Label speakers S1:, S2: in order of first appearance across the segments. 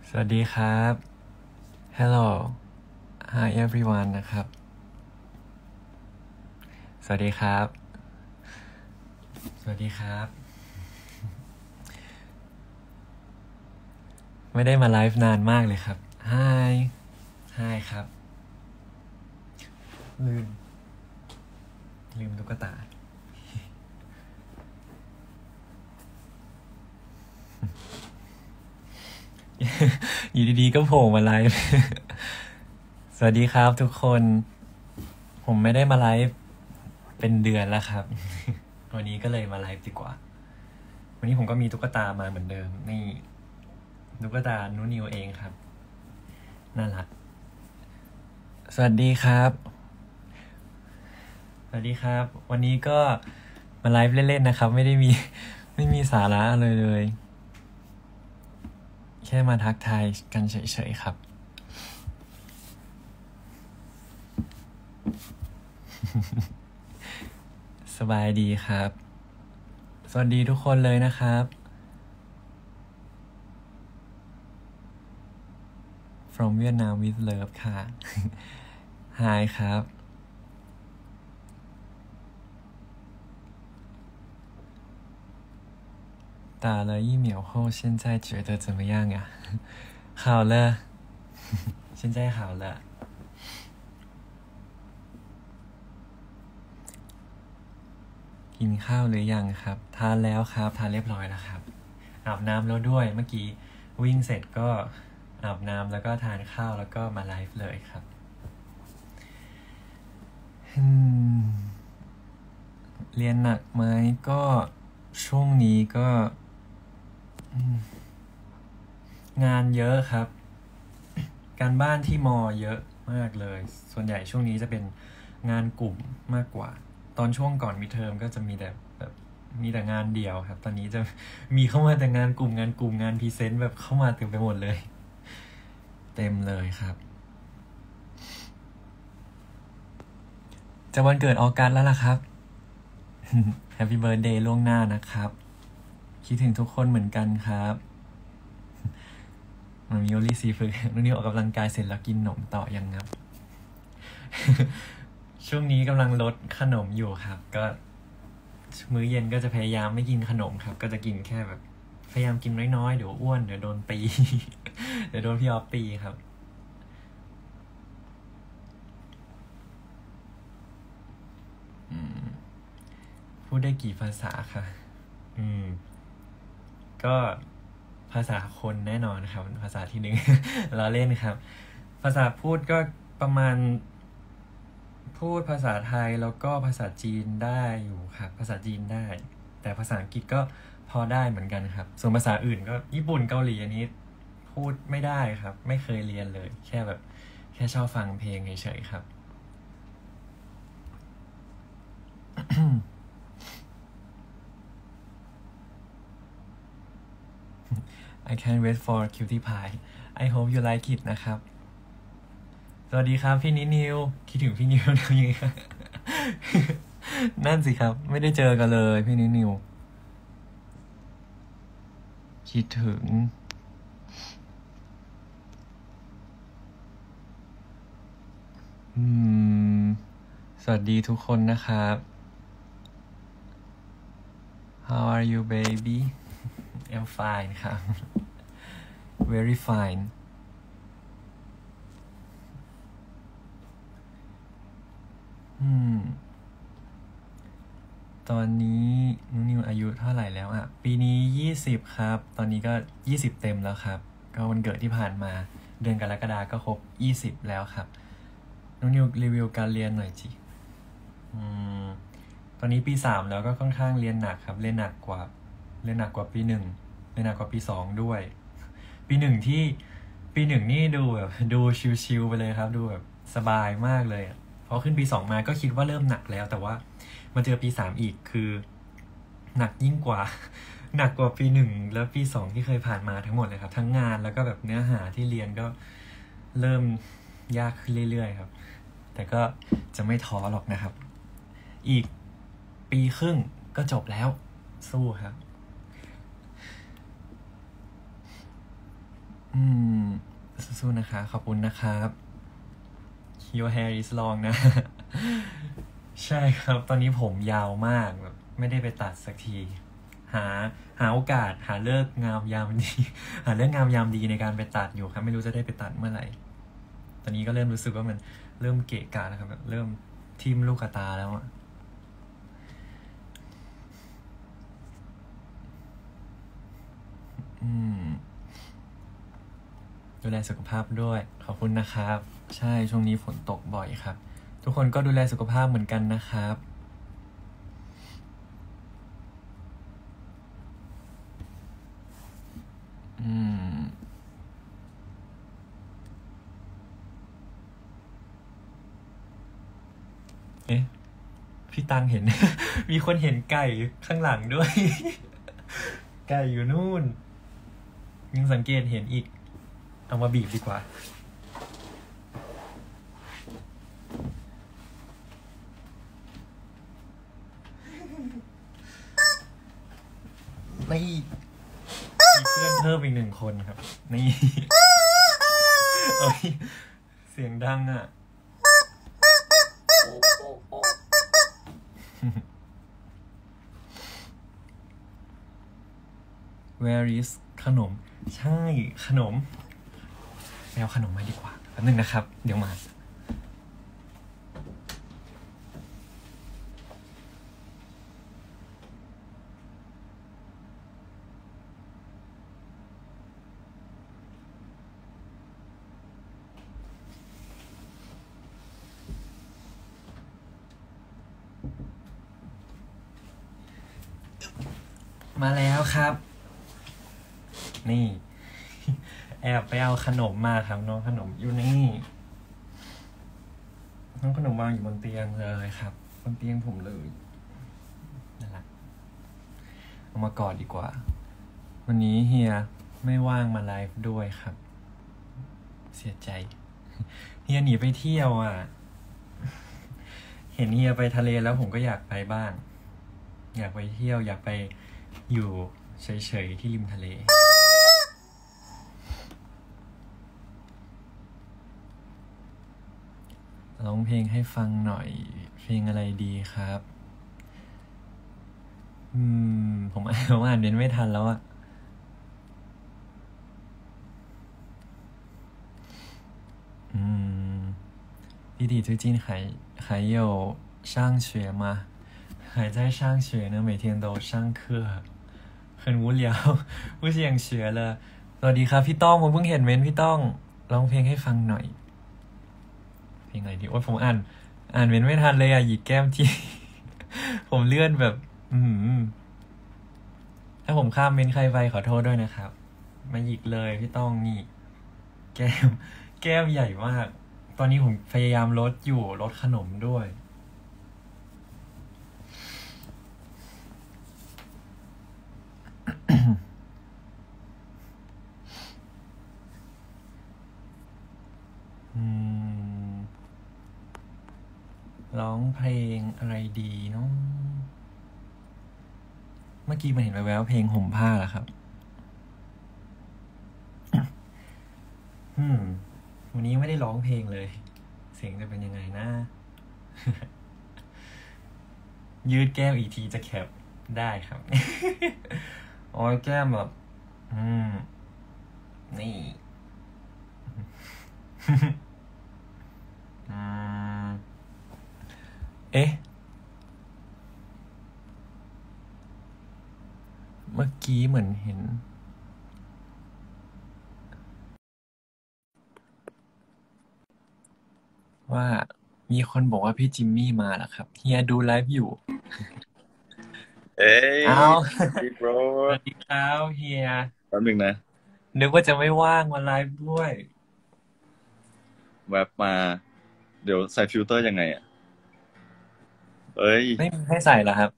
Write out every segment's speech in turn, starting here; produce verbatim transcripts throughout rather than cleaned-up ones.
S1: สวัสดีครับ Hello Hi everyone นะครับสวัสดีครับสวัสดีครับไม่ได้มาไลฟ์นานมากเลยครับ Hi Hi ครับลืมลืมตุ๊กตาอยู่ดีๆก็โผล่มาไลฟ์ สวัสดีครับทุกคนผมไม่ได้มาไลฟ์เป็นเดือนแล้วครับ วันนี้ก็เลยมาไลฟ์ดีกว่าวันนี้ผมก็มีตุ๊กตามาเหมือนเดิมนี่ตุ๊กตานูนิวเองครับน่ารักสวัสดีครับสวัสดีครับวันนี้ก็มาไลฟ์เล่นๆนะครับไม่ได้มีไม่มีสาระเลยเลยแค่มาทักทายกันเฉยๆครับ สบายดีครับสวัสดีทุกคนเลยนะครับ from Vietnam with love ค่ะ Hi ครับ打了疫苗后现在觉得怎么样呀好了现在好了กินข้าวหรือยังครับทานแล้วครับทานเรียบร้อยแล้วครับอาบน้ำแล้วด้วยเมื่อกี้วิ่งเสร็จก็อาบน้ำแล้วก็ทานข้าวแล้วก็มาไลฟ์เลยครับเรียนหนักไหมก็ช่วงนี้ก็งานเยอะครับการบ้านที่มอเยอะมากเลยส่วนใหญ่ช่วงนี้จะเป็นงานกลุ่มมากกว่าตอนช่วงก่อนมิดเทอมก็จะมีแต่แบบมีแต่งานเดี่ยวครับตอนนี้จะมีเข้ามาแต่งานกลุ่มงานกลุ่มงานพรีเซนต์แบบเข้ามาเต็มไปหมดเลยเต็มเลยครับจะวันเกิดออกัสแล้วล่ะครับ Happy Birthday ล่วงหน้านะครับคิดถึงทุกคนเหมือนกันครับมันมีโอลิซีฝึกนุ่นนี่ออกกำลังกายเสร็จแล้วกินขนมต่อยังครับ ช่วงนี้กำลังลดขนมอยู่ครับก็มื้อเย็นก็จะพยายามไม่กินขนมครับก็จะกินแค่แบบพยายามกินน้อยๆเดี๋ยวอ้วนเดี๋ยวโดนตี เดี๋ยวโดนพี่ออฟตีครับพูดได้กี่ภาษาค่ะอืมก็ภาษาคนแน่นอนครับภาษาที่หนึ่ง เราเล่นครับภาษาพูดก็ประมาณพูดภาษาไทยแล้วก็ภาษาจีนได้อยู่ครับภาษาจีนได้แต่ภาษาอังกฤษก็พอได้เหมือนกันครับส่วนภาษาอื่นก็ญี่ปุ่นเกาหลีอันนี้พูดไม่ได้ครับไม่เคยเรียนเลยแค่แบบแค่ชอบฟังเพลงเฉยๆครับ I can't wait for cutie pie I hope you like it นะครับสวัสดีครับพี่นินิวคิดถึงพี่นิวทำยังไงครับ นั่นสิครับไม่ได้เจอกันเลยพี่นินิวคิดถึงอืมสวัสดีทุกคนนะครับ How are you baby I'm fine ครับ very fine อืมตอนนี้นุนิวอายุเท่าไหร่แล้วอ่ะปีนี้ยี่สิบครับตอนนี้ก็ยี่สิบเต็มแล้วครับก็วันเกิดที่ผ่านมาเดือนกรกฎาคมก็ครบยี่สิบแล้วครับนุนิวรีวิวการเรียนหน่อยจิอืมตอนนี้ปีสามแล้วก็ค่อนข้างเรียนหนักครับเรียนหนักกว่าเรียนหนักกว่าปีหนึ่งเรียนหนักกว่าปีสองด้วยปีหนึ่งที่ปีหนึ่งนี่ดูแบบดูชิลๆไปเลยครับดูแบบสบายมากเลยพอขึ้นปีสองมาก็คิดว่าเริ่มหนักแล้วแต่ว่ามาเจอปีสามอีกคือหนักยิ่งกว่า หนักกว่าปีหนึ่งแล้วปีสองที่เคยผ่านมาทั้งหมดเลยครับทั้งงานแล้วก็แบบเนื้อหาที่เรียนก็เริ่มยากขึ้นเรื่อยๆครับแต่ก็จะไม่ท้อหรอกนะครับอีกปีครึ่งก็จบแล้วสู้ครับอือืมสู้ๆนะคะขอบคุณนะครับ Your hair is long นะ ใช่ครับตอนนี้ผมยาวมากแบบไม่ได้ไปตัดสักที หาหาโอกาสหาเลิกงามยามดี หาเลิกงามยามดีในการไปตัดอยู่ครับ ไม่รู้จะได้ไปตัดเมื่อไหร่ ตอนนี้ก็เริ่มรู้สึกว่ามันเริ่มเกะกะแล้วครับแบบเริ่มทิ่มลูกตาแล้วอะอืมดูแลสุขภาพด้วยขอบคุณนะครับ ใช่ช่วงนี้ฝนตกบ่อยครับ ทุกคนก็ดูแลสุขภาพเหมือนกันนะครับอืมเอ๊ะพี่ตังเห็น มีคนเห็นไก่ข้างหลังด้วย ไก่อยู่นู่นยังสังเกตเห็นอีก เอามาบีบดีกว่า นี่มีเพื่อนเพิ่มอีกหนึ่งคนครับ นี่ เอ้ยเสียงดังอ่ะ Where is ขนม ใช่ขนมไปเอาขนมมาดีกว่าแป๊บนึงนะครับ เดี๋ยวมา มาแล้วครับ นี่ แอบไปเอาขนมมาครับน้องขนมอยู่นี่น้องขนมวางอยู่บนเตียงเลยครับบนเตียงผมเลยนั่นแหละเอามากอดดีกว่า วันนี้เฮียไม่ว่างมาไลฟ์ด้วยครับ เสียใจ เฮียหนีไปเที่ยวอ่ะ เห็นเฮียไปทะเลแล้วผมก็อยากไปบ้าง อยากไปเที่ยวอยากไปอยู่เฉยๆที่ริมทะเลร้องเพลงให้ฟังหน่อยเพลงอะไรดีครับ อืม ผมอ่านผมอ่านเน้นไม่ทันแล้วอะอืม弟弟最近还还有上学吗？还在上学呢，每天都上课，很无聊，不想学了。สวัสดีครับพี่ต้องผมเพิ่งเห็นเมนพี่ต้องร้องเพลงให้ฟังหน่อย เพลงอะไรดีโอ้ยผมอ่าน อ่านเมนไม่ทันเลยอ่ะหยิกแก้มที่ ผมเลื่อนแบบ อืมถ้าผมข้ามเมนใครไปขอโทษด้วยนะครับ มาหยิกเลยพี่ต้องนี่ แก้ม แก้มใหญ่มาก ตอนนี้ผมพยายามลดอยู่ลดขนมด้วย อืมร้องเพลงอะไรดีเนาะเมื่อกี้มาเห็นแววๆเพลงห่มผ้าแล้วครับ อืม วันนี้ไม่ได้ร้องเพลงเลย เสียงจะเป็นยังไงนะ ยืดแก้มอีกทีจะแคปได้ครับ โอ้ยแก้มแบบ อืม นี่ อืม เอ๊ะ เมื่อกี้เหมือนเห็น ว่ามีคนบอกว่าพี่จิมมี่มาแล้วครับเฮียดูไลฟ์อยู่
S2: เอ้ย
S1: อ้าว
S2: พี่โบร
S1: สวัสดีครับเฮีย
S2: แป๊บหนึงนะ
S1: นึกว่าจะไม่ว่างมาไลฟ์ด้วย
S2: แวบมา เดี๋ยวใส่ฟิลเตอร์ยังไงอ่ะ เอ้ย
S1: ไม่มีให้ใส่เหรอครับ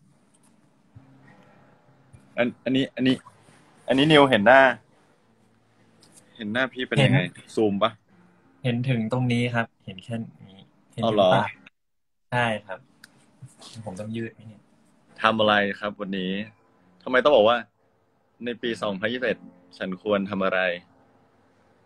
S2: อันอันนี้ อันนี้ อันนี้นิวเห็นหน้า เห็นหน้าพี่เป็น
S1: เห็น
S2: ยังไง ซูมปะ
S1: เห็นถึงตรงนี้ครับ เห็นแค่นี้ เห็น
S2: เอา
S1: ถึ
S2: เหรง อ
S1: ปากใช่ครับ ผมต้องยืดไหมเนี่ย
S2: ทำอะไรครับวันนี้ทำไมต้องบอกว่า ในปีสองพันยี่สิบเอ็ดฉันควรทำอะไร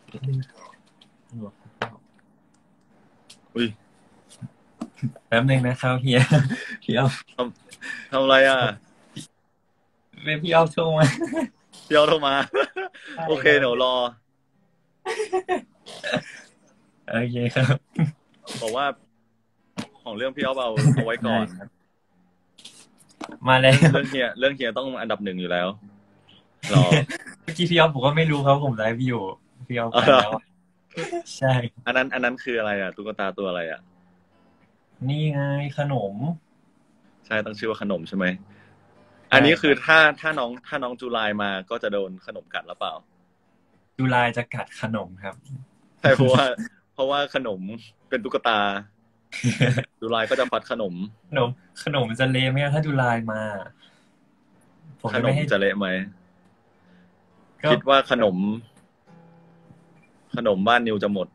S2: อุ้ย
S1: แป๊บนึงนะครับเฮียพี่เอา
S2: ทำทำอะไรอ่ะ
S1: เป็นพี่เอาโทรมา
S2: พี่เอาโทรมา โอเคเดี๋ยวรอ
S1: โอเคครับ
S2: บอกว่าของเรื่องพี่เอาเอาเอาไว้ก่อน
S1: มาแล้ว
S2: เรื่องเฮียเรื่องเฮียต้องอันดับหนึ่งอยู่แล้วรอ
S1: เมื่อกี้พี่ออฟผมก็ไม่รู้ครับผมไลฟ์อยู่พี่ออฟไปแล้วอะใช่
S2: อันนั้น อันนั้นคืออะไรอ่ะตุ๊กตาตัวอะไรอ่ะ
S1: นี่ไงขนม
S2: ใช่ต้องชื่อว่าขนมใช่ไหมอันนี้คือถ้าถ้าน้องถ้าน้องจูไลมาก็จะโดนขนมกัดหรือเปล่า
S1: จุลายจะกัดขนมครับ
S2: ใช่เพราะว่า เพราะว่าขนมเป็นตุ๊กตา จูไลก็จะฟัดขนม
S1: ขนมขนมจะเละไหมอะถ้าจุลายมา ผม
S2: ข
S1: จะ
S2: น
S1: ไม่
S2: ม
S1: ให้
S2: จะเละไหม
S1: ก็
S2: คิดว่าขนม ขนมบ้านนิวจะหมด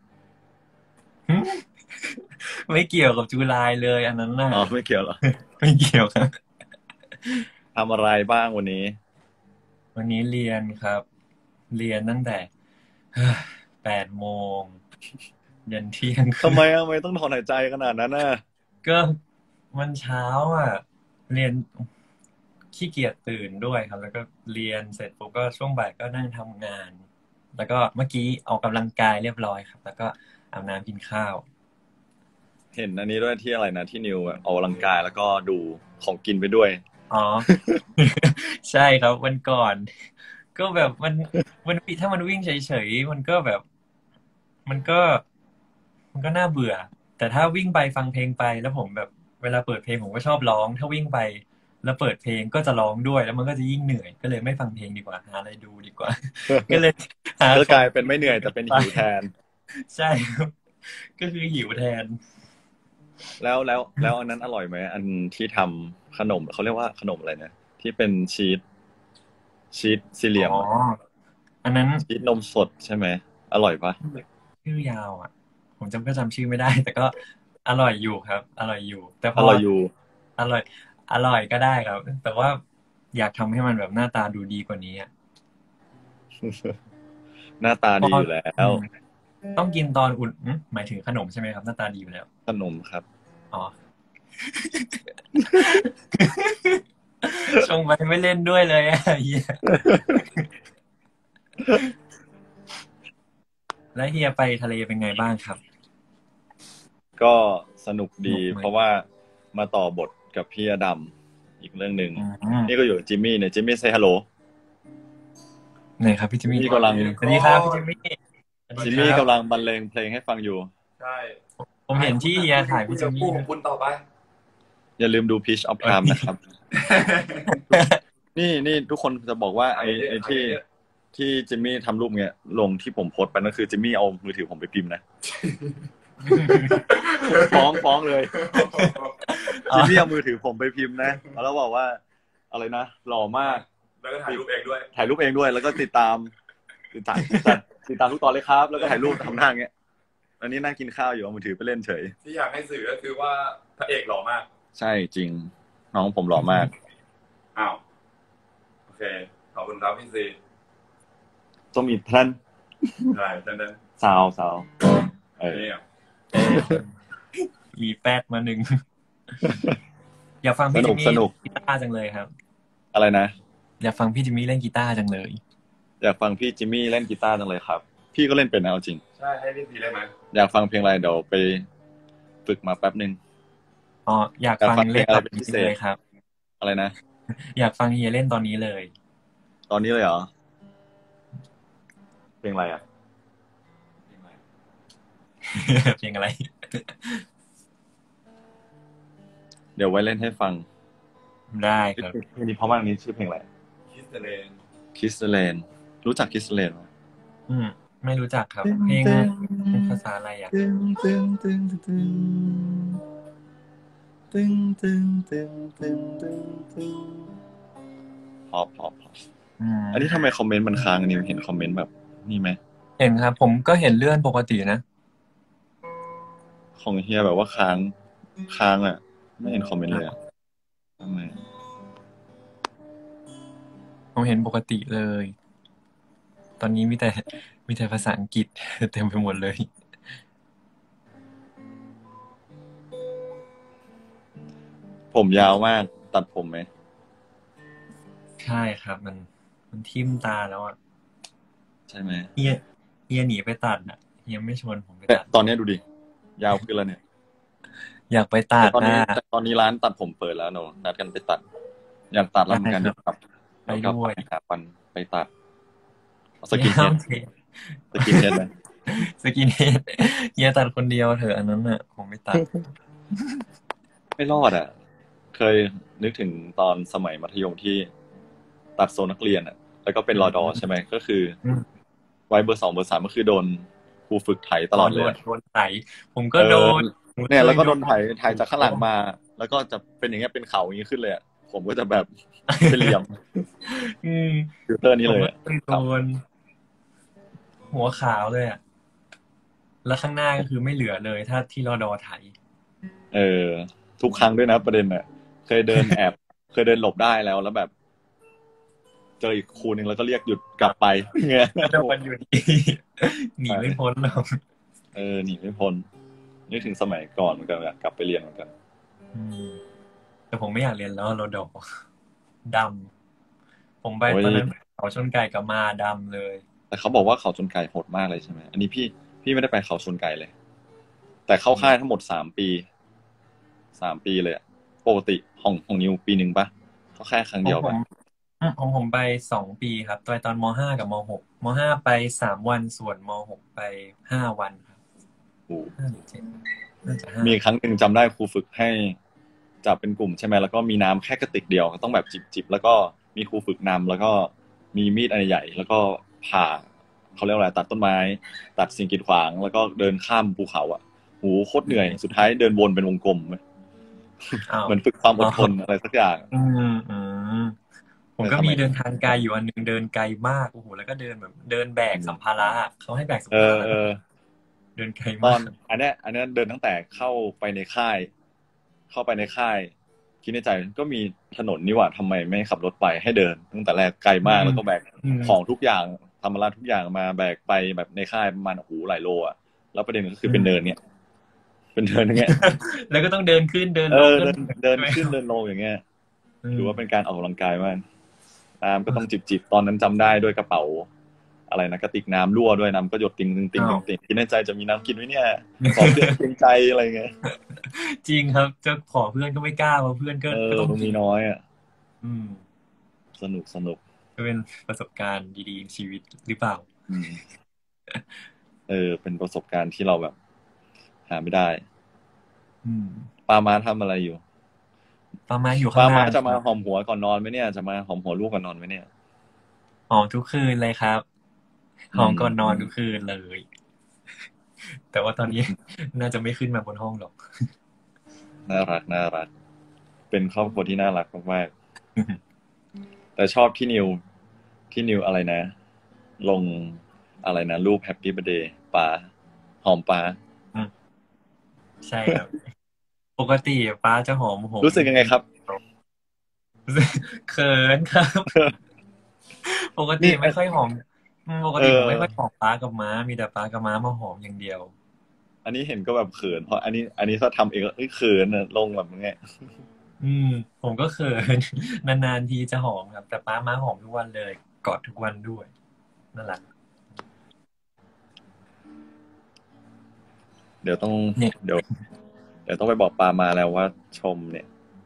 S1: ไม่เกี่ยวกับจุลายเลย อันนั้นน่ะ
S2: อ๋อไม่เกี่ยวเหรอ
S1: ไม่เกี่ยวครับ
S2: ทำอะไรบ้างวันนี้
S1: วันนี้เรียนครับ เรียนตั้งแต่ แปดโมงยันเที่ยง
S2: ทำไมอ่ะทำไมต้องถอนหายใจขนาดนั้นน่ะ
S1: ก็มันเช้าอ่ะ เรียนขี้เกียจตื่นด้วยครับ แล้วก็เรียนเสร็จปุ๊บก็ช่วงบ่ายก็นั่งทำงาน แล้วก็เมื่อกี้ออกกำลังกายเรียบร้อยครับ แล้วก็อาบน้ำกินข้าว
S2: เห็นอันนี้ด้วยที่อะไรนะที่นิวแบบออกกำลังกายแล้วก็ดูของกินไปด้วย
S1: อ๋อ ใช่ครับวันก่อน ก็แบบมันมันถ้ามันวิ่งเฉยๆมันก็แบบ มันก็ มันก็น่าเบื่อ แต่ถ้าวิ่งไปฟังเพลงไปแล้วผมแบบ เวลาเปิดเพลงผมก็ชอบร้อง ถ้าวิ่งไป แล้วเปิดเพลงก็จะร้องด้วย แล้วมันก็จะยิ่งเหนื่อย ก็เลยไม่ฟังเพลงดีกว่าหาอะไรดูดีกว่า ก็เลยหา
S2: ก็กลายเป็นไม่เหนื่อยแต่เป็นหิวแทน
S1: ใช่ครับ ก็คือหิวแทน
S2: แล้วแล้วแล้วอันนั้นอร่อยไหมอันที่ทำขนมเขาเรียกว่าขนมอะไรนะที่เป็นชีสชีสสี่เหลี่ยม
S1: อ๋อ อันนั้น
S2: ชีสนมสดใช่ไหมอร่อยปะ
S1: ชื่อยาวอ่ะ ผมจำก็จำชื่อไม่ได้ แต่ก็อร่อยอยู่ครับ อร่อยอยู่ แต่พ
S2: อ
S1: อ
S2: ร่อยอยู่
S1: อร่อย อร่อยก็ได้ครับ แต่ว่าอยากทำให้มันแบบหน้าตาดูดีกว่านี้อะ
S2: หน้าตาดีอยู่แล้ว
S1: ต้องกินตอนอุ่นหึหมายถึงขนมใช่ไหมครับ หน้าตาดีอยู่แล้ว
S2: ขนมครับ
S1: อ๋อ ชงไปไม่เล่นด้วยเลยอะเฮีย แล้วเฮียไปทะเลเป็นไงบ้างครับ
S2: ก็สนุกดี
S1: สนุกไหม
S2: เพราะว่ามาต่อบทกับพี่อดำอีกเรื่องหนึ่ง
S1: อืม
S2: นี่ก็อยู่กับจิมมี่เนี่ยจิมมี่เซฮัลโหล
S1: ไหนครับพี่จิมมี่
S2: จิมมี่กำลัง
S1: สวัสดีครับพี่จิมมี่
S2: จิมมี่กำลังบรรเลงเพลงให้ฟังอยู่
S3: ใช่
S1: ผมเห็นที่เฮียถ่ายพี่จิมมี่
S3: คู่ของคุณต่อไป
S2: อย่าลืมดู Pitch of Time นะครับ นี่นี่ทุกคนจะบอกว่าไอ้ไอ้ที่ที่จิมมี่ทำรูปเงี้ยลงที่ผมโพสต์ไปนั่นคือจิมมี่เอามือถือผมไปพิมพ์นะ ฟ้องฟ้องเลย จิมมี่เอามือถือผมไปพิมพ์นะแล้วบอกว่าอะไรนะหล่อมาก
S3: แล้วก็ถ่ายรูปเองด้วย
S2: ถ่ายรูปเองด้วย แล้วก็ติดตามติดตามจัดติดตามทุกตอนเลยครับ แล้วก็ถ่ายรูปทำหน้าอย่างเงี้ยอันนี้นั่งกินข้าวอยู่เอามือถือไปเล่นเฉย
S3: ที่อยากให้สื่อก็คือว่าพระเอกหล่อมาก
S2: ใช่จริง น้องผมหล่อมาก
S3: อ้าว โอเค ขอบคุณครับพี่ซี
S2: ต้องมีท่าน
S3: ใช่ดังนั้น
S2: สาวสาวเออ
S3: นี่
S1: มีแปดมาหนึ่ง อยากฟัง
S2: ส
S1: พี่
S2: นุ
S1: จิ
S2: ก
S1: มมี่
S2: สนุก
S1: กีตาร์จังเลยครับ
S2: อะไรนะ
S1: อยากฟังพี่จิมมี่เล่นกีตาร์จังเลย
S2: อยากฟังพี่จิมมี่เล่นกีตาร์จังเลยครับ พี่ก็เล่นเป็นนะเอาจริง
S3: ใช่ให้พี่ซีได้ไหม
S2: อยากฟังเพลงอะไรเดี๋ยวไปฝึกมาแป๊บหนึ่ง
S1: อ๋ออยากฟังเล่นตอนนี้เลยครับ
S2: อะไรนะ
S1: อยากฟังเฮียเล่นตอนนี้เลย
S2: ตอนนี้เลยเหรอ เพลงอะไรอ่ะ
S1: เพลงอะไร
S2: เดี๋ยวไว้เล่นให้ฟัง
S1: ได้ครับ
S2: เพลงนี้เพราะมากนี้ชื่อเพลงอะไร
S3: คิสเตเลน
S2: คิสเลนรู้จักคิสเลนไหม
S1: อืมไม่รู้จักครับ เพลงเป็นภาษาอะไรอ่ะ
S2: ตึงตึงตึงตึงตึงตึงตึงตึงตึงตึงพอพอพอ
S1: อืม
S2: อันนี้ทำไมคอมเมนต์มันค้างอันนี้เห็นคอมเมนต์แบบนี่ไหม
S1: เห็นครับ ผมก็เห็นเลื่อนปกตินะ
S2: ของเฮียแบบว่าค้างค้างอ่ะ ไม่เห็นคอมเมนต์เลยอ่ะทำไม
S1: ผมเห็นปกติเลย ตอนนี้มีแต่มีแต่ภาษาอังกฤษ เต็มไปหมดเลย
S2: ผมยาวมากตัดผมไหม
S1: ใช่ครับ มันมันทิ่มตาแล้วอ่ะ
S2: ใช่ไหม
S1: เฮียเฮียหนีไปตัดอ่ะเฮียไม่ชวนผมไป
S2: แต่
S1: ตัด
S2: ตอนนี้ดูดิยาวขึ้นแล้วเนี่ย
S1: อยากไปตั
S2: แต่
S1: ด
S2: ตอนนี้
S1: นะ
S2: แต่ตอนนี้ร้านตัดผมเปิดแล้วเนอะนัดกันไปตัด อยากตัดแล้วเหมือนกัน
S1: ได้
S2: เดี๋ยวกลับ
S1: ไป
S2: เดี๋ยวกลับ
S1: ด้วย
S2: ไปหาปันไปตัดเอาสกินเฮด
S1: โอเค
S2: สกินเฮดไหม
S1: สกินเฮดเฮียตัดคนเดียวเถอะอันนั้นน่ะผมไม่ตัด
S2: ไม่รอดอ่ะ เคยนึกถึงตอนสมัยมัธยมที่ตัดโซนนักเรียนอ่ะ แล้วก็เป็นรอดอใช่ไหมก็คืออ
S1: ม
S2: ไว้เบอร์สองเบอร์สามก็คือโดนครูฝึกไถตลอดเลย
S1: โดน
S2: อะ
S1: โดนไถผมก็
S2: เออ
S1: โดน
S2: เนี่ยแล้วก็โดน
S1: เค
S2: ไถ
S1: ย
S2: ไถจากข้างหลังมา แล้วก็จะเป็นอย่างเงี้ยเป็นเขาอย่างงี้ขึ้นเลยอะผมก็จะแบบ เป็นเหลี่ยม
S1: อืม
S2: ฟิลเตอร์นี้
S1: ผม
S2: เลย
S1: ก็
S2: อะ
S1: เคยโดนหัวขาวเลยอ่ะ แล้วข้างหน้าก็คือไม่เหลือเลย ถ้าที่รอดอไถ
S2: เออ ทุกครั้งด้วยนะประเด็นอ่ะ เคยเดินแอบ เคยเดินหลบได้แล้วแล้วแบบ เจออีกครูหนึ่งแล้วก็เรียกหยุดกลับไปเงี้ย
S1: ก็โดนอยู่ดี หนีไม่พ้นหรอก
S2: เออหนีไม่พ้นนึกถึงสมัยก่อนเหมือนกันอะกลับไปเรียนเหมือนกัน
S1: อืมแต่ผมไม่อยากเรียนแล้วรอดอดำผมไป
S2: โอ้ย
S1: ตอนนั้นเขาชนไก่กับมาดำเลย
S2: แต่เขาบอกว่าเขาชนไก่โหดมากเลยใช่ไหมอันนี้พี่พี่ไม่ได้ไปเขาชนไก่เลย แต่เข้าค่ายทั้งหมดสามปีสามปีเลยอะปกติของของนิวปีหนึ่งปะเข้าค่ายครั้ง
S1: ขอ
S2: เดี
S1: ง
S2: ยว
S1: ผ
S2: ปะ
S1: มอืมของผมไปสองปีครับไปตอนมห้ากับมหกมห้าไปสามวันส่วนมหกไปห้าวันครับ
S2: โอ้
S1: ห้าหรือเจ็ดน่าจะห้า
S2: มีครั้งหนึ่งจำได้ครูฝึกให้จับเป็นกลุ่มใช่ไหมแล้วก็มีน้ำแค่กระติกเดียวต้องแบบจิบๆแล้วก็มีครูฝึกนำแล้วก็มีมีดอันใหญ่แล้วก็ผ่าเขาเรียกว่าอะไรตัดต้นไม้ ตัดสิ่งกีดขวางแล้วก็เดินข้ามภูเขาอ่ะโหโคตรเหนื่อยสุดท้ายเดินวนเป็นวงกลมเว้ย
S1: อ้าว
S2: เหมือนฝึกความอดทนอะไรสักอย่าง
S1: อืมอืมผมก็
S2: ในสมัย
S1: มีเดินทางไกลอยู่อันหนึงเดินไกลมากโอ้โหแล้วก็เดินแบบเดินแบกสัมภาระอะเขาให้แบกสัม
S2: เอ
S1: ภา
S2: อ
S1: ระ
S2: เออ
S1: เดินไกล
S2: ตอ
S1: มาน ก
S2: อันเนี้ยอันเนี้ยเดินตั้งแต่เข้าไปในค่าย เข้าไปในค่ายคิดในใจก็มีถนนนี่หว่าทำไมไม่ขับรถไปให้เดินตั้งแต่แรกไกลมาก
S1: อืม
S2: แล้วก็แบก
S1: อืม
S2: ของทุกอย่างทำมาลาทุกอย่างมาแบกไปแบบในค่ายประมาณโอ้โหหลายโลอ่ะแล้วประเด็นก็คือเป็นเนินเนี่ย เป็นเนินอย่างเงี้ย
S1: แล้วก็ต้องเดินขึ้นเดิน
S2: เอ
S1: ลง
S2: อ
S1: ก็
S2: เดินเดิน
S1: ใช่ไหม
S2: ขึ้นเดินลงอย่างเงี้ย
S1: อืม
S2: ถือว่าเป็นการออกกำลังกายมากน้ำก็ต้องจิบๆตอนนั้นจำได้ด้วยกระเป๋า อะไรนะกระติกน้ำรั่วด้วยน้ำก็หยดติงติงติงติงติงคิดในใจจะมีน้ำกินไหมเนี่ยขอเพื่อนเกรงใจอะไรเงี้ย
S1: จริงครับจะขอเพื่อนก็ไม่กล้าเพราะเพื่อนก็
S2: เอ
S1: ก็
S2: อ
S1: ต้อง
S2: มัน
S1: กิ
S2: มี
S1: น
S2: น้อยอ่ะ
S1: อืม
S2: สนุกสนุก
S1: ก็เป็นประสบการณ์ดีๆในชีวิตหรือเปล่า
S2: อืมเออ เป็นประสบการณ์ที่เราแบบ หาไม่ได้
S1: อืม
S2: ปามาทำอะไรอยู่
S1: ปามาอยู่
S2: ปา
S1: ข้างห
S2: มา
S1: น้า
S2: จะมา
S1: ครับ
S2: หอมหัวก่อนนอนไหมเนี่ยจะมาหอมหัวลูกก่อนนอนไหมเนี่ย
S1: หอมทุกคืนเลยครับหอมก่อนนอนทุกคืนเลย แต่ว่าตอนนี้ น่าจะไม่ขึ้นมาบนห้องหรอก
S2: น่ารักน่ารัก เป็นครอบครัวที่น่ารักมากๆ แต่ชอบที่นิวที่นิวอะไรนะ ลงอะไรนะรูปแฮปปี้เบ t ร์ a เดย์ปลาหอมปลา
S1: ใช่ครับ ปกติป้าจะหอมผม
S2: รู้สึกยังไงครับ
S1: เขินครับ ปกติไม่ค่อยหอมอืมปกติผมไม่ค่อยหอมป้ากับม้า มีแต่ป้ากับม้ามาหอมอย่างเดียว
S2: อันนี้เห็นก็แบบเขินเพราะอันนี้ อันนี้ถ้าทำเองก็เอ้ยเขินอะลงแบบนี้
S1: อืม ผมก็เขิน นานๆทีจะหอมครับ แต่ป้าม้าหอมทุกวันเลย กอดทุกวันด้วยนั่นแหละ
S2: เดี๋ยวต้อง
S1: เนี่ย
S2: เดี๋ยว เดี๋ยวต้องไปบอกปามาแล้วว่าชมเนี่ย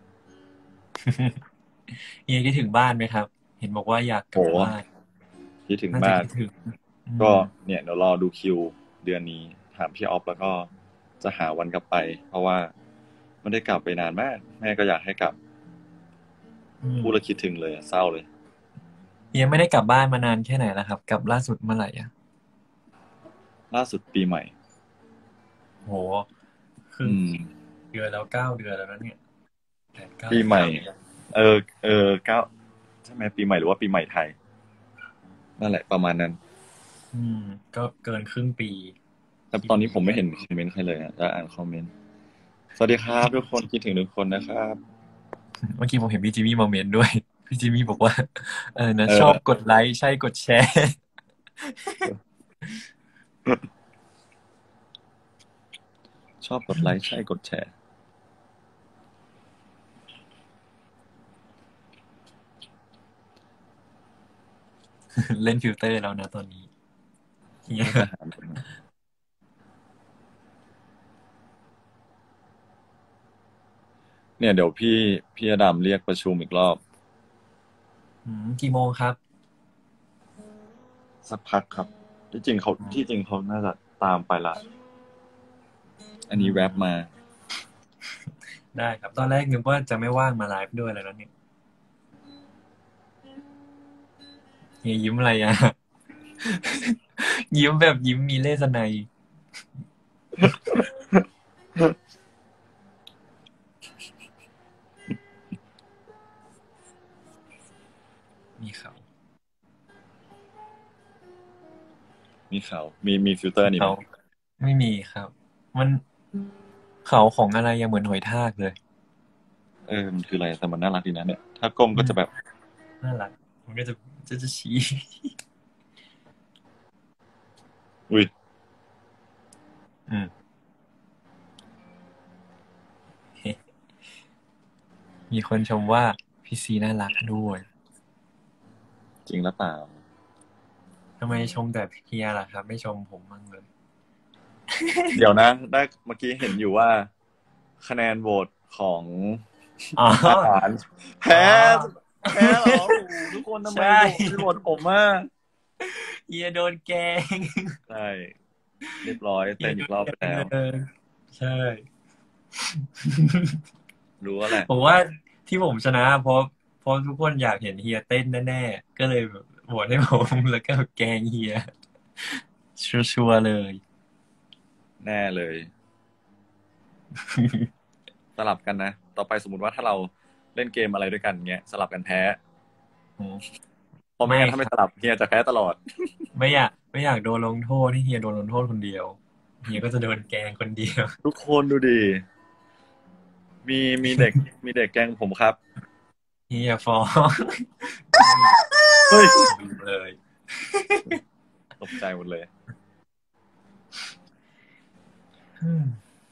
S1: เฮียคิดถึงบ้านไหมครับ เห็นบอกว่าอยากกลับ
S2: โห
S1: บ้าน
S2: คิดถึง
S1: น่าจะ
S2: มาก
S1: คิดถึงอืม
S2: ก็เนี่ยเดี๋ยวรอดูคิวเดือนนี้ ถามพี่ออฟแล้วก็จะหาวันกลับไป เพราะว่าไม่ได้กลับไปนานมาก แม่ก็อยากให้กลับ
S1: อืม
S2: พูดแล้วคิดถึงเลยอะเศร้าเลย
S1: เฮียไม่ได้กลับบ้านมานานแค่ไหนแล้วครับ กลับล่าสุดเมื่อไหร่อ่ะ
S2: ล่าสุดปีใหม่
S1: โหคือ
S2: อืม
S1: เดือนแล้วเก้าเดือนแล้วนะเนี่ยแปดเก้า
S2: ปีใหม่
S1: เดือน
S2: เออ เออเก้าใช่ไหมปีใหม่หรือว่าปีใหม่ไทย นั่นแหละประมาณนั้น
S1: อืม ก็เกินครึ่งปี
S2: แต่ตอนนี้ผมไม่เห็นคอมเมนต์ใครเลยอะจะอ่านคอมเมนต์ สวัสดีครับทุกคนคิดถึงทุกคนนะครับ
S1: เมื่อกี้ผมเห็นพี่จิมมี่มาเมนต์ด้วย พี่จิมมี่บอกว่า เออนะ
S2: เออ
S1: ชอบกดไลค์ใช่กดแชร์
S2: ชอบกดไลค์ใช่กดแชร์
S1: เล่นฟิลเตอร์แล้วนะตอนนี้เฮีย
S2: ไม่จะหาผลงานเนี่ยเดี๋ยวพี่พี่อดัมเรียกประชุมอีกรอบ
S1: อืมกี่โมงครับ
S2: สักพักครับ ที่จริงเขาที่จริงเขาน่าจะตามไปละ อันนี้แวบมา
S1: ได้ครับ ตอนแรกนึกว่าจะไม่ว่างมาไลฟ์ด้วยแล้วนะเนี่ยเฮียยิ้มอะไรอ่ะ ยิ้มแบบยิ้มมีเลสไนยมีเขา
S2: มีเขามีมีฟิลเตอร์นี่ไหม
S1: เขาไม่มีครับ มันเขาของอะไรยังเหมือนหอยทากเลย
S2: เออมันคืออะไรแต่มันน่ารักดีนะเนี่ย ถ้าก้มก็จะแบบ
S1: น่ารัก มันก็จะจะจะชี้
S2: อุ้ย
S1: อืม มีคนชมว่าพี่ซีน่ารักด้วย
S2: จริงหรือเปล่า
S1: ทำไมชมแต่เฮียล่ะครับ ไม่ชมผมมั่งเลย
S2: เดี๋ยวนะ ได้เมื่อกี้เห็นอยู่ว่า คะแนนโหวตของ
S1: อ๋อ
S2: อาหารแพ้แพ้เหรอโอ้โหทุกคนทำไม
S1: ใช่
S2: โหวตไม่โหวตผมอ่ะ
S1: เฮียโดนแกล้ง
S2: ใช่เรียบร้อยเต้นอีกรอบไปแล้ว
S1: เออใช่
S2: รู้ว่าแหละ
S1: ผมว่าที่ผมชนะ เพราะเพราะทุกคนอยากเห็นเฮียเต้นแน่ๆ ก็เลยโหวตให้ผม แล้วก็แกล้งเฮีย ชัวร์ๆเลย
S2: แน่เลย สลับกันนะ ต่อไปสมมติว่าถ้าเราเล่นเกมอะไรด้วยกันเงี้ยสลับกันแพ้
S1: อืม
S2: เพราะไม่งั้น
S1: ไม่
S2: ถ้าไม่สลับเฮียจะแพ้ตลอด
S1: ไม่อยากไม่อยากโดนลงโทษให้เฮียโดนลงโทษคนเดียวเฮียก็จะโดนแกล้งคนเดียว
S2: ทุกคนดูดิ มีมีเด็ก มีเด็กแกล้งผมครับ
S1: เฮียฟ้อง
S2: เฮ้ย
S1: เลย
S2: ตกใจหมดเลย
S1: อืม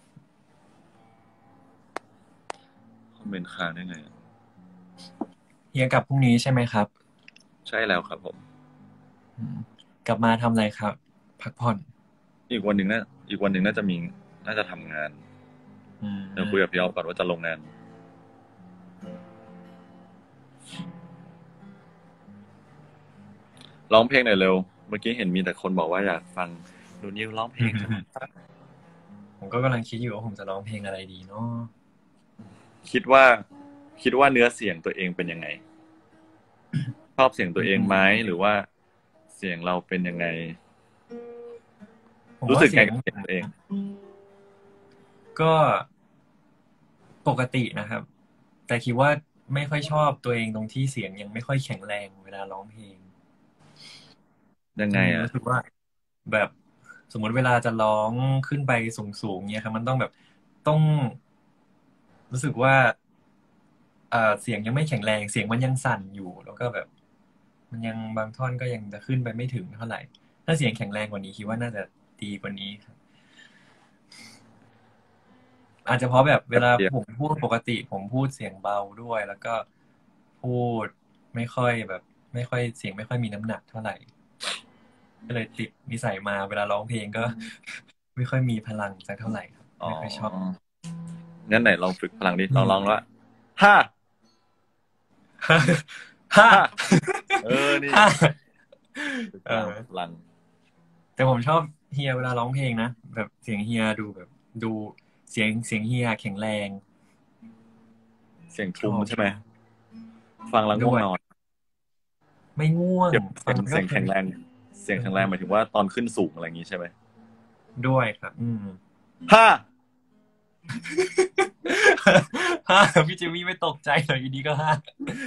S2: คอมเมนต์ค้างได้ไง
S1: เฮียกลับพรุ่งนี้ใช่ไหมครับ
S2: ใช่แล้วครับผม
S1: อืมกลับมาทำอะไรครับ พักผ่อน
S2: อีกวันหนึ่งน่าอีกวันหนึ่งน่าจะมีน่าจะทำงาน
S1: อืม
S2: เดี๋ยวคุยกับพี่ออฟก่อนว่าจะลงงาน ร้องเพลงหน่อยเร็ว เมื่อกี้เห็นมีแต่คนบอกว่าอยากฟังหนูนิวร้องเพลงจัง
S1: ผมก็กำลังคิดอยู่ว่าผมจะร้องเพลงอะไรดีเนาะ
S2: คิดว่า คิดว่าเนื้อเสียงตัวเองเป็นยังไง ชอบเสียงตัวเองไหมหรือว่าเสียงเราเป็นยังไง
S1: ผม
S2: รู้
S1: ว่า
S2: สึก
S1: เสี
S2: ไง
S1: ยง
S2: กับเสียงตัวเอง
S1: ก็ปกตินะครับ แต่คิดว่าไม่ค่อยชอบตัวเองตรงที่เสียงยังไม่ค่อยแข็งแรงเวลาร้องเพลง
S2: ยังไงอ่ะ
S1: รู้สึกว่าแบบสมมติเวลาจะร้องขึ้นไปสูงๆเนี่ยครับมันต้องแบบต้อง รู้สึกว่าเอ่อเสียงยังไม่แข็งแรงเสียงมันยังสั่นอยู่ แล้วก็แบบ มันยังบางท่อนก็ยังจะขึ้นไปไม่ถึงเท่าไหร่ ถ้าเสียงแข็งแรงกว่านี้คิดว่าน่าจะดีกว่านี้ครับ อาจจะเพราะแบบเวลา
S2: เดี๋ยว
S1: ผมพูดปกติ ผมพูดเสียงเบาด้วย แล้วก็พูดไม่ค่อยแบบ ไม่ค่อยเสียงไม่ค่อยมีน้ำหนักเท่าไหร่ ก็เลยติดนิสัยมาเวลาร้องเพลงก็ ไม่ค่อยมีพลังสักเท่าไหร่ครับ
S2: อ๋อ
S1: ไม่ค่อยชอบ
S2: งั้นไหนลองฝึกพลังดิลองลองว่าฮ่า
S1: ฮ่า
S2: ฮ่าเออนี่
S1: ฮ่า
S2: ฝึกพ
S1: เอ
S2: ลัง
S1: อ
S2: พลัง
S1: แต่ผมชอบเฮียเวลาร้องเพลงนะแบบเสียงเฮียดูแบบ ดูเสียงเสียงเฮียแข็งแรง
S2: เสียงทุ้มใช่ไหมฟังแล้วง่วงนอน
S1: ไม่ง่วง
S2: เดี๋ยว
S1: ฟัง
S2: เสียงแข็งแรง เสียงแข็งแรงหมายถึงว่าตอนขึ้นสูงอะไรอย่างนี้ใช่ไหม
S1: ด้วยครับ อืม
S2: ฮ่า
S1: ฮ่าพี่จิมมี่ไม่ตกใจเหรออยู่ดีก็ฮ่า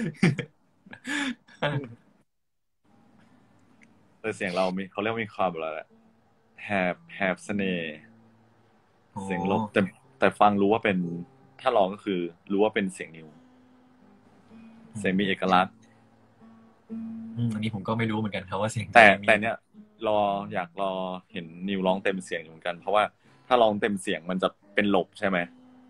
S2: แต่เสียงเรามีเขาเรียกว่ามีความแบบอะไรแหบแหบเสน่ห์เสียงลบแต่แต่ฟังรู้ว่าเป็นถ้าร้องก็คือ รู้ว่าเป็นเสียงนิว เสียงมีเอกลักษณ์
S1: อืมอันนี้ผมก็ไม่รู้เหมือนกันครับว่าเสียง
S2: แต่
S1: มี
S2: แต่เนี้ยรออยากรอเห็นนิวร้องเต็มเสียงอยู่เหมือนกัน เพราะว่าถ้าร้องเต็มเสียงมันจะเป็นหลบใช่ไหม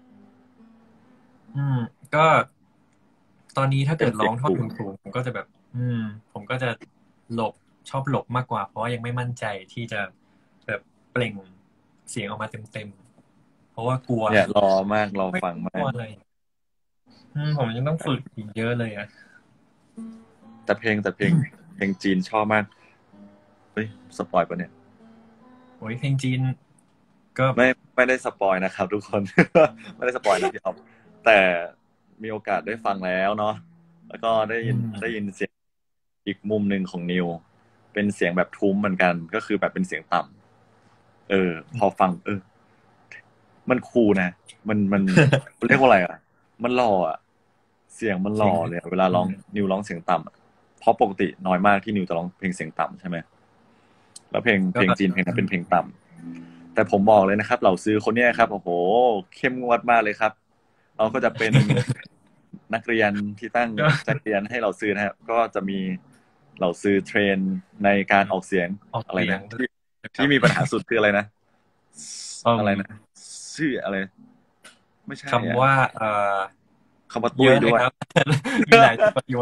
S1: อืมก็ตอนนี้ถ้า
S2: เป็
S1: เกิ
S2: น
S1: ด
S2: เสี
S1: ร้
S2: ย
S1: อง
S2: ง
S1: ท่อน
S2: สูง
S1: สูงๆผมก็จะแบบ อืม ผมก็จะหลบชอบหลบมากกว่า เพราะว่ายังไม่มั่นใจที่จะแบบเปล่งเสียงออกมาเต็มๆเพราะว่ากลัว
S2: เนี่ยรอมากรอ
S1: ไม่
S2: ฟัง
S1: ก
S2: มา
S1: ลัว
S2: ก
S1: เลย อืม ผมยังต้องฝึกอีกเยอะเลยอะ
S2: แต่เพลงแต่เพลง เพลงจีนชอบมาก เฮ้ยสปอยล์ปะเนี่ย
S1: โอ้ยเพลงจีน ก็
S2: ไม่ไม่ได้สปอยล์นะครับ ทุกคน ไม่ได้สปอยล์นะพี่อ๊อฟแต่มีโอกาสได้ฟังแล้วเนาะแล้วก็ได้
S1: อื
S2: ยิน
S1: ม
S2: ได้ยินเสียงอีกมุมหนึ่งของนิว เป็นเสียงแบบทุ้มเหมือนกัน ก็คือแบบเป็นเสียงต่ำเออ พอฟัง เออ มันคูลนะ มันมัน เรียกว่าอะไรอ่ะ มันหล่ออ่ะ เสียงมันห
S1: เสีย
S2: ล่
S1: ง
S2: อเลยอะเวลา
S1: อื
S2: ร้อง
S1: ม
S2: นิวร้องเสียงต่ำอะเพราะปกติน้อยมากที่นิวจะร้องเพลงเสียงต่ำใช่ไหม แล้วเพลง
S1: ก็
S2: เพลงจีนเพลงนั้นเป็นเพลงต่ำแต่ผมบอกเลยนะครับ เหล่าซื้อคนเนี้ยครับ โอ้โห เข้มงวดมากเลยครับ เราก็จะเป็น นักเรียนที่ตั้ง
S1: ก็
S2: ใจเรียนให้เหล่าซื้อนะครับ ก็จะมีเหล่าซื้อเทรนในการออกเสียง
S1: ออก
S2: อะไร
S1: เสีย
S2: นะ
S1: ง
S2: ที่
S1: ครั
S2: ที่
S1: บ
S2: มีปัญหาสุดคืออะไรนะ
S1: อื
S2: อะไร
S1: ม
S2: นะ ชื่ออะไร ไม่ใช่
S1: คำ
S2: อะ
S1: ว่า เอ่อ
S2: คำว่า
S1: เย
S2: ตุ้ย
S1: อะเล
S2: ด้
S1: ย
S2: วย
S1: ครับ มีหลายตัวย้วย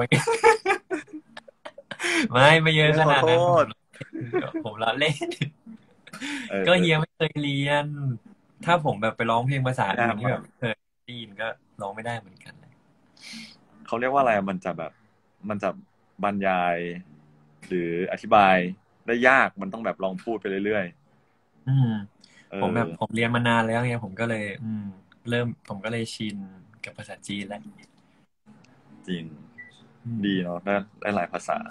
S1: ไม่ ไม่เยอะ
S2: เฮ้ย
S1: ข
S2: ขอ
S1: นาด
S2: โท
S1: นั้น ผม
S2: ษ
S1: ผมล้อเล่น
S2: เออ
S1: ก็เฮียไม่เคยเรียน ถ้าผมแบบไปร้องเพลงภาษาอื่
S2: ยาน ก
S1: ที่
S2: มา
S1: แบ
S2: ก
S1: บเคยได้ยินก็ร้องไม่ได้เหมือนกันเลย
S2: เขาเรียกว่าอะไรอะ มันจะแบบ มันจะบรรยาย หรืออธิบายได้ยาก มันต้องแบบลองพูดไปเรื่อย
S1: อืม
S2: ๆ เอ
S1: ผมแบ
S2: อ
S1: บ ผมเรียนมานานแล้วไง ผมก็เลย อืม เริ่ม ผมก็เลยชินกับภาษาจีนแล้ว
S2: จริง
S1: อืม
S2: ดีเนาะ ได้ ได้หลายภาษา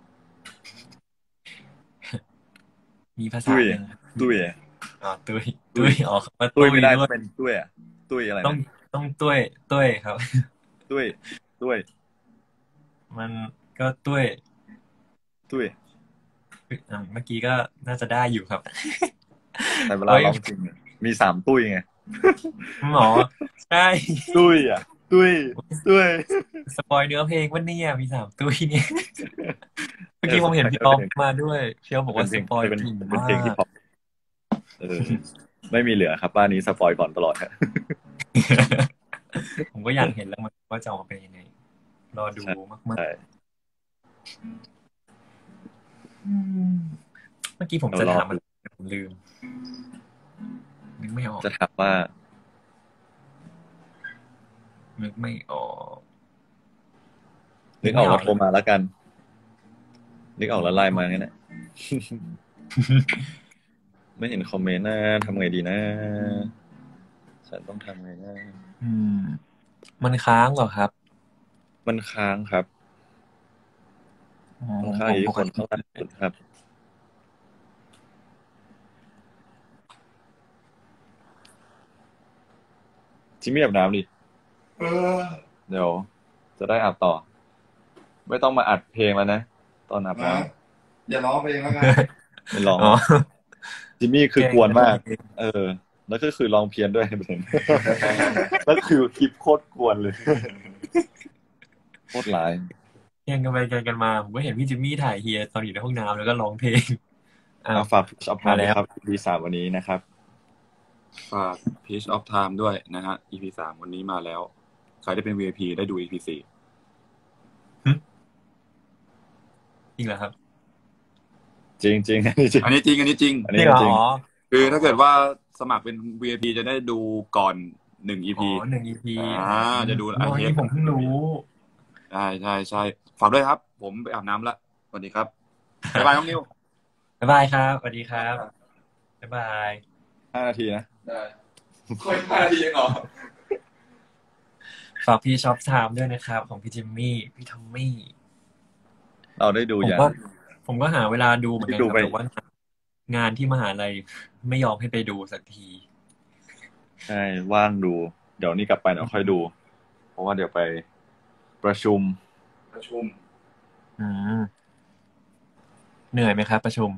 S1: มีภาษา
S2: ตุ้ย
S1: หนึ่ง
S2: ตุ้ย
S1: อ๋อ ตุ้ย
S2: ตุ
S1: ตุ้
S2: ้
S1: ย
S2: ย
S1: อ๋อ คำว่า
S2: ตุ้
S1: ตุ้
S2: ย
S1: ย
S2: ไม่ได้
S1: ด้
S2: ต้
S1: ว
S2: อย งเป็นตุ้ยอะ ตุ้ยอะไร
S1: ต้อง
S2: นะ
S1: ต้องตุ้ย ตุ้ยครับ
S2: ตุ้ย ตุ้ย
S1: มันก็ตุ้ย
S2: ตุ้ย
S1: อ่า เมื่อกี้ก็น่าจะได้อยู่ครับ
S2: แต่เว
S1: เฮ
S2: ลา
S1: ้ย
S2: ร้องจริงอะมี สาม ตุ้ยไง
S1: อ๋อ ใช่
S2: ตุ้ยอะ ตุ้ย ตุ้ย
S1: สปอยล์เนื้อเพลงปะเนี่ย มี สาม ตุ้ย เนี่ย เมื่อ
S2: เอ
S1: กี้
S2: อ
S1: ผมเห็น
S2: ส
S1: พี่
S2: ป
S1: อ๊
S2: อ
S1: อ
S2: ย์
S1: ฟ
S2: เพลง
S1: มาด้วย พี่อ๊อฟบ
S2: มั
S1: อน ก
S2: เป็
S1: ว่าน
S2: เพ
S1: ส
S2: ลง
S1: ปอย
S2: มั
S1: ล์
S2: นเป็น
S1: เก่ง
S2: มันเป็น
S1: มา
S2: เพลงฮิป
S1: ก
S2: ฮอป เออ ไม่มีเหลือครับ บ้านนี้สปอยล์ก่อนตลอดครับ
S1: ผมก็อยากเห็นแล้วมันว่าจะออกมาเป็นยังไง รอดู
S2: ใช่
S1: มาก
S2: ใช่
S1: ๆ อืม เมื่อกี้ผม
S2: เรา
S1: จะ
S2: รอ
S1: ถาม
S2: ด
S1: อะไร ผมลืม นึกไม่ออก
S2: จะถามว่า
S1: นึกไม่ออก
S2: นึกออกแล้วโทรมาแล้วกัน นึกออกแล้วไลน์มางั้นน่ะ ไม่เห็นคอมเมนต์นะ ทำไงดีนะ ฉันต้องทำไงนะ
S1: อืม มันค้างเหรอครับ?
S2: มันค้างครับ
S1: อ๋อ
S2: มันค้าง
S1: ผ
S2: อยู่
S1: ม
S2: ที่
S1: ป
S2: ค
S1: ก
S2: น
S1: ติ
S2: ข้างล่างสุดครับ จิมมี่อาบน้ำดิ
S3: เออ
S2: เดี๋ยวจะได้อาบต่อ ไม่ต้องมาอัดเพลงแล้วนะ ตอนอาบ
S3: นะ
S2: น้
S3: อย่าร้องเพลงแล้วกัน
S2: ำ ไม่ร้อง
S1: อ๋อ
S2: จิมมี่คื
S1: แก
S2: อ
S1: ล้ง
S2: กวน
S1: กัน
S2: มาก
S1: เอง
S2: เออ แล้วก็คือร้องเพี้ยนด้วย ประเด็น แล้วคือคลิปโคตรกวนเลย โคตรร้าย
S1: แกล้งกันไปแกล้งกันมา ผมก็เห็นพี่จิมมี่ถ่ายเฮียตอนอยู่ในห้องน้ำแล้วก็ร้องเพลง อ้า
S2: อ่ะ
S1: ว
S2: ฝาก Pitch of
S1: มา
S2: Time
S1: แล้
S2: ด้วย
S1: ว
S2: ครับ อี พี สาม วันนี้นะครับ
S3: ฝาก Pitch of Time ด้วยนะฮะ อี พี สาม วันนี้มาแล้ว ใครได้เป็น วี ไอ พี ได้ดู อี พี สี่
S1: หึ จริงเหรอครับ?
S2: จริง ๆ อันนี้จริง
S3: อันนี้จริง อันนี้จริง
S2: อัน
S1: จ
S2: นี้
S1: ริงเหรอ?
S2: จริง
S1: อ๋อ
S3: คือถ้าเกิดว่าสมัครเป็น วี ไอ พี จะได้ดูก่อน หนึ่ง อี
S1: อ๋
S3: พี
S1: อ หนึ่ง อี พี
S3: อา
S1: อื
S3: จะ
S1: ม
S3: ดู
S1: อ๋อ อันนี้ผมเพิ่งรู้
S3: ใช่ ๆ ๆ ฝากด้วยครับ ผมไปอาบน้ำแล้ว สวัสดีครับ บ๊ายบาย น้องนิว
S1: บ๊ายบายครับ สวัสดีครับ บ๊ายบาย
S2: ห้า นาทีนะ
S3: ได้ ค่อย ห้า นาทีเองเหรอ?
S1: ฝาก Pitch of Time ด้วยนะครับ ของพี่จิมมี่ พี่ทอมมี่
S2: เราได้ดู
S1: ผม
S2: ยัง?
S1: ก็ ผมก็หาเวลาดูเหมือน
S2: ได
S1: กั้น
S2: ดู
S1: ครับ
S2: ไป
S1: แต่ว่า งานที่มหาลัยไม่ยอมให้ไปดูสักที
S2: ใช่ ว่างดู เดี๋ยวนี้กลับไปเดี๋ยวค่อยดู เพราะว่าเดี๋ยวไปประชุม
S3: ประชุม
S1: อืม เหนื่อยไหมครับประชุม?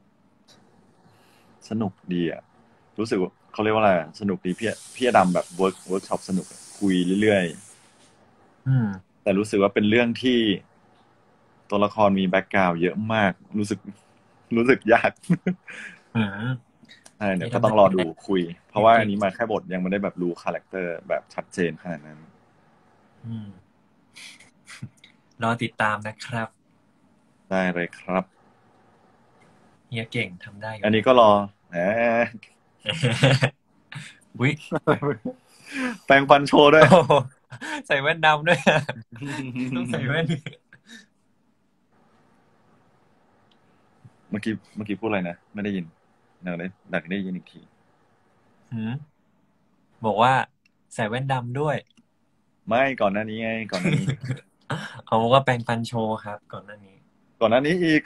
S2: สนุกดีอะ รู้สึกว่า เขาเรียกว่าอะไรอะ สนุกดี พี่ พี่อดัมแบบเวิร์ก เวิร์กช็อปสนุก คุยเรื่อย ๆ
S1: อืม
S2: แต่รู้สึกว่าเป็นเรื่องที่ตัวละครมีแบ็กกราวนด์เยอะมาก รู้สึกรู้สึกยาก
S1: อืม
S2: ใช่เดี๋ยว
S1: นี่
S2: ก็
S1: ทำ
S2: ต้อง
S1: ได้
S2: รอดูคุย เพราะว่า
S1: จริง
S2: อันนี้มาแค่บทยังไม่ได้แบบรู้คาแรคเตอร์แบบชัดเจนขนาดนั้น
S1: อืม รอติดตามนะครับ
S2: ได้เลยครับ
S1: เฮียเก่งทำได้อยู่
S2: อันนี้ก็รอแหม
S1: อุ๊ย
S2: แปรงฟันโชว์ด้วย
S1: โอ้โหใส่แว่นดำด้วยอะต้องใส่แว่น
S2: เมื่อกี้เมื่อกี้พูดอะไรนะไม่ได้ยินอยากได้อยากได้ยินอีกที
S1: หืมบอกว่าใส่แว่นดำด้วย
S2: ไม่ก่อนหน้านี้ไง ก่อนหน้านี้
S1: เอาบอกว่าแปรงฟันโชว์ครับ ก่อนหน้านี้
S2: ก่อนหน้านี้อีก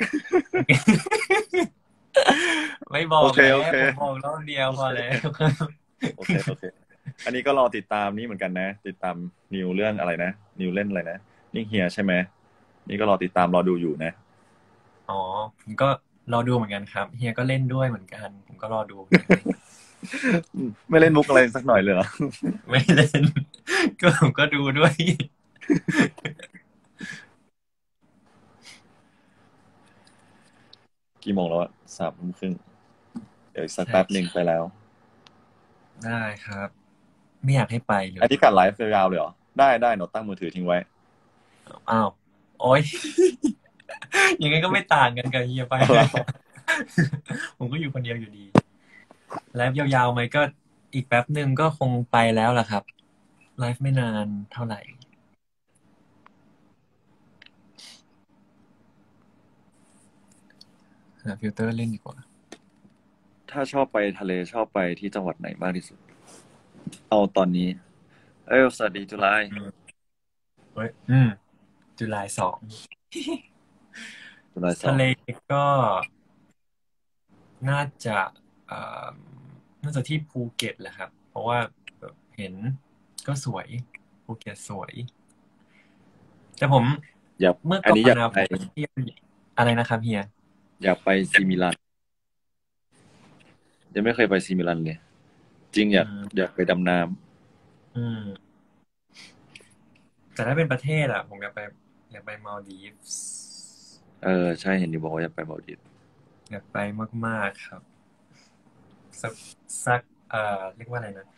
S1: ไม่บอก
S2: โอเค
S1: แล้ว
S2: โอเค
S1: ผมบอกรอบเดียวพอแล้ว
S2: โอเคโอเค อันนี้ก็รอติดตามนี้เหมือนกันนะ ติดตามนิวเรื่องอะไรนะนิวเล่นอะไรนะนี่เฮียใช่ไหมนี่ก็รอติดตามรอดูอยู่นะ
S1: อ๋อ ผมก็รอดูเหมือนกันครับ เฮียก็เล่นด้วยเหมือนกัน ผมก็รอดูเหมือนกัน
S2: ไม่เล่นมุกอะไรสักหน่อยเลยเหรอ
S1: ไม่เล่น ก็ผมก็ดูด้วย
S2: กี่โมงแล้วอะสามทุ่มครึ่งเดี๋ยวอีกสัก
S1: ใช่
S2: แป๊บหนึ่งไปแล้ว
S1: ได้ครับ ไม่อยากให้ไปเลย
S2: อันนี้การไลฟ์ยาวๆเลยเหรอได้ได้หนูตั้งมือถือทิ้งไว้
S1: อ้าว โอ๊ย ยังไงก็ไม่ต่างกันกับเฮียไป
S2: เอาละ
S1: ผมก็อยู่คนเดียวอยู่ดี ไลฟ์ยาวๆไหมก็อีกแป๊บหนึ่งก็คงไปแล้วล่ะครับ ไลฟ์ไม่นานเท่าไหร่ หาฟิลเตอร์เล่นดีกว่า
S2: ถ้าชอบไปทะเลชอบไปที่จังหวัดไหนมากที่สุด เอาตอนนี้ เอ้ยสวัสดีจุฬา
S1: เฮ้ย อืม จุลายสอง
S2: จุฬาสอง
S1: ทะเลก็น่าจะเอ่อน่าจะที่ภูเก็ตแหละครับ เพราะว่าแบบเห็นก็สวยภูเก็ตสวย แต่ผม
S2: อยาก
S1: เมื่อ
S2: อัน
S1: ก่อ
S2: นี้อยาน ก
S1: นะผ
S2: ไป
S1: มเที่ยวอะไรนะครับเฮีย
S2: อยากไปซีมิลันยังไม่เคยไปซีมิลันเลย จริงอยาก
S1: อืม
S2: อยากไปดำน้
S1: อืม แต่ถ้าเป็นประเทศอะผมอยากไปอยากไปมาลดีฟส์
S2: ำเออใช่เห็นอยู่บอกว่าอยากไปมาลดีฟส์
S1: อยากไปมากๆครับ สักสักเอ่อเรียกว่าอะไรนะ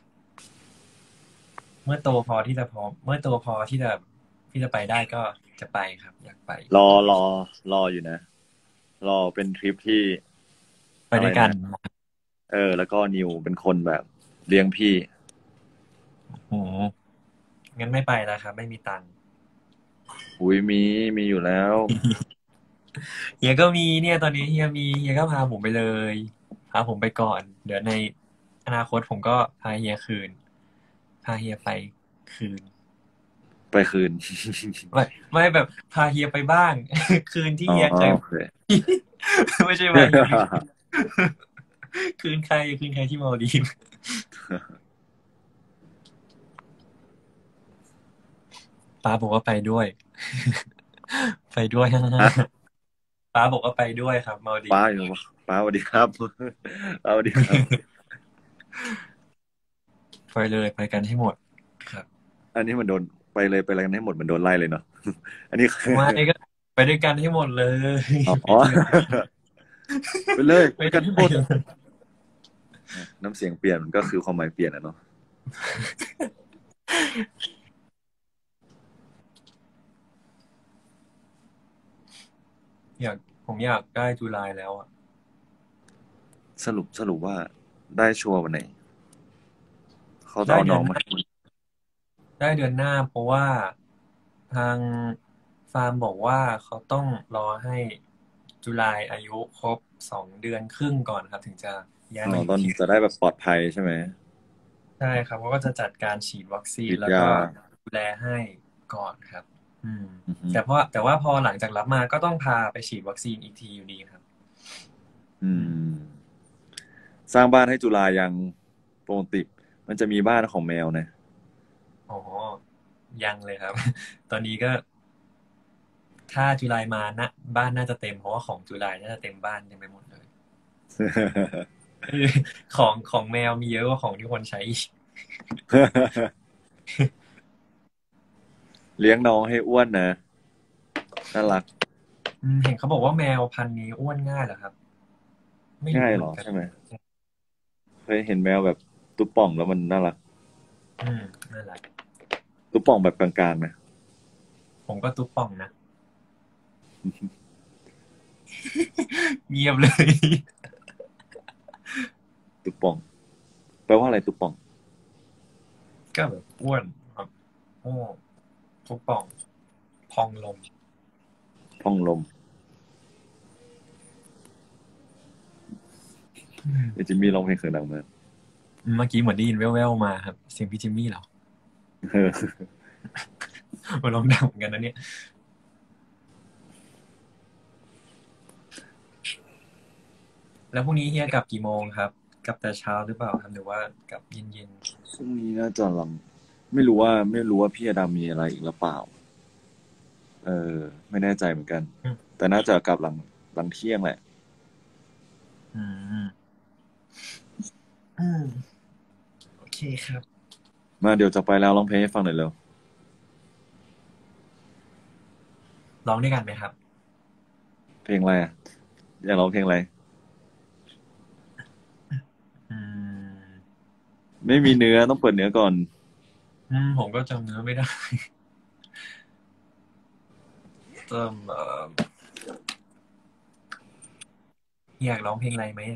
S1: เมื่อโตพอที่จะพอเมื่อโตพอที่จะที่จะไปได้ก็จะไปครับ อยากไป
S2: รอรอรออยู่นะ รอเป็นทริปที่
S1: ไปด้วยกัน
S2: เออ แล้วก็นิวเป็นคนแบบเลี้ยงพี่
S1: โอ้โหงั้นไม่ไปแล้วครับ ไม่มีตังค์
S2: อุ้ยมีมีอยู่แล้ว
S1: เฮียก็มีเนี่ย ตอนนี้เฮียมีเฮียก็พาผมไปเลยพาผมไปก่อน เดี๋ยวในอนาคตผมก็พาเฮียคืน พาเฮียไปคืน
S2: ไปคืน
S1: ไม่ไม่แบบพาเฮียไปบ้าง คืนที่
S2: อ๋อ
S1: เฮียเคย
S2: โอเค
S1: ไม่ใช่ว่าเฮียคืนใครคืนใครที่มาลดีฟส์ป้าบอกว่าไปด้วย ไปด้วย ป้าบอกว่าไปด้วยครับมาลดีฟ
S2: ป้า
S1: ส์
S2: อยู่ปะป้าสวัสดีครับ ป้าสวัสดีครับ
S1: ไปเลยไปกันให้หมดครับ
S2: อันนี้มันโดนไปเลยไปอะไรกันให้หมดมันโดนไล่เลยเนาะ อันนี้คือ
S1: ไม่ก็ไปด้วยกันให้หมดเลย
S2: อ๋อ
S1: ไปเที่ยว
S2: ไปเลยไปกันให้หมด น้ำเสียงเปลี่ยนมันก็คือความหมายเปลี่ยนอะเนาะ
S1: อยากผมอยากได้จุลายแล้วอ่ะ
S2: สรุปสรุปว่าได้ชัวร์วันไหนเขาจะ
S1: ได้
S2: เอา
S1: เดื
S2: น้
S1: อ
S2: อน ง
S1: ห
S2: มา
S1: น้า
S2: ให้คุณ
S1: ได้เดือนหน้า เพราะว่าทางฟาร์มบอกว่าเขาต้องรอให้จุลายอายุครบสองเดือนครึ่งก่อนครับ ถึงจะย้าย
S2: อ๋
S1: มา
S2: อ
S1: อยู่
S2: ตอน
S1: ที่
S2: จะได้แบบปลอดภัยใช่ไหม
S1: ใช่ครับเขาก็จะจัดการฉีดวัคซีน
S2: ฉีด
S1: แล้ว
S2: ยา
S1: ก็ดูแลให้ก่อนครับ อืม
S2: อือฮึ
S1: แต่พอแต่ว่าพอหลังจากรับมาก็ต้องพาไปฉีดวัคซีนอีกทีอยู่ดีครับ
S2: อืม สร้างบ้านให้จุฬายังปกติมันจะมีบ้านของแมวนะ
S1: อ๋อ ยังเลยครับ ตอนนี้ก็ ถ้าจุลายมานะบ้านน่าจะเต็มเพราะว่าของจุลายน่าจะเต็มบ้านเต็มไปหมดเลย ของของแมวมีเยอะกว่าของที่คนใช้อีก
S2: เลี้ยงน้องให้อ้วนนะน่ารัก
S1: อืมเห็นเขาบอกว่าแมวพันธุ์นี้อ้วนง่ายเหรอครับ ไม่รู้
S2: ง่าย
S1: เหมือนกัน
S2: เหรอใช่ไหมเคยเห็นแมวแบบตุ๊ปป่องแล้วมันน่ารัก
S1: อืมนั่นแหละ
S2: ตุ๊ปป่องแบบกลางๆนะ
S1: ผมก็ตุ๊บป่องนะ เงียบเลย
S2: ตุ๊ปป่องแปลว่าอะไรตุ๊ปป่อง
S1: ก็แบบอ้วนครับโอ้ตุ๊บป่องพองลม
S2: พองลม
S1: อืม
S2: ไอจิมมี่ร้องเพลงเสียงดังมาก
S1: เมื่อกี้เหมือนได้ยินแว่วๆมาครับเสียงพี่จิมมี่เหรอ
S2: เออ
S1: มันร้องดังเหมือนกันนะเนี่ย แล้วพรุ่งนี้เฮียกลับกี่โมงครับกลับแต่เช้าหรือเปล่าครับหรือว่ากลับเย็น
S2: พรุ่งนี้น่าจะหลังไม่รู้ว่าไม่รู้ว่าพี่อดามีอะไรอีกหรือเปล่า เออ ไม่แน่ใจเหมือนกัน
S1: ๆอืม
S2: แต่น่าจะกลับหลังหลังเที่ยงแหละ
S1: อืมอืมโอเคครับ
S2: มาเดี๋ยวจะไปแล้วร้องเพลงให้ฟังหน่อยเร็ว
S1: ร้องด้วยกันไหมครับ
S2: เพลงอะไรอ่ะอยากร้องเพลงอะไร
S1: อืม
S2: ไม่มีเนื้อต้องเปิดเนื้อก่อน
S1: อืมผมก็จำเนื้อไม่ได้ เติมเอ่ออยากร้องเพลงอะไรไหมอะ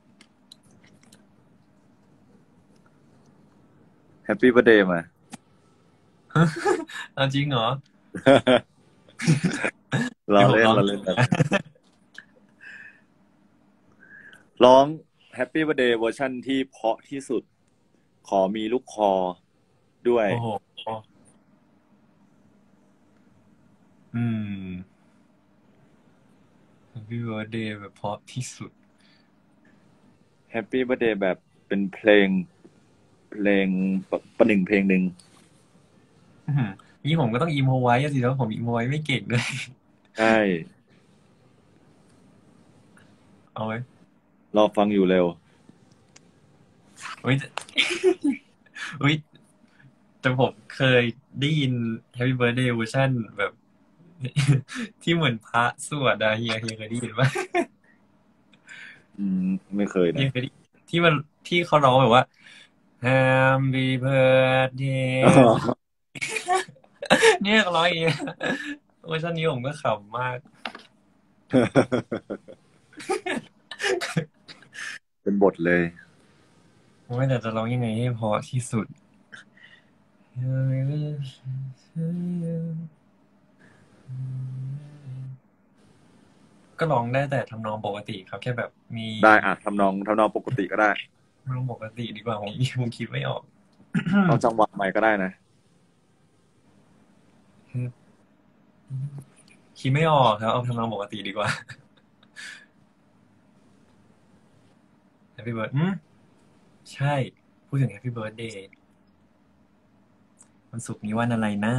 S2: Happy Birthday มา
S1: เอาจริงเหรอ
S2: เรา
S1: เดี๋ยวผม
S2: เล่น
S1: ร้อง
S2: เราเล่นกันร้อง Happy Birthday เวอร์ชันที่เพราะที่สุด ขอมีลูกคอด้วย
S1: โอ้โหอืม Happy Birthday แบบเพราะที่สุด
S2: Happy Birthday แบบเป็นเพลง เพลงประประหนึ่งเพลงหนึ่ง
S1: อื้อหือนี่ผมก็ต้องอิมโพไว้สิแล้วผมอิมโพไว้ไม่เก่งด้วย
S2: ใช่
S1: เอาไว้
S2: รอฟังอยู่เร็ว
S1: เฮ้ย เฮ้ยแต่ผมเคยได้ยิน Happy Birthday เวอร์ชันแบบ ที่เหมือนพระสวดอะเฮียเฮียเคยได้ยินปะ
S2: อืม ไม่เคย
S1: เฮีย
S2: นะ
S1: เคยได้ที่มันที่เขาร้องแบบว่า Happy Birthday
S2: อ๋อ
S1: เนี่ยเขาร้องอย่างเงี้ยเวอร์ชันนี้ผมก็ขำมาก
S2: เป็นบทเลย
S1: ไม่แต่จะร้องยังไงให้เพราะที่สุด Happy birthday to you ก็ร้องได้แต่ทำนองปกติครับแค่แบบมี
S2: ได้อ่ะทำนองทำนองปกติก็ได้
S1: ทำนองปกติดีกว่าผมผมคิดไม่ออก
S2: เอาจังหวะใหม่ก็ได้นะ
S1: คิดไม่ออกครับเอาทำนองปกติดีกว่า Happy Birthday อืมใช่พูดถึง Happy Birthday วันศุกร์นี้วันอะไรนะ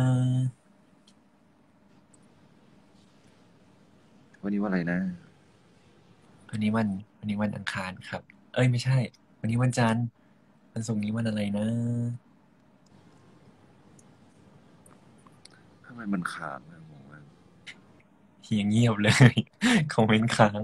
S2: วันนี้ว่าอะไรนะ
S1: วันนี้วันวันนี้วันอังคารครับ เอ้ยไม่ใช่ วันนี้วันจันทร์วันศุกร์นี้วันอะไรนะ
S2: ทำไมมันค้างอะงงมาก
S1: เฮียเงียบเลย คอมเมนต์ค้าง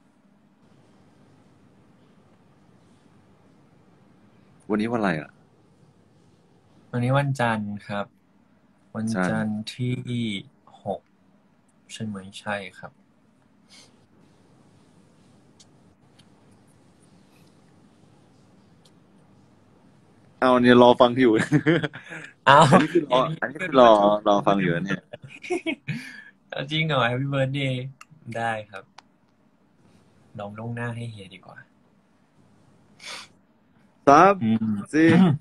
S2: วันนี้วันอะไรอ่ะ
S1: วันนี้วันจันทร์ครับ วัน
S2: จันทร์
S1: จันทร์ที่หกใช่ไหมใช่ครับ
S2: เอาเนี่ยรอฟังอยู่
S1: อ้าว
S2: อันนี้คือรอ อันนี้คือรอรอฟังอยู่นะเนี่ย
S1: เอาจริงเหรอ Happy Birthday ได้ครับลองลงหน้าให้เฮียดีกว่า
S2: สาม
S1: อืม
S2: สี่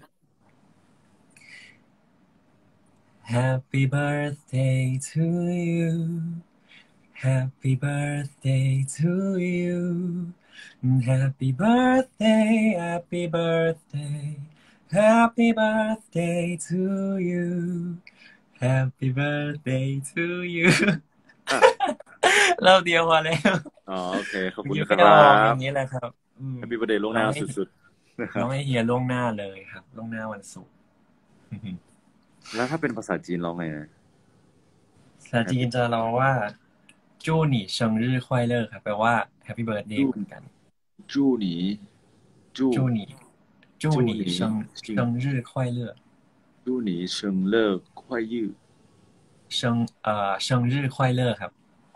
S1: Happy birthday to you Happy birthday to you Happy birthday Happy birthday Happy birthday to you Happy birthday to you
S2: อ่ะ
S1: เราเดียวพอแล้ว
S2: อ๋อโอเค ขอบคุณ
S1: ยิ้ม
S2: ค
S1: ไม่
S2: รั
S1: ออกอย่า
S2: บ
S1: งนี้แหละครับ อืม
S2: Happy Birthday ล่วงหน้าสุด
S1: น้องให้เฮียล่วงหน้าเลยครับล่วงหน้าวันศุกร์
S2: ๆ แล้วถ้าเป็นภาษาจีนร้องไงนะ
S1: ภาษาจีนจะร้องว่าจู้หนี่เชิงรื่อควายเลอร์ครับแปลว่า Happy Birthday
S2: จู้
S1: เหมือนกัน
S2: จู้หนีจู้
S1: จู้หนี่จู้
S2: จู้
S1: หนี่
S2: หนี
S1: เชิง
S2: ชิง
S1: เชิงรื่อควายเลอร์
S2: จู้หนีเชิงเลิกควายยื้อ
S1: เชิงเอ่อเชิงรื่อควายเลอร์ครับ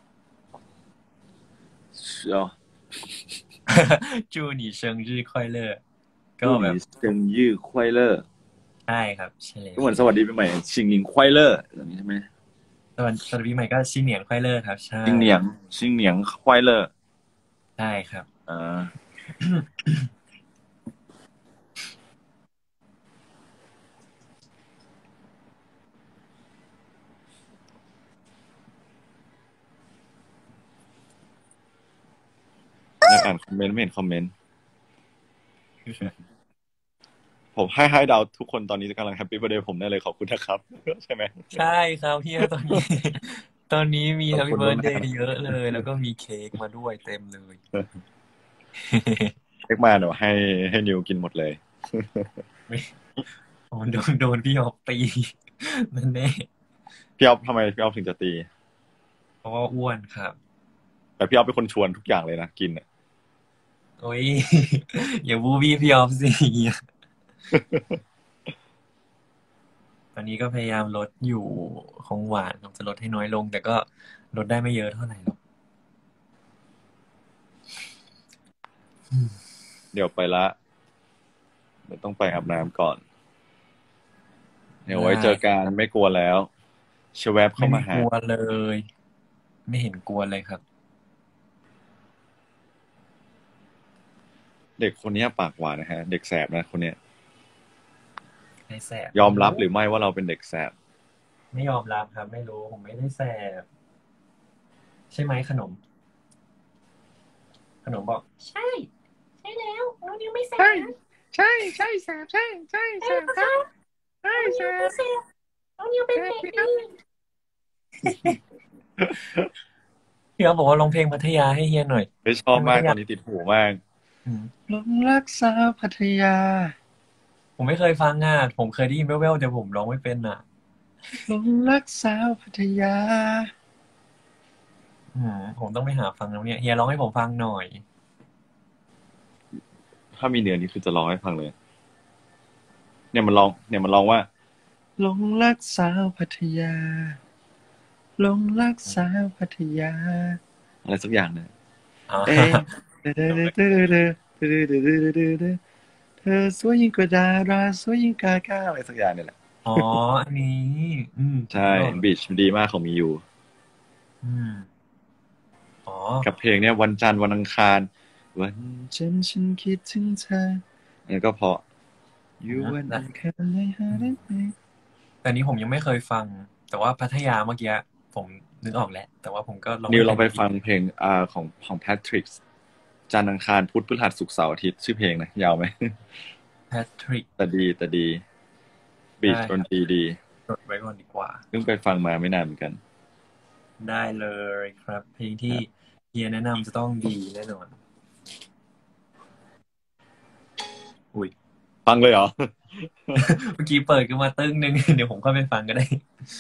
S2: เอ๋อ
S1: จู้หนี่เชิงรื่อควายเลอร์ก็
S2: จู้หนี
S1: แบบ
S2: เชิงยื้อควายเลอร์
S1: ใช่ครับใช่แล้
S2: ก็
S1: ว
S2: เหมือนสวัสดีปีใหม่ชิงหนิงควายเลอร์แบบนี้ใช่ไหม
S1: ตอนตอนปีใหม่ก็ชิงเหนียนควายเลอร์ครับใช่
S2: ชิงเหนียงชิงเหนียงควายเลอร์
S1: ใช่ครับ
S2: อ่าอยากอ่านคอมเมนต์ไม่เห็นคอมเมนต์ผมให้ให้ดาวทุกคนตอนนี้กำลังแฮปปี้เบ t ร์ a เดย์ผมได้เลยขอบคุณนะครับ ใช่ไหม
S1: ใช่ครับพี่ตอนนี้ ตอนนี้มี
S2: ขอบ
S1: Happy
S2: คุณล่วงหน้า
S1: Birthday เยอะเลย แล้วก็มีเค้กมาด้วยเต็มเลย
S2: เอ็กมาเดี๋ยวให้ให้นิวกินหมดเลย
S1: โอ้โดนโดนพี่ออกตีนั่นแน่
S2: พี่อ๊อฟทำไมพี่อ๊อฟถึงจะตี
S1: เพราะว่าอ้วนครับ
S2: แต่พี่อ๊อฟเป็นคนชวนทุกอย่างเลยนะกินอะ
S1: โอ้ย อย่าบูบี้พี่ออฟสิ ตอนนี้ก็พยายามลดอยู่ของหวานจะลดให้น้อยลง แต่ก็ลดได้ไม่เยอะเท่าไหร่หรอก
S2: เดี๋ยวไปละเดี๋ยวต้องไปอาบน้ำก่อน เดี๋ยวไว้เจอกันไม่กลัวแล้วชแวบเข้า
S1: ไม่
S2: มาหาก
S1: ลัวเลย ไม่เห็นกลัวเลยครับ
S2: เด็กคนนี้ปากหวานนะฮะ เด็กแสบนะคนเนี้ย
S1: ไม่แสบ
S2: ยอมรับหรือไม่ว่าเราเป็นเด็กแสบ
S1: ไม่ยอมรับครับ ไม่รู้ผมไม่ได้แสบใช่ไหมขนม ขนมบอก ใช่ ใช่แล้วน้องนิวไม่แสบ
S2: ใช่ใช่แสบใช่ใช่แสบครับใช่แสบ
S1: ไม่แสบน้องนิวเป็นเด็กดีพี่เขาบอกว่าร้องเพลงพัทยาให้เฮียหน่อย
S2: ไม่ชอบมากตอนนี้ติดหูมาก
S1: อืม
S2: หลงรักสาวพัทยา
S1: ผมไม่เคยฟังอ่ะผมเคยได้ยินแว่วๆแต่ผมร้องไม่เป็นอ่ะ
S2: หลงรักสาวพัทยา
S1: อืมผมต้องไปหาฟังแล้วเนี่ยเฮียร้องให้ผมฟังหน่อย
S2: ถ้ามีเนื้อนี้คือจะร้องให้ฟังเลย เนี่ยมันร้อง เนี่ยมันร้องว่าหลงรักสาวพัทยาหลงรักสาวพัทยา อะไรสักอย่างเนี่ย
S1: อ๋อ
S2: เอ๊ะเด้อเด้อเด้อเด้อเด้อเด้อเด้อเด้อเด้อเธอสวยยิ่งกว่าดาราสวยยิ่งกาก้าอะไรสักอย่างเนี่ยแหละ
S1: อ๋ออันนี้ อืม
S2: ใช่บีชดีมากของมีอยู่
S1: อืมอ๋อ
S2: กับเพลงเนี่ยวันจันทร์วันอังคาร วันจันทร์ฉันคิดถึงเธออันนี้ก็เพราะอยู่วันอังคารเลยหาได้ไหม
S1: แต่นี้ผมยังไม่เคยฟัง แต่ว่าพัทยาเมื่อกี้ผมนึกออกแล้ว แต่ว่าผมก็ลอง
S2: นิวลองไปฟังเพลงอ่าของของแพทริกจันทร์อังคารพุธพฤหัสศุกร์เสาร์อาทิตย์ชื่อเพลงนะยาวไหม
S1: แพทริก
S2: แต่ดีแต่ดีบีท
S1: ได้
S2: ดนตรีดี
S1: จดไว้ก่อนดีกว่า
S2: เพิ่งไปฟังมาไม่นานเหมือนกัน
S1: ได้เลยครับ เพลงที่เฮียแนะนำจะต้องดีแน่นอน อุ้ย
S2: ฟังเลยเหรอ
S1: เมื่อกี้เปิดขึ้นมาตึ้งนึง เดี๋ยวผมเข้าไปฟังก็ได้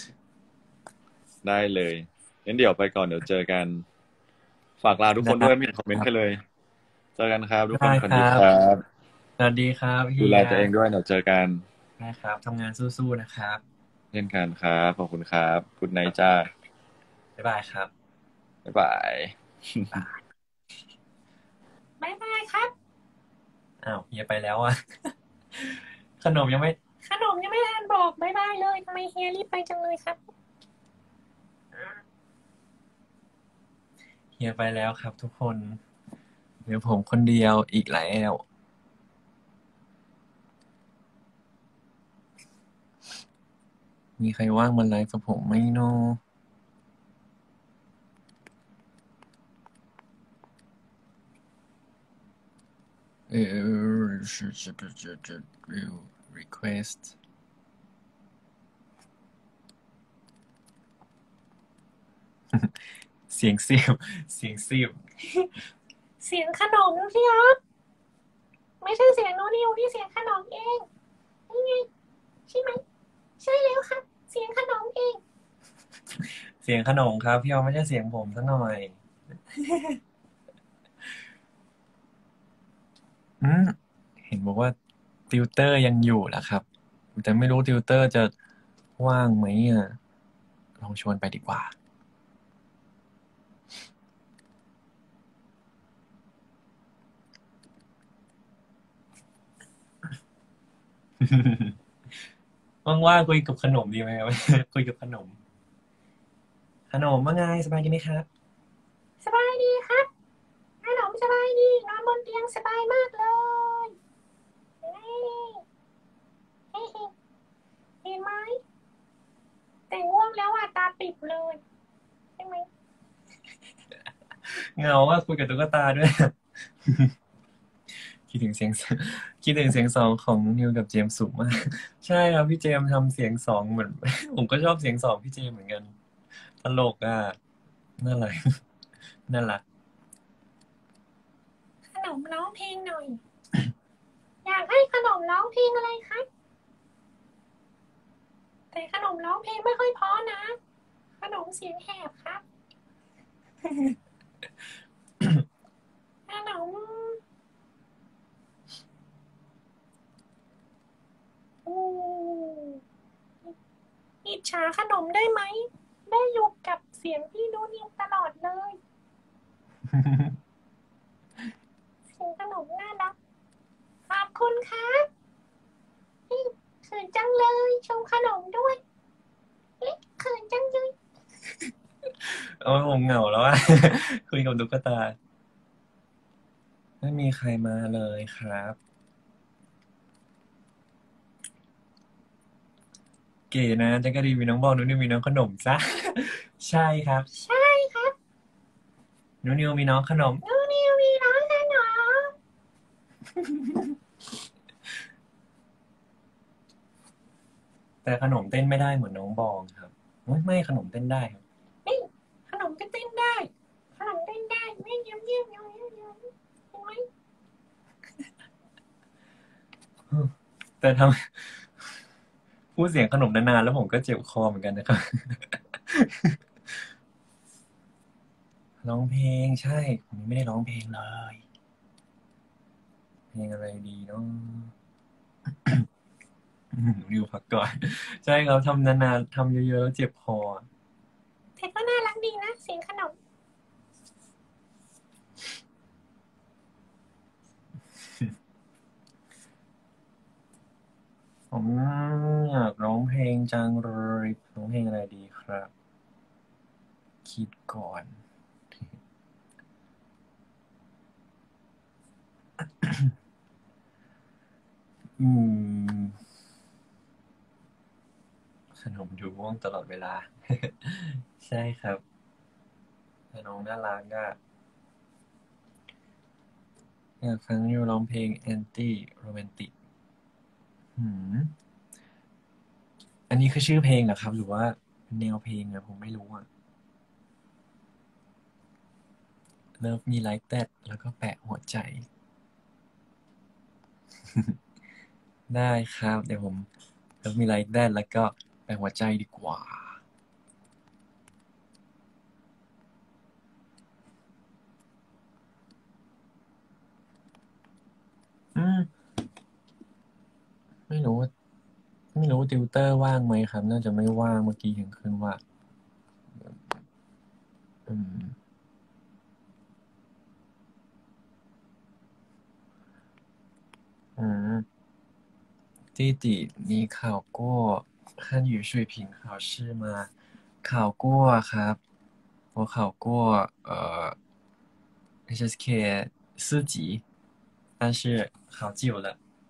S2: ได้เลยงั้นเดี๋ยวไปก่อนเดี๋ยวเจอกัน ฝากลาทุกคนด้วยไม่เห็นคอมเมนต์ให้เลย เจอกันครับทุกคน
S1: ได้
S2: สวัสดี
S1: ค
S2: ค
S1: รั
S2: รับ บ
S1: สวัสดีครับเฮี
S2: ดู
S1: ย
S2: แลตัวเองด้วยเดี๋ยวเจอกัน
S1: ได้ครับทำงานสู้ๆนะครับ
S2: เช่นกันครับขอบคุณครับกุดไนจ้า
S1: บ๊ายบายครับ
S2: บ๊ายบาย
S1: บ๊ายบายครับ อ้าวเฮียไปแล้วอ่ะ ขนมยังไม่ ขนมยังไม่ทันบอกบ๊ายบายเลยทำไมเฮียรีบไปจังเลยครับ เฮียไปแล้วครับทุกคนเหลือผมคนเดียวอีกแล้ว มีใครว่างมาไลฟ์กับผมไหมโนเออ request เสียงซิบเสียงซิบเสียงขนมพี่อ๊อฟไม่ใช่เสียงโนนิวที่เสียงขนมเองนี่ไงใช่ไหมใช่แล้วครับเสียงขนมเอง เสียงขนมครับพี่เอาไม่ใช่เสียงผมซะหน่อยอืมเห็นบอกว่าติวเตอร์ยังอยู่แหละครับแต่ไม่รู้ติวเตอร์จะว่างไหมอ่ะลองชวนไปดีกว่า ว่างๆคุยกับขนมดีไหมครับ คุยกับขนม ขนมว่าไงสบายดีไหมครับ
S4: สบายดีครับขนมสบายดี นอนบนเตียงสบายมากเลยเฮ้ยเฮ้ยเห็นไหม แต่ง่วงแล้วอ่ะตาปิดเลยใช่ไหม
S1: เหงาว่าคุยกับตุ๊กตาด้วย คิดถึงเสียง คิดถึงเสียงสองของนิวกับเจมส์สูงมาก ใช่ครับพี่เจมส์ทำเสียงสองเหมือน ผมก็ชอบเสียงสองพี่เจมส์เหมือนกัน ตลกอ่ะน่ารัก น่ารัก
S4: ขนมร้องเพลงหน่อย อยากให้ขนมร้องเพลงอะไรครับ แต่ขนมร้องเพลงไม่ค่อยเพราะนะ ขนมเสียงแหบครับ ขนมอู้อิจฉาขนมได้ไหม ได้อยู่กับเสียงพี่นูนิวตลอดเลย เสียงขนมน่ารัก ขอบคุณครับนี่เขินจังเลยชมขนมด้วยเอ๊ะเขินจังเลย
S1: เอาผมเหงาแล้วอะ คุยกับตุ๊กตา ไม่มีใครมาเลยครับ เก๋นะแจ๊กกะรีนมีน้องบอลนุ้นนิวมีน้องขนมซะ ใช่ครับ
S4: ใช่ครับ
S1: นุ้นนิวมีน้องขนม
S4: นูนิวมีน้องขนม
S1: แต่ขนมเต้นไม่ได้เหมือนน้องบองครับโอ๊ยไม่ขนมเต้นได้ครับ
S4: นี่ขนมก็เต้นได้ ขนมเต้นได้ไม่เยี่ยมเยี่ยมเยี่ยมเยี่ยมเยี่ยมเห็นไหม
S1: แต่ทำ พูดเสียงขนมนานๆแล้วผมก็เจ็บคอเหมือนกันนะครับ ร้องเพลงใช่ผมยังไม่ได้ร้องเพลงเลย เพลงอะไรดีเนาะ นิวพักก่อน ใช่ครับทำนานๆทำเยอะๆแล้วเจ็บคอ
S4: แต่ก็น่ารักดีนะเสียงขนม
S1: ผมอยากร้องเพลงจังเลยร้องเพลงอะไรดีครับ คิดก่อน อืม ขนมดูง่วงตลอดเวลา ใช่ครับแต่น้องน่ารักอะอยากฟังนิวร้องเพลงแอนตี้โรแมนติกหืม อันนี้คือชื่อเพลงเหรอครับ หรือว่าแนวเพลงอะผมไม่รู้อะ Love Me Like That แล้วก็แปะหัวใจ ได้ครับ เดี๋ยวผม Love Me Like That แล้วก็แปะหัวใจดีกว่า อืม ไม่รู้ว่าไม่รู้ว่าติวเตอร์ว่างไหมครับ น่าจะไม่ว่างเมื่อกี้เห็นขึ้นว่า อืม อืม弟弟你考过汉语水平考试吗考过ครับ我考过呃 H S K 四级但是好久了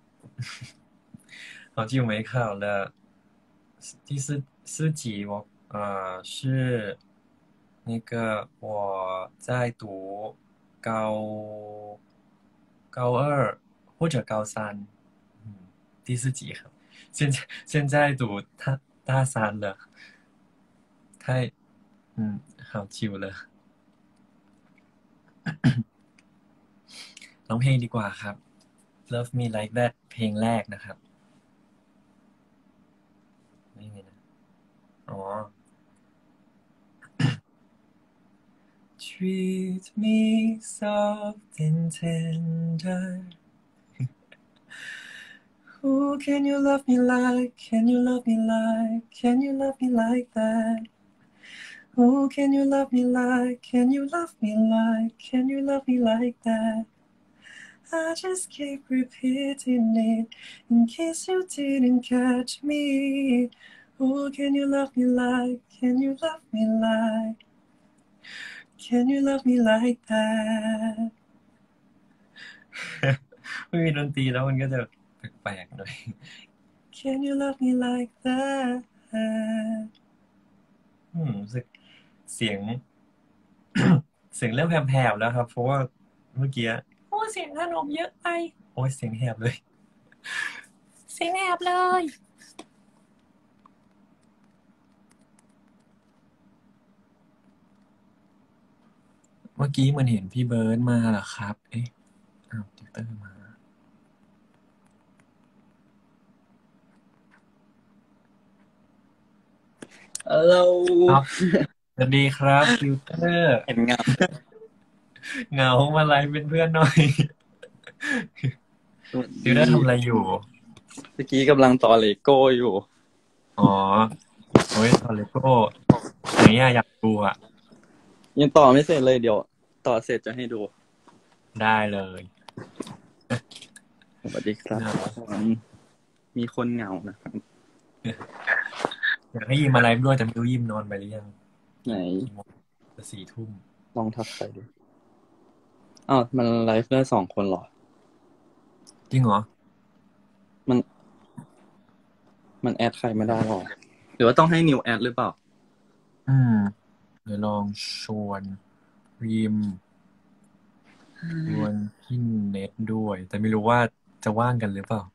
S1: 好久没考了第四四级我呃是那个我在读高高二或者高三嗯第四级ครับ现在现在读大大三了太嗯好久了ร้องเพลงดีกว่าครับ Love Me Like That เพลงแรกนะครับไม่มีนะอ๋อ treat me soft and tender. Oh, can you love me like, can you love me like, can you love me like that? Oh, can you love me like, can you love me like, can you love me like that? I just keep repeating it in case you didn't catch me. Oh, can you love me like, can you love me like, can you love me like that? ไม่มีดนตรีแล้วมันก็จะแปลกๆหน่อย Can you love me like that อืมรู้สึกเสียง เสียงเริ่มแผ่วๆแล้วครับเพราะว่าเมื่อกี้โอ้เสียงขนมเยอะไปโอ้ยเสียงแหบเลยเสียงแหบเลยเมื่อกี้มันเห็นพี่เบิร์ดมาเหรอครับเอ๊ะอ้าวติวเตอร์มา
S5: ฮัลโหล
S1: ครับสวัสดีครับติวเตอร์
S5: เห็นเงา
S1: เหงามาไลฟ์เป็นเพื่อนหน่อยติวเตอร์ทำอะไรอยู่
S5: เมื่อกี้กำลังต่อเลโก้อยู่
S1: อ๋อโอ้ยต่อเลโก้ไหนอะอยากดูอะ
S5: ยังต่อไม่เสร็จเลยเดี๋ยวต่อเสร็จจะให้ดู
S1: ได้เลย
S5: สวัสดีครับมีคนเหงานะครับ
S1: อยากให้ยิมมาไลฟ์ด้วยแต่ไม่รู้ยิมนอนไปหรือยัง
S5: ไหน
S1: จะสี่ทุ่ม
S5: ลองทักไปดูอ้าวมันไลฟ์ได้สองคนเหรอ
S1: จริงเหรอ
S5: มันมันแอดใครไม่ได้หรอหรือว่าต้องให้นิวแอดหรือเปล่า
S1: อืมเดี๋ยวลองชวนยิมชวนพี่เน็ตด้วยแต่ไม่รู้ว่าจะว่างกันหรือเปล่า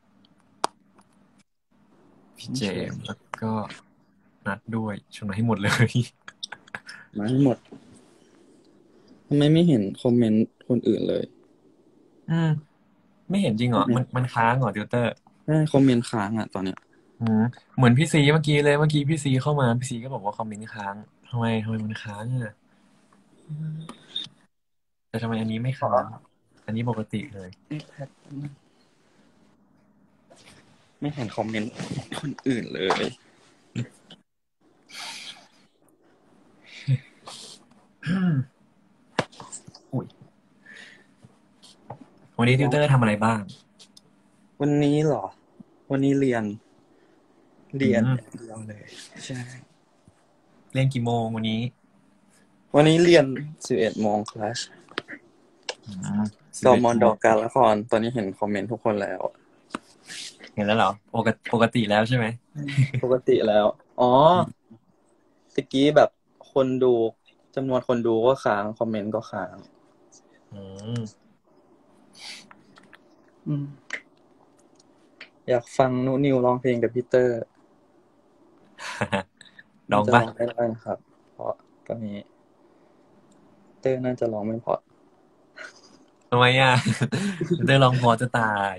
S1: พี่เจมส์แล้วก็นัดด้วยชวนมาให้หมดเลย
S5: มาให้หมดทำไมไม่เห็นคอมเมนต์คนอื่นเลย
S1: อืมไม่เห็นจริงเหรอมันมันค้างเหรอติวเตอร์
S5: ใช่คอมเมนต์ค้างอ่ะตอนเนี้ย
S1: อืมเหมือนพี่ซีเมื่อกี้เลยเมื่อกี้พี่ซีเข้ามาพี่ซีก็บอกว่าคอมเมนต์ค้างทำไมทำไมมันค้างอ่ะแต่ทำไมอันนี้ไม่ค้างอันนี้ปกติเลย
S5: ไม่เห็นคอมเมนต์คนอื่นเลย
S1: วันนี้ติวเตอร์ทำอะไรบ้าง
S5: วันนี้เหรอวันนี้เรียนเรียนเดียวเลยใช่
S1: เรียนกี่โมงวันนี้
S5: วันนี้เรียนสิบเอ็ดโมงคลาสกมดการละครตอนนี้เห็นคอมเมนต์ทุกคนแล้ว
S1: เห็นแล้วเหรอปกติปกติแล้วใช่ไหม
S5: ปกติแล้วอ๋อตะกี้แบบคนดูจำนวนคนดูก็ค้างคอมเมนต์ก็ค้างอืมอืมอยากฟังนุนิวร้องเพลงกับพีเตอร์
S1: ร้องป่ะ
S5: ไม่ได้ครับเพราะตอนนี้เตอร์น่าจะร้องไม่พอ
S1: ทำไมอ่ะเตอร์ร้องพอจะตาย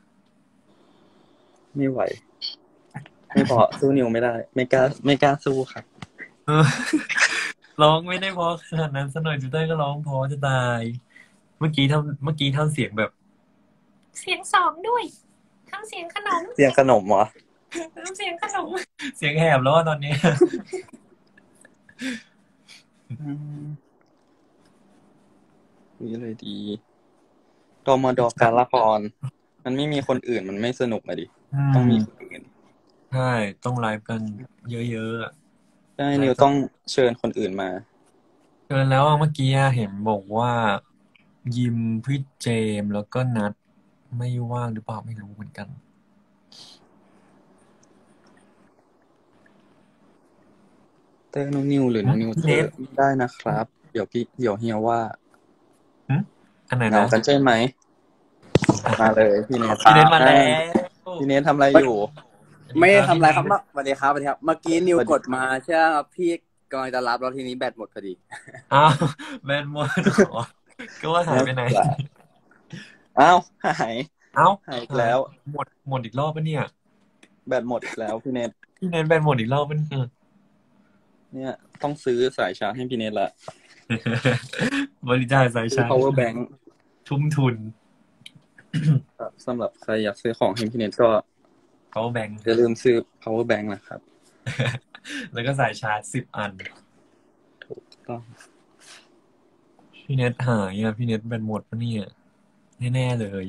S5: ไม่ไหวไม่พอสู้นิวไม่ได้ไม่กล้าไม่กล้าสู้ครับ
S1: ร้องไม่ได้พอขนาดนั้นซะหน่อยจูเต้ก็ร้องพอจะตายเมื่อกี้ทำเมื่อกี้ทำเสียงแบบ
S4: เสียงสองด้วยทำเสียงขนม
S5: เสียงขนมเหรอ
S4: ทำเสียงขนม
S1: เสียงแหบแล้วตอนนี้
S5: นี่เลยดีกมดการละครมันไม่มีคนอื่นมันไม่สนุกอะดิต้องมีคนอื่น
S1: ใช่ต้องไลฟ์กันเยอะ
S5: ๆใช่นิวต้องเชิญคนอื่นมา
S1: เชิญแล้วเมื่อกี้เห็นบอกว่ายิมพี่เจมแล้วก็นัดไม่ว่างหรือเปล่าไม่รู้เหมือนกัน
S5: เตอร์นิวหรือนิวเตอร์ได้นะครับเดี๋ยวพี่เดี๋ยวเฮียว่า
S1: อันไหนนะ
S5: กันใช่ไหมมาเลยพี่เนท
S1: พี่เนทมาแล้ว
S5: พี่เนททำอะไรอยู่
S6: ไม่ได้ทำอะไรครับสวัสดีครับสวัสดีครับเมื่อกี้นิวกดมาใช่ครับพี่กำลังจะรับแล้วทีนี้แบตหมดพอดี
S1: อ้าวแบตหมดก็ว่าหายไปไหน
S5: อ้าวหาย
S1: อ้าว
S5: หายแล้ว
S1: หมดหมดอีกรอบปะเนี่ย
S5: แบตหมดอีกแล้วพี่เนท
S1: พี่เนทแบตหมดอีกรอบปะเนี่ย
S5: เนี่ย ต้องซื้อสายชาร์จให้พี่เนทละ
S1: บริจาคสาย
S5: ซื้อ
S1: ชาร์จ
S5: power bank
S1: ทุ่มทุน
S5: ครับสำหรับใครอยากซื้อของให้พี่เนทก็
S1: power bank
S5: อย่าลืมซื้อ power bank นะครับ
S1: แล้วก็สายชาร์จสิบอัน
S5: ถูกต้อง
S1: พี่เน็ตหายอ่ะพี่เน็ตแบตหมดปะเนี่ยแน่ๆเลย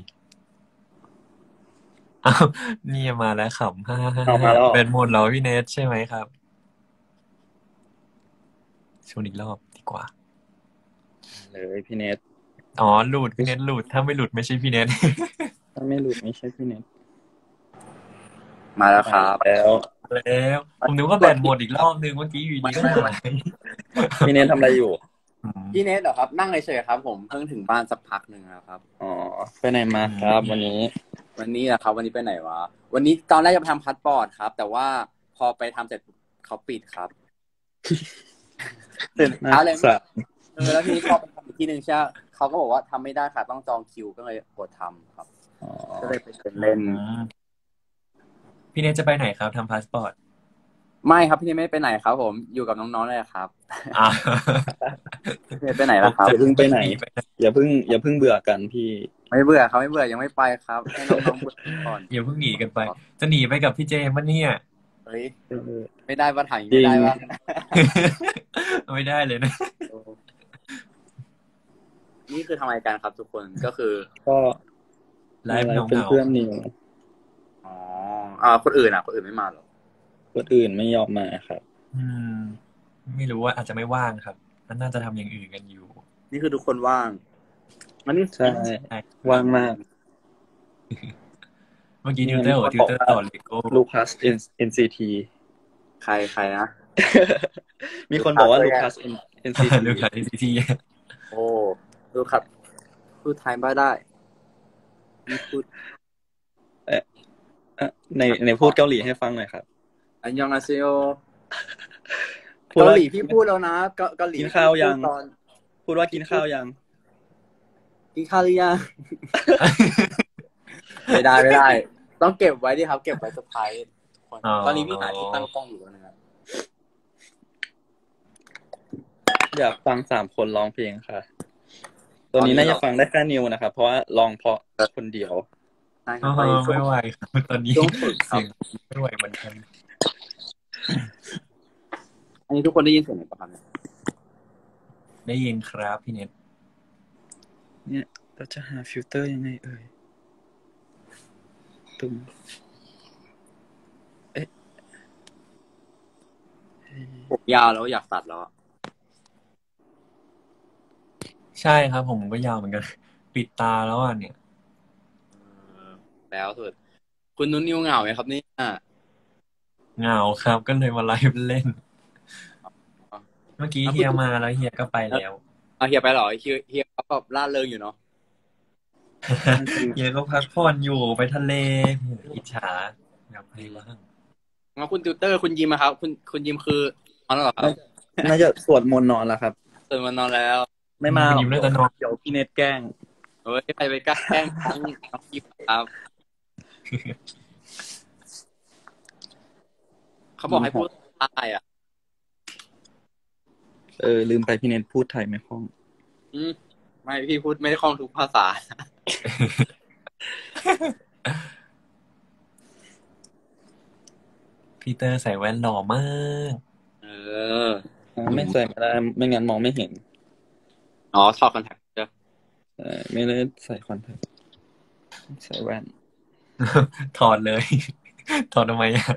S1: อ้าวนี่มาแล้วขำฮ่าฮ่า
S5: เอามาแล้ว
S1: แบตหมดแล้วพี่เน็ตใช่ไหมครับชวนอีกรอบดีกว่า
S5: เลยพี่เนท
S1: อ๋อหลุดพี่เน็ตหลุดถ้าไม่หลุดไม่ใช่พี่เน็ต
S5: ถ้าไม่หลุดไม่ใช่พี่เนท
S6: มาแล้วครับ
S5: แล้ว
S1: แล้วผมนึกว่าแบตหมดอีกรอบนึงเมื่อกี้อยู่ดีก็หาย
S5: พี่เนททำอะไรอยู่
S1: อืม
S6: พี่เนทเหรอครับ นั่งเฉยๆครับ ผมเพิ่งถึงบ้านสักพักหนึ่งแล้วครับ
S5: อ๋อไปไหนมาครับวันนี้
S6: วันนี้นะครับ วันนี้ไปไหนวะวันนี้ตอนแรกจะไปทำพาสปอร์ตครับ แต่ว่าพอไปทำเสร็จเขาปิดครับตื่นเช้าเลย
S5: สัตว์
S6: เออแล้วทีนี้พอไปทำอีกที่หนึ่งใช่เขาก็บอกว่าทำไม่ได้ค่ะต้องจองคิวก็เลยกดทำครับ
S5: อ๋อ
S6: ก็เลยไปเล่น
S1: พี่เน็ตจะไปไหนครับทำพาสปอร์ต
S6: ไม่ครับพี่เนทไม่ไปไหนครับ ผมอยู่กับน้องๆเลยครับ
S1: อ่า
S6: พี่เนทไปไหนล่ะครับ
S5: อย่าเพิ่งไปไหน อย่าเพิ่งอย่าเพิ่งเบื่อกันพี่
S6: ไม่เบื่อเขาไม่เบื่อยังไม่ไปครับให้น้องๆเบื่อก่อน
S1: อย่าเพิ่งหนีกันไป จะหนีไปกับพี่เจมส์มั้เนี่ย
S6: เฮ้ยไม่ได้ว่าถ่ายอย่างนี้
S5: จริ
S6: ไม่
S5: ง
S6: ได้ว่า
S1: ไม่ได้เลยนะ
S6: นี่คือทำรายการครับทุกคนก็คือ
S5: ก็
S1: ไลฟ์เหงา
S5: เป็น
S1: ๆ
S5: เพื่อนนิว
S6: อ๋ออ่าคนอื่นอ่ะคนอื่นไม่มาหรอ
S5: คนอื่นไม่ยอมมาครับ
S1: อืม ไม่รู้ว่าอาจจะไม่ว่างครับน่าจะทำอย่างอื่นกันอยู่
S6: นี่คือทุกคนว่างมันนี่
S5: ใช่ว่างมาก
S1: เมื่อกี้นิวเตอร์ติวเตอร์ต่อเลโก้
S5: ลูคัส เอ็น ซี ที
S6: ใครใครนะ
S5: มีคนบอกว่าลูคัส เอ็น ซี ที
S1: ลูคัส เอ็น ซี ที
S6: โอ้ดูครับพูดไทยไม่ได้นี่พูด
S5: ในในพูดเกาหลีให้ฟังหน่อยครับ
S6: อันยองอาเซโย
S5: พูด
S6: เกา
S5: ว่า
S6: หลีพี่พูดแล้วนะเกาเกาหลี
S5: กินข้าวยัง
S6: พูดตอน
S5: พูดว่ากินข้าวยัง
S6: กินข้าวหรือยัง ไม่ได้ไม่ได้ ต้องเก็บไว้ดิครับ เก็บไว้เซอร์ไพรส์คนตอนนี้พี่หาที่ตั้งกล้องอยู่นะครับ
S5: อยากฟังสามคนร้องเพลงค่ะ ตัวนี้น่าจะฟังได้แค่นิวนะครับ เพราะว่าร้องเพราะคนเดียว
S6: ใช่ค
S1: อ๋
S6: รั
S1: อบ ไม่ไหวครับตอนนี้
S6: ช่วงฝึกครั
S1: เสี
S6: บ
S1: ยงไม่ไหวเหมือนกัน
S6: อันนี้ทุกคนได้ยินเสียงไหมครับเนี่ย
S1: ได้ยินครับพี่เน็ต
S5: เนี่ยเราจะหาฟิลเตอร์ยังไงเอ่ยตุ้มเอ๊ะ
S6: ผมยาวแล้วอยากตัดแล้วอะ
S1: ใช่ครับผมก็ยาวเหมือนกัน ปิดตาแล้วอ่ะเนี่ย
S6: เออแล้วสุดคุณนุ่นนิวเหงาไหมครับเนี่ย
S1: เหงาครับก็เลยมาไลฟ์เล่น เมื่อกี้เฮียมาแล้วเฮียก็ไปแล้ว
S6: เอาเฮียไปเหรอเฮียเฮียเขาแบบล่าเริงอยู่เนาะ
S1: เฮียก็พักผ่อนอยู่ไปทะเลอิจฉาอยากไปบ้าง
S6: งั้นคุณติวเตอร์คุณยิมอะครับ คุณคุณยิมคือนอนแล้วเหรอครับ
S5: น่าจะสวดมนต์นอนแล้วครับ
S6: ตื่นมานอนแล้ว
S5: ไม่มาหรอก
S1: ยิมน่าจะนอน
S5: เดี๋ยวพี่เน็ตแกล้ง
S6: เฮ้ยใครไปกล้าแกล้งน้องน้องยิมครับ เขาบอกให้พูดใต้อ่ะ
S5: เออลืมไปพี่เน็ตพูดไทยไม่คล่อง
S6: อืมไม่พี่พูดไม่ได้คล่องทุกภาษา
S1: พีเตอร์ใส่แว่นหล่อมาก
S6: เออ
S5: ไม่ใส่ไม่ได้ไม่งั้นมองไม่เห็น
S6: อ๋อถอดคอนแทคเจอ
S5: เออไม่ได้ใส่คอนแทคใส่แว่น
S1: ถอดเลย ถอดทำไมอ่ะ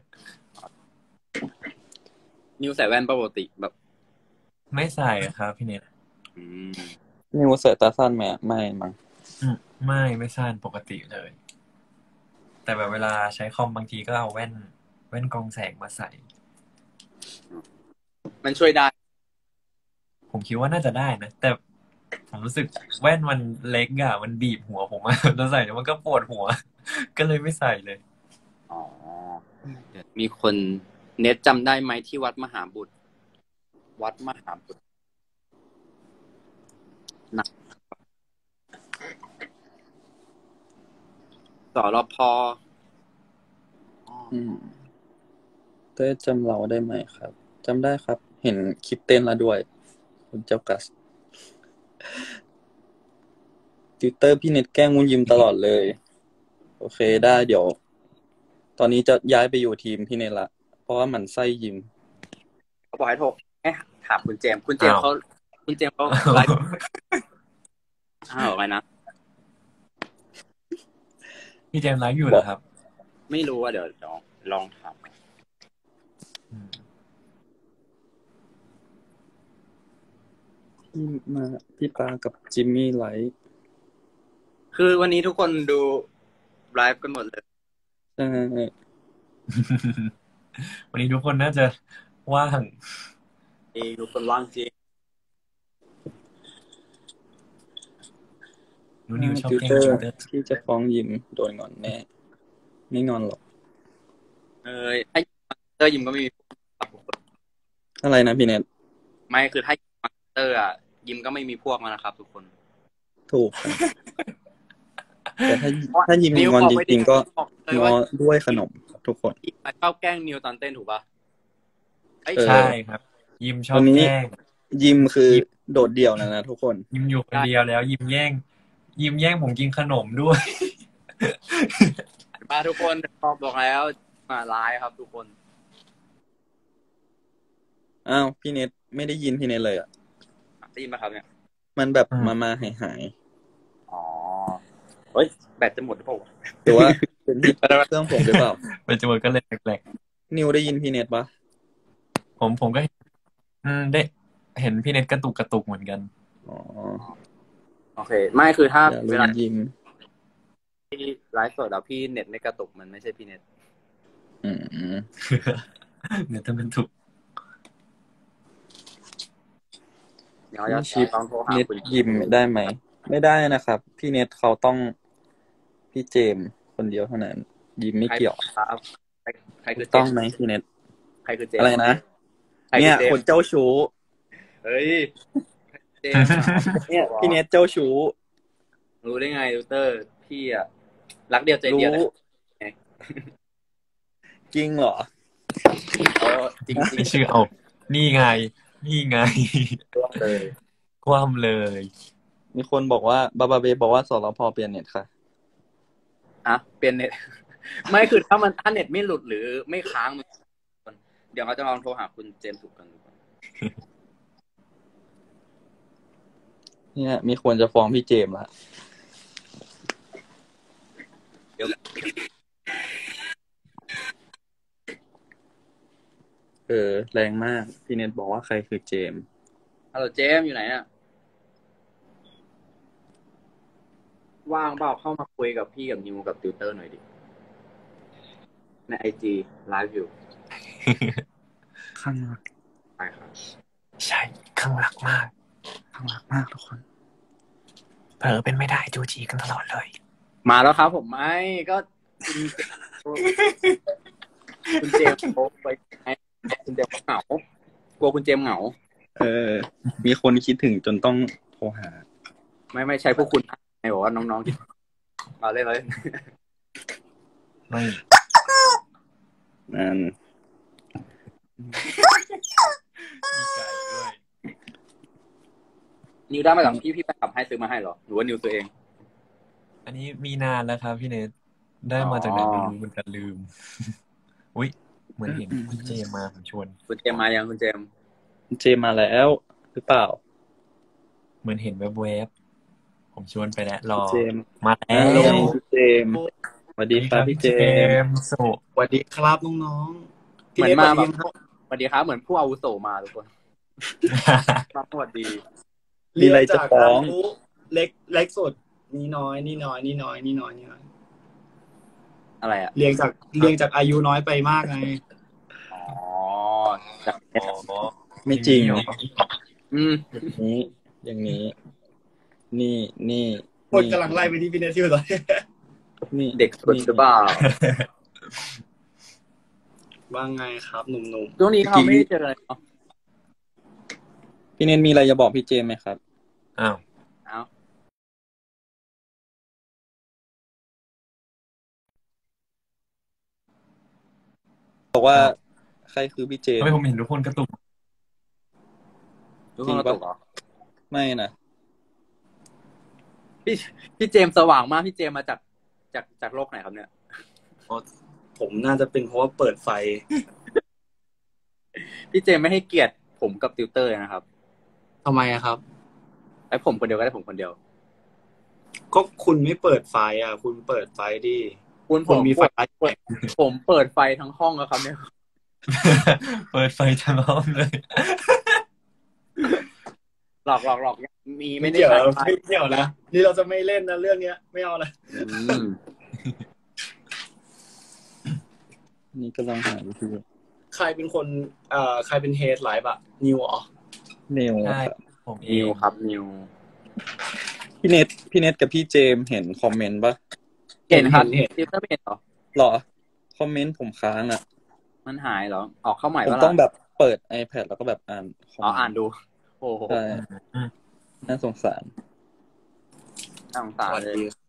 S6: นิวใส่แว่นปกติแบบ
S1: ไม่ใส่ครับพี่เน็ต
S6: อืม
S5: นิวใส่ตาสั้นไหมอะไม่มั้ง
S1: อืมไม่ไม่สั้นปกติเลย แต่แบบเวลาใช้คอมบางทีก็เอาแว่น แว่นกรองแสงมาใส่
S6: มันช่วยได้
S1: ผมคิดว่าน่าจะได้นะ แต่ผมรู้สึกแว่นมันเล็กอะมันบีบหัวผมอะ แล้วใส่แล้วมันก็ปวดหัว ก็เลยไม่ใส่เลย
S6: อ๋อมีคนเน็ตจำได้ไหมที่วัดมหาบุตร วัดมหาบุตรนะสรพ
S5: อืมเต้ยจำเราได้ไหมครับจำได้ครับเห็นคลิปเต้นแล้วด้วย คุณเจ้ากัสติวเตอร์พี่เน็ตแกล้งมุนยิมตลอดเลย โอเคได้เดี๋ยว ตอนนี้จะย้ายไปอยู่ทีมพี่เน็ตละเพราะว่ามันไส้ยิม
S6: เขาบอกให้โทรเอ๊ะถามคุณเจมส์คุณเจมส์เขาคุณเจมส์เขาไลฟ์อ้าวอะไรนะ
S1: พี่เจมส์ไลฟ์อยู่เหรอครับ
S6: ไม่รู้ว่าเดี๋ยวเดี๋ยวลองถาม
S1: อืม
S5: พี่มาพี่ปากับจิมมี่ไลฟ์
S6: คือวันนี้ทุกคนดูไลฟ์กันหมดเลย
S5: ใช่
S1: วันนี้ทุกคนน่าจะว่าง
S6: เองทุกคนว่างจริง
S1: หนูนิวชอบ
S5: ติว
S1: แกล้ง
S5: เตอ
S1: ติว
S5: ร์
S1: เตอร์
S5: ที่จะฟ้องยิมโดนงอนแน่ไม่งอนหรอก
S6: เออถ้าเตอร์ยิมก็ไม่มี
S5: อะไรนะพี่เน็ต
S6: ไม่คือถ้ามาสเตอร์อ่ะยิมก็ไม่มีพวกมานะครับ ทุกคน
S5: ถูกครับแต่ถ้าถ้ายิมงอนจริงๆก็
S6: บอกเลย
S5: งอ
S6: ว่า
S5: ด้วยขนมครับทุกคน
S6: ยิมชอบแกล้งนิวตอนเต้นถูกป่ะเอ้ย
S5: เออ
S1: ใช่ครับ ยิมชอบ
S5: วันนี้
S1: แกล้ง
S5: ยิมคือโดดเดี่ยวนะนะทุกคน
S1: ยิมอยู่คนเดียวแล้ว ยิมแย่ง ยิมแย่งผมกินขนมด้วย
S6: มาทุกคนบอกบอกแล้วมาไลฟ์ครับ ทุกคน
S5: อ้าวพี่เน็ตไม่ได้ยินพี่เน็ตเลยอ่ะ
S6: ได้ยินไหมครับเนี่ย
S5: มันแบบ
S1: อืม
S5: มามาหายหาย
S6: อ๋อเฮ้ยแบตจะหมดหรือเปล่า
S5: ๆหรือว่าเป็นที่เครื่องผมหรือเปล่า
S1: เป็นจมูกก็เลยแปลก
S5: นิวได้ยินพี่เน็ตปะ
S1: ๆผมผมก็เห็นอืมได้เห็นพี่เน็ตกระตุกกระตุกเหมือนกัน
S5: อ๋อ
S6: โอเค ไม่คือถ้า
S5: อย่า
S6: เว
S5: ลื
S6: ลาม
S5: ยิม
S6: ที่ไลฟ์สดแล้วพี่เน็ตไม่กระตุกมันไม่ใช่พี่เน็ต
S5: อืม
S1: เดี๋ยวถ้ามันถูก
S6: เดี๋ยวจะ
S5: ชิป
S6: ต้องโทรหา
S5: เน็ต
S6: คุณ
S5: ยิมได้ไหมไม่ได้นะครับ พี่เน็ตเขาต้องพี่เจมส์คนเดียวเท่านั้น ยิมไม่เกี่ยว
S6: ครับใครใครคือเจ
S5: ต้อง
S6: มส์
S5: ไหมพี่เน็ต
S6: ใครคือเจมส์
S5: อะไรนะ
S6: ใคร
S5: เนี่
S6: คื
S5: ย
S6: อเจม
S5: ค
S6: ส์
S5: นเจ้าชู้
S6: เฮ้ยเจมส์
S5: เนี่ยพี่เน็ตเจ้าชู้
S6: รู้ได้ไงดูเตอร์พี่อะรักเดียวใจ
S5: รู้
S6: เดียวเลย
S5: จริงเหรอ
S6: เออจริงจริง
S1: ไม่เชื่อเอา นี่ไง นี่ไง
S6: เลย
S1: คว่ำเลย มี
S5: มีคนบอกว่าบาบาเบบอกว่าสรพเปลี่ยนเน็ตค่ะ
S6: อ่ะเปลี่ยนเน็ต ไม่คือถ้ามันถ้าเน็ตไม่หลุดหรือไม่ค้างมันเดี๋ยวเขาจะลองโทรหาคุณเจมส์ถูกกันดูก่อน
S5: เนี่ย มีคนจะฟ้องพี่เจมส์ละ
S6: เดี๋ยว
S5: เออ แรงมาก พี่เน็ตบอกว่าใครคือเจมส์
S6: ฮัลโหลเจมส์อยู่ไหนน่ะว่างเปล่าเข้ามาคุยกับพี่กับนิวกับติวเตอร์หน่อยดิในไอจีไลฟ์อยู่
S5: ข้างรัก
S6: ไปครับ
S1: ใช่ข้างรักมาก
S5: ข้างรักมากทุกคน
S1: เผลอเป็นไม่ได้จูจีกันตลอดเลย
S6: มาแล้วครับผมไม่ก็คุณคุณเจมส์เขาไปคุณเจมส์เขาเหงากลัวคุณเจมส์เหงา
S5: เออ มีคนคิดถึงจนต้องโทรหา
S6: ไม่ไม่ใช่พวกคุณไอ้บอกว่าน้องๆที่มาเล่นเลย
S1: ไม่
S5: นั่น
S1: มีไก่ด้วย
S6: นิวได้มาจากพี่พี่ไปขับให้ซื้อมาให้เหรอหรือว่านิวซื้อเอง
S1: อันนี้มีนานแล้วครับพี่เนทได้มาจากไหนไม่รู้เหมือนกันลืม อุ้ยเหมือนเห็นคุณเจมาผมชวน
S6: คุณเจมส์มายังคุณเจมส์
S5: เจมส์มาแล้วหรือเปล่า
S1: เหมือนเห็นแวบๆผมชวนไปแล้วรอ
S5: เจมส์
S1: มาแล้
S5: ฮัลโหล
S1: ว
S5: พี่เจมส์สวัสดีครับพี่เจมส์
S1: ส์สุ
S7: สวัสดีครับน้องๆ
S6: เหมือนมาแบบ
S7: พี่
S6: สวัสดีครับเหมือนผู้อาวุโสมาทุกคนมาสวัสดี
S5: มีอะไรจะฟ้อง
S7: เรียนจากอายุเล็กเล็กสุดนี่น้อยนี่น้อยนี่น้อยนี่น้อยนี่น้อย
S6: อะไรอ่ะ
S7: เรียงจากเรียงจากอายุน้อยไปมากไง
S6: อ๋อจาก
S5: ไม่จริง
S1: เหรอ
S6: อืม
S5: อย่างนี้ อย่างนี้ นี่นี่
S7: คนกำลังไล่ไปที่พี่เนทที่อยู่ตอนนี้
S5: นี่
S6: เด็กสุดหรือเปล่า
S7: ว่าไงครับหนุ่ม
S6: ช่วงนี้เขาไม่ได้เจอเลยเนาะ
S5: พี่เนนมีอะไรจะบอกพี่เจมส์ไหมครับ
S1: อ้าว
S6: เอ้า
S5: บอกว่าใครคือพี่เจมส์
S1: ทำไมผมเห็นทุกคนกระตุก
S6: ทุกคนกระตุกเหรอ
S5: ไม่นะ
S6: พี่พี่เจมส์สว่างมากพี่เจมส์มาจากจากจากโลกไหนครับเนี่ย
S7: ผมน่าจะเป็นเพราะว่าเปิดไฟ
S6: พี่เจมส์ไม่ให้เกียรติผมกับติวเตอร์เลยนะครับ
S7: ทำไมอะครับ
S6: ไอ้ผมคนเดียวก็ได้ผมคนเดียว
S7: ก็คุณไม่เปิดไฟอ่ะ คุณเปิดไฟดิ
S6: คุณผ
S7: คุณ
S6: ม
S7: มีไฟ
S6: เปิดผมเปิดไฟทั้งห้องแล้วครับเนี่ย
S1: เปิดไฟทั้งห้องเลย
S6: หลอกหลอกหลอกมีไม่ได้
S7: เดี๋ยว
S6: ใช้ไฟ
S7: ไม่เกี่ยวนะนี่เราจะไม่เล่นนะเรื่องเนี้ย ไม่เอานะ
S6: อืม
S5: นี่กำลังหาวิธี
S7: ใครเป็นคนเอ่อใครเป็นเฮดไลฟ์อะนิวเหรอ
S5: นิว
S1: ใช่
S5: ครับ
S1: ผมเอ
S6: นิ
S1: ง
S6: วครับนิว
S5: พี่เน็ตพี่เน็ตกับพี่เจมส์เห็นคอมเมนต์ปะ
S6: เห็นครับ
S7: เห็น
S6: ติวเตอร์ไม่เห็นเหรอ
S5: หรอคอมเมนต์ผมค้างอ่ะ
S6: มันหายเหรอออกเข้าใหม่
S5: ผม
S6: ว่า
S5: ต้องแบบเปิด iPad แล้วก็แบบอ่านคอม
S6: อ๋อ
S5: เม
S6: อ่าน
S5: นต์
S6: ดูโอ้โห
S5: ใช่น่าสงสาร
S6: น่าสงสาร
S7: สวัส
S6: เลย
S7: ดีครับ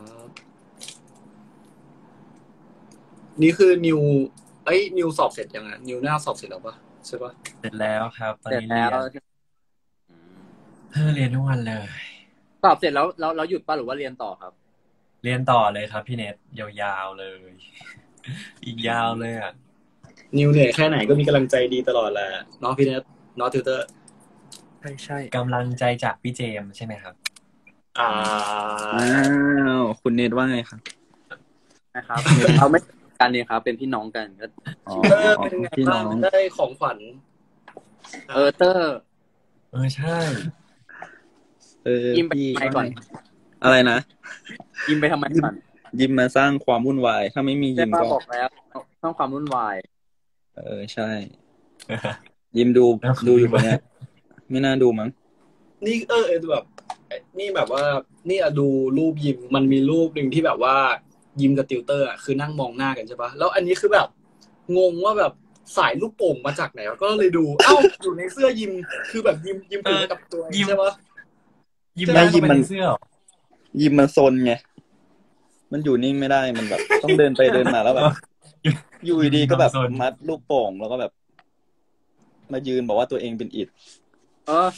S7: นี่คือนิวเอ้ยนิวสอบเสร็จยังอะนิวหน้าสอบเสร็จแล้วปะใช่ปะ
S1: เสร็จแล้วครับ ตอน
S6: เสร็จ
S1: นี้
S6: แล้
S1: เรี
S6: วย
S1: นเออเรียนทุกวันเลย
S6: สอบเสร็จแล้วเราเราหยุดป่ะหรือว่าเรียนต่อครับ
S1: เรียนต่อเลยครับพี่เน็ตยาวๆเลย อีกยาวเลยอ่ะ
S7: นิวเหนื่อยแค่ไหนก็มีกำลังใจดีตลอดแหละน้องพี่เนทน้องติวเตอร์
S5: ใช่ใช่
S1: กำลังใจจากพี่เจมส์ใช่ไหมครับ
S7: อ่า
S5: อ้าวคุณเน็ตว่าไงครับ
S6: นะครับ เราไม่กันเนี่ยครับ เป็นพี่น้องกันก็
S5: อ๋อ
S7: เออเป็นไง
S5: พี่น้
S7: บ้า
S5: อง ง
S7: ได้ของขวัญ
S6: เออเตอร์
S1: เออใช่
S5: เออ
S6: ยิ้มไป
S5: พี่
S6: ทำไมก่อน
S5: อะไรนะ
S6: ยิ้มไปทำไมก่อน
S5: ยิ้มมาสร้างความวุ่นวาย ถ้าไม่มี
S6: ได้
S5: ยิ้ม
S6: มา
S5: ก็
S6: บอกแล้วสร้างความวุ่นวาย
S5: เออใช่ ยิ้มดูดูอยู่ปะเนี่ยไม่น่าดูมั้ง
S7: นี่เออเออแบบนี่แบบว่านี่อะดูรูปยิมมันมีรูปหนึ่งที่แบบว่ายิมกับติวเตอร์อะคือนั่งมองหน้ากันใช่ปะแล้วอันนี้คือแบบงงว่าแบบสายลูกโป่งมาจากไหนวะก็เลยดูเอ้าอยู่ในเสื้อยิมคือแบบยิมยิมผูกกับตัวเองใช่ปะ
S1: ยิ้ม
S5: ไม่
S1: ได้
S5: ยิ้
S1: ยิ้
S5: ม
S1: ม
S5: มั
S1: มัน นเสื้อเหรอ
S5: ยิ้มมันซนไง มันอยู่นิ่งไม่ได้ มันแบบ ต้องเดินไปเดินมาแล้วแบบ อยู่ดีๆก็แบบมัดลูกโป่งแล้วก็แบบ มายืนบอกว่าตัวเองเป็นอิฐ
S6: เออ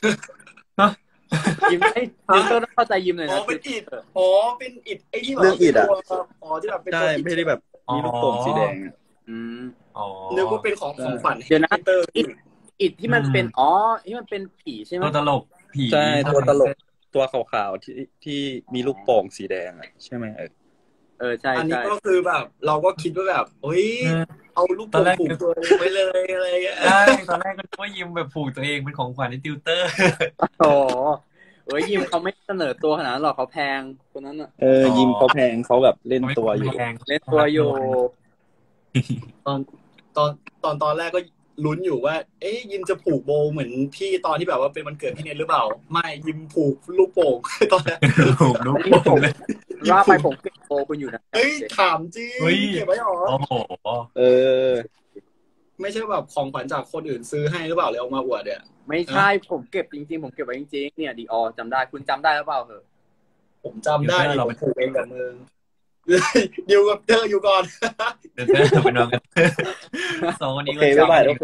S6: ยิ้มไอ้ติวเตอร์ต้องเข้าใจยิ้มหน่อย
S7: อ๋อ
S6: นะ
S7: เป็นอิดอ๋อเป็นอิดไอ้ที่แบบ
S5: เรื่องอิฐอะ
S7: ตัวอ๋อที่แบบเป็น
S5: ใช่
S7: ตัวอิฐ
S5: ไม่ได้แบบมีลูกโป่งสีแดงอะ
S6: อืม
S1: อ๋อ
S7: นึกว่าเป็นของของขวัญ
S6: เดี๋ยวนะ
S7: ให้เตอร์
S6: อิดอิดที่มันเป็นอ๋อที่มันเป็นผีใช่ไหม
S1: ตัวตลกผี
S5: ใช่ตัวตลกตัวขาวๆที่ที่มีลูกโป่งสีแดงอะใช่ไหมเออ
S6: เออใช่
S7: อันนี้
S6: ใช่
S7: ก็คือแบบ เราก็คิดว่าแบบเฮ้ย
S1: เออ
S7: เอาลูกโป่งผูกตัวเองไว้เลยอะไรอย่างเงี้ย
S1: ใช่ตอนแรกก็นึกว่ายิ้มแบบผูกตัวเองเป็นของขวัญให้ติวเตอร์
S6: โอ้เอ้ยยิมเขาไม่เสนอตัวขนาดนั้นหรอกเขาแพงคนนั้นอะ
S5: เออยิมเขาแพงเขาแบบเล่นตัวอยู่
S1: แพง
S6: เล่นตัวอยู่
S7: ตอนตอนตอนตอนแรกก็ลุ้นอยู่ว่า เอ๊ยยิมจะผูกโบว์เหมือนพี่ตอนที่แบบว่าเป็นวันเกิดพี่เนทหรือเปล่า ไม่ยิมผูกลูกโป่ง ตอนแรก
S1: ผูกลูกโป่งเลย
S6: ว่าไปผมเก็บโบคุณอยู่นะ
S7: เฮ้ยถามจริง
S1: เฮ้ย
S7: เก็บไว้หรอ
S1: โอ้โห
S5: เออ
S7: ไม่ใช่แบบของขวัญจากคนอื่นซื้อให้หรือเปล่าเลยเอามาอวดเนี่ย
S6: ไม่ใช่ผมเก็บจริงๆผมเก็บไว้จริงๆเนี่ยดีออจำได้คุณจำได้หรือเปล่าเหรอ
S7: ผมจำได้ดิผมผูกเองกับมือดิวกับเธออยู่ก่อน
S1: เดี๋ยวเธอไปนอนกันสองคน
S5: โอ
S1: นี้
S5: เคบ๊ายบายทุกคน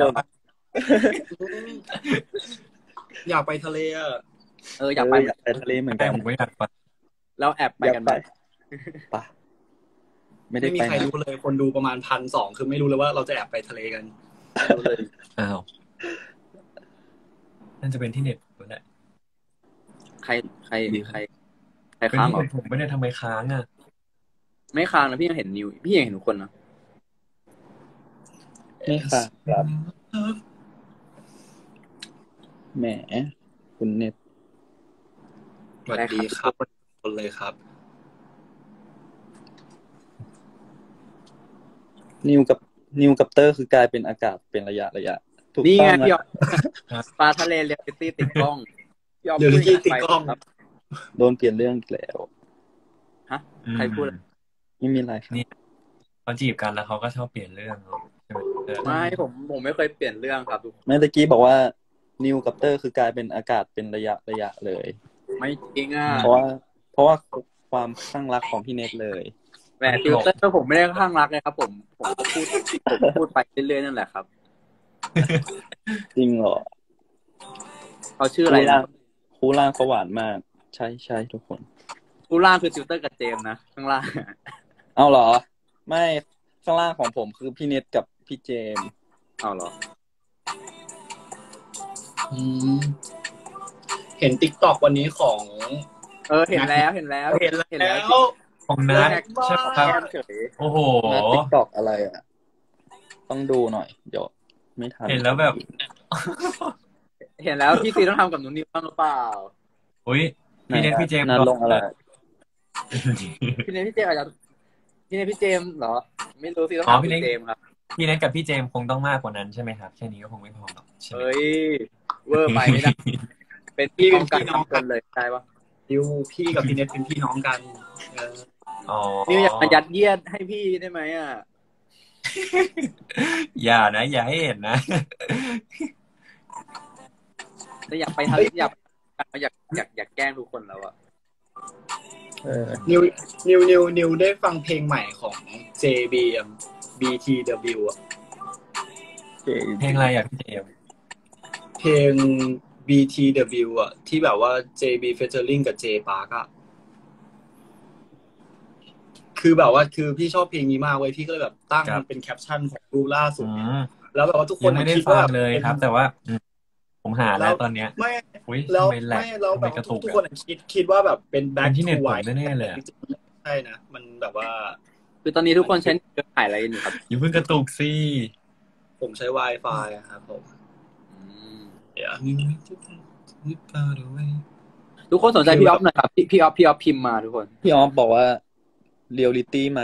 S7: อยากไปทะเลอ่ะ
S6: เอออยากไป
S5: อยากไปทะเลเหมือน
S1: แต่
S5: กัน
S1: ผมไม่อยากไป
S6: แล้วแอบไป
S5: อยาก
S6: กัน
S5: ไป
S6: ไหม
S5: ปะไม่ได้
S7: ไม่มี
S5: ไป
S7: ใคร
S5: นะ
S7: รู้เลย คนดูประมาณพันสองคือไม่รู้เลยว่าเราจะแอบไปทะเลกัน
S6: รู้เลย
S1: อ้าวนั่นจะเป็นที่เน็ตแหละ
S6: ใครใครใครใคร
S1: เป็น
S6: ค้าง
S1: ที่
S6: เหรอ
S1: เน็ตผมไม่ได้ทำไมค้างอ่ะ
S6: ไม่ค้างนะพี่ยังเห็นนิวพี่ยังเห็นทุกคนนะ
S5: นี่ค่ะครับแหมคุณเน็ต
S7: สวัสดีครับคนเลยครับ
S5: นิวกับนิวกับเตอร์คือกลายเป็นอากาศเป็นระยะระยะถูก
S6: นี่
S5: ต้
S6: ไง
S5: อง
S6: พี่
S5: นะ
S6: ออปลาทะเลเรียลลิตี้ติดกล้องพี่ออ
S7: เดี๋ยว
S6: พูด
S7: ที่ติดกล้อง
S6: ครับ
S5: โดนเปลี่ยนเรื่องอีกแล้ว
S6: ฮะใครพูด
S5: ไม่มีอะไรครับ
S1: เขาจีบกันแล้วเขาก็ชอบเปลี่ยนเรื่องเนอะใช่ไหมเออ
S6: ไม่ผมผมไม่เคยเปลี่ยนเรื่องครับทุกคน
S5: แม่ตะกี้บอกว่านิวกับเตอร์คือกลายเป็นอากาศเป็นระยะระยะเลย
S6: ไม่จริงอ่ะ
S5: เพราะว่าเพราะว่าความข้างรักของพี่เน็ตเลย
S6: แหมติวเตอร์ผมไม่ได้ข้างรักเลยครับ ผมผมพูดผมพูดไปเรื่อยๆนั่นแหละครับ
S5: จริงเหรอ
S6: เขาชื่ออะไร
S5: คู่ล่า
S6: นะ
S5: งคู่ล่างเขาหวานมาก ใช่ใช่ทุกคน
S6: คู่ล่างคือติวเตอร์กับเจมส์นะข้างล่าง
S5: เอาเหรอ ไม่ข้างล่างของผมคือพี่เน็ตกับพี่เจมส์
S6: เอาเหรอ
S7: อืมเห็นติ๊กต็อกวันนี้ของ
S6: เออเห็นแล้วเห็นแล้ว
S7: เห็นแล้ว
S1: ของนัทใช่ครับ
S6: แก้มเฉย
S1: โอ้โห
S5: มาติ๊กตอกอะไรอ่ะ ต้องดูหน่อย เดี๋ยวไม่ทัน
S1: เห็นแล้วแบบ
S6: เห็นแล้วพี่ซีต้องทำกับหนูนิวบ้างหรือเปล่า
S1: อุ้ยพี่เน็ตพี่เจมส์
S5: นัดลงอะไร
S6: พี่เนทพี่เจมส์อาจจะพี่เนทพี่เจมส์เหรอ ไม่รู้สิต้อง
S1: อ๋อ
S6: ถาม
S1: พี่
S6: พี่
S1: เน็ต
S6: เจมส์ครับ
S1: พี่เน็ตกับพี่เจมส์คงต้องมากกว่านั้นใช่ไหมครับแค่นี้ก็คงไม่พอหรอกใช่ไหม
S6: เฮ้ยเวอร์ไปไม่ได้ เป็นพี่น้องกันทำกันเลยใช่ปะ
S7: ดิวพี่กับพี่เน็ตเป็นพี่น้องกันเออ
S1: อ๋อ
S6: นิวอยากมายัดเยียดให้พี่ได้ไหมอ่ะ
S1: อย่านะ อย่าให้เห็นนะ
S6: แต่อยากไปทางอยากอยากอยากอยากแกล้งทุกคนแล้วอ่ะ
S5: เออ
S7: นิวนิวนิวนิวได้ฟังเพลงใหม่ของ เจ บี บี ที ดับเบิลยู อ่ะ
S1: เพลงอะไรอ่ะพี่เจมส์
S7: เพลง บี ที ดับเบิลยู อ่ะที่แบบว่า เจ บี featuring กับ J Park อ่ะคือแบบว่าคือพี่ชอบเพลงนี้มากเว้ยพี่ก็เลยแบบตั้งมันเป็นแคปชั่นของรูปล่าสุด
S1: อืม
S7: แล้วแบบว่าทุกค
S1: ยั
S7: น
S1: งไม่ได้
S7: คิด
S1: ฟั
S7: ว่าง
S1: เลยครับ แต่ว่าอืมผมหาแล้วตอนเนี้ย
S7: ไม่
S1: อุ้ย
S7: แล้ว
S1: ทำไมแหลก
S7: ไม่แล้ว
S1: ทำ
S7: แบ
S1: ไม
S7: บ
S1: กระตุก
S7: ทุก
S1: อะ
S7: คนคิดคิดว่าแบบเป็น back
S1: เป็นที่เน็ต
S7: to
S1: ผม
S7: white
S1: แน่ๆเลยอะ
S7: ใช่นะมันแบบว่า
S6: คือตอนนี้ทุกคนใช้เครือข่ายอะไรกันอยู่ครับ
S1: อย่าเพิ่งกระตุกสิ
S7: ผมใช้ Wi-Fi อะครับผม
S6: อืม
S7: เดี๋ยว
S6: ทุกคนสนใจพี่ออฟหน่อยครับพี่พี่ออฟพี่ออฟพิมพ์มาทุกคน
S5: พี่ออฟบอกว่าเรียลลิตี้มา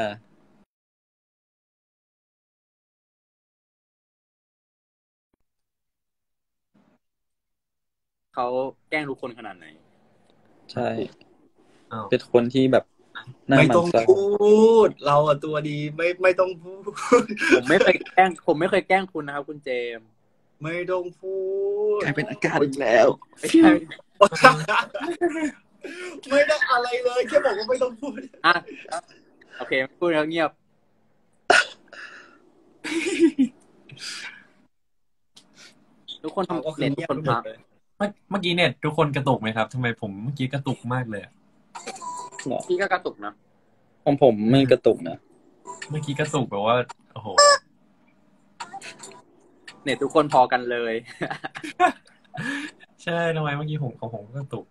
S6: เขาแกล้งทุกคนขนาดไหน
S5: ใช่
S1: อ้าว
S5: เป็นคนที่แบบหน้า
S7: ไม่
S5: มัน
S7: ต้อง
S5: ไส้
S7: พูด เราอะตัวดีไม่ไม่ต้องพูด
S6: ผมไม่เคยแกล้งผมไม่เคยแกล้งคุณนะครับ คุณเจมส์
S7: ไม่ต้องพูด
S5: กลายเป็นอากาศอีกแล้ว
S6: ไม่ใช่
S7: ไม่ได้อะไรเลยแค่บอกว่าไม่ต้องพูด
S6: อ่ะโอเคพูดแล้วเงียบ ทุกคน
S7: เรา
S6: ทำ
S7: ก็คือ
S6: เน็ตทุ
S7: เงี
S6: ก
S7: ยบ
S6: คน
S7: ไปหม
S6: พั
S7: ด
S6: ก
S7: เลย
S1: เมื่อเมื่อกี้เน็ตทุกคนกระตุกไหมครับทำไมผมเมื่อกี้กระตุกมากเลยอะ
S6: พี่ก็กระตุกนะ
S5: ของผมไม่กระตุกนะ
S1: เมื่อกี้กระตุกแบบว่าโอ้โห
S6: เน็ตทุกคนพอกันเลย
S1: ใช่ทำไมเมื่อกี้ผมของผมก็กระตุก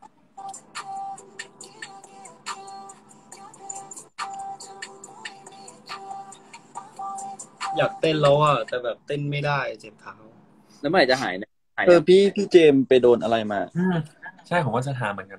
S7: อยากเต้นแล้วอะแต่แบบเต้นไม่ได้เจ็บเท้า
S6: แล้วเมื่อไหร่จะหายเนี่ยหาย
S5: เออพี่พี่เจมส์ไปโดนอะไรมา
S1: อืมใช่ผมก็จะถามเหมือนกัน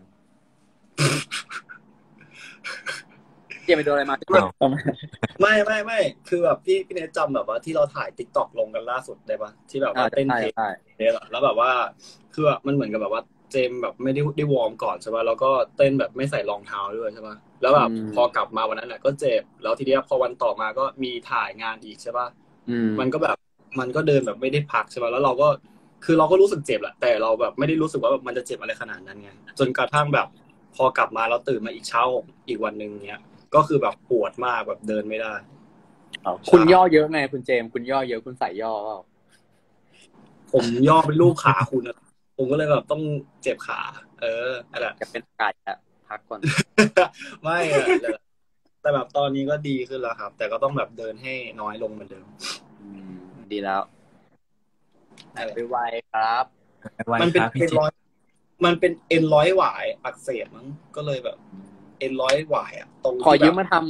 S6: เจมส์ไปโดนอะไรมา
S1: อ้าว
S7: ไม่ไม่ไม่คือแบบพี่พี่เนทจำแบบว่าที่เราถ่ายติ๊กต็อกลงกันล่าสุดได้ปะที่แบบ
S6: อ่า
S7: ว่าเต้น
S6: ใช่
S7: เพลง
S6: ใช่
S7: เนี่ยแล้วแบบว่าคือแบบมันเหมือนกับแบบว่าเจมแบบไม่ได้ได้วอร์มก่อนใช่ป่ะแล้วก็เต้นแบบไม่ใส่รองเท้าด้วยใช่ป่ะแล้วแบบพอกลับมาวันนั้นแหละก็เจ็บแล้วทีเนี้ยพอวันต่อมาก็มีถ่ายงานอีกใช่ป่ะ
S6: อืม
S7: มันก็แบบมันก็เดินแบบไม่ได้พักใช่ป่ะแล้วเราก็คือเราก็รู้สึกเจ็บแหละแต่เราแบบไม่ได้รู้สึกว่าแบบมันจะเจ็บอะไรขนาดนั้นไงจนกระทั่งแบบพอกลับมาแล้วตื่นมาอีกเช้าอีกวันหนึ่งเนี้ยก็คือแบบปวดมากแบบเดินไม่ได้
S6: คุณย่อเยอะไงคุณเจมส์คุณย่อเยอะคุณใส่ย่อเปล่า
S7: ผมย่อเป็นรูปขาคุณอะผมก็เลยแบบต้องเจ็บขา เอออะไร
S6: จะเป็นไก่อะพักก่อน
S7: ไม่อะแต่แบบตอนนี้ก็ดีขึ้นแล้วครับ แต่ก็ต้องแบบเดินให้น้อยลงเหมือนเดิม
S6: อืมดีแล้วหายไปไวครับ
S1: ไว้
S7: มันเป็น
S1: ครับพี่
S7: เอ็น
S1: เจ
S7: ร้อยมันเป็นเอ็นร้อยหวายอักเสบมั้งก็เลยแบบเอ็นร้อยหวายอะตรง
S6: ขอ
S7: ที่
S6: ยืม
S7: แบบ
S6: มาทำ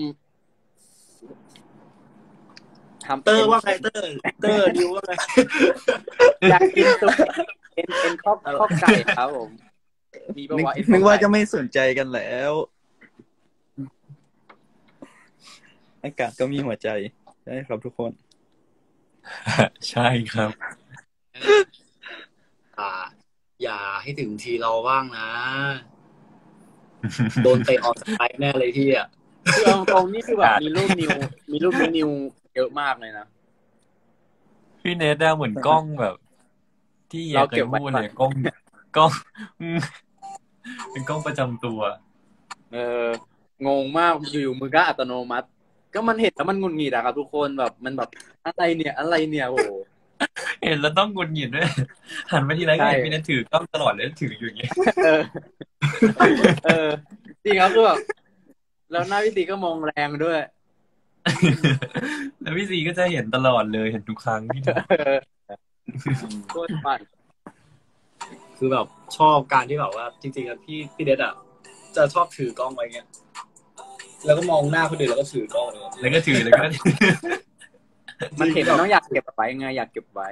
S6: ทำ
S7: เตอร์ว่าไงเตอร์เตอร์ดิวว่าไง
S6: อยากกินตัวเอ็นเอ็นข้อข้อไก่ครับผม มีปะ
S5: นึก
S6: วะเอ็น
S5: นึก
S6: ข้อ
S5: ว่า
S6: ไก่
S5: จะไม่สนใจกันแล้ว อากาศก็มีหัวใจใช่ครับทุกคน
S1: ใช่ครับ
S7: อ่า อย่าให้ถึงทีเราบ้างนะ โดนเตะออกจากไลฟ์แน่เลยที่อ่ะ
S6: คือเอาตรงนี่คือแบบมีรูปนิว มีรูปนิวนิวเยอะมากเลยนะ
S1: พี่เนทได้เหมือนกล้องแบบ ที่อยา
S6: เรา
S1: กเค
S6: เก็
S1: ย
S6: บไว้
S1: พูดเลยกล้องกล้องอืมเป็นกล้องประจำตัว
S6: เอองงมากอยู่ๆมือก็อัตโนมัติ ก็มันเห็นแล้วมันหงุดหงิดอะครับทุกคนแบบมันแบบอะไรเนี่ยอะไรเนี่ยโอ้โห
S1: เห็นแล้วต้องหงุดหงิดด้วยหันไปทีไรก็เห็นพี่เนทถือกล้องตลอดเลยถืออยู่อย่างเงี้ย
S6: เออ เออ จริงครับคือแบบแล้วหน้าพี่ตีก็มองแรงด้วย
S1: แล้วพี่ซีก็จะเห็นตลอดเลยเห็นทุกครั้งที่
S6: เออโคตรปั่น
S7: คือแบบชอบการที่แบบว่า จริงๆอะพี่พี่เดชอะจะชอบถือกล้องไว้เงี้ยแล้วก็มองหน้าคนอื่นแล้วก็ถือกล้องเลย
S1: แล้วก็ถือแล้วก็
S6: มันเห็นมันต้องอยากเก็บไว้ไงอยากเก็บไว้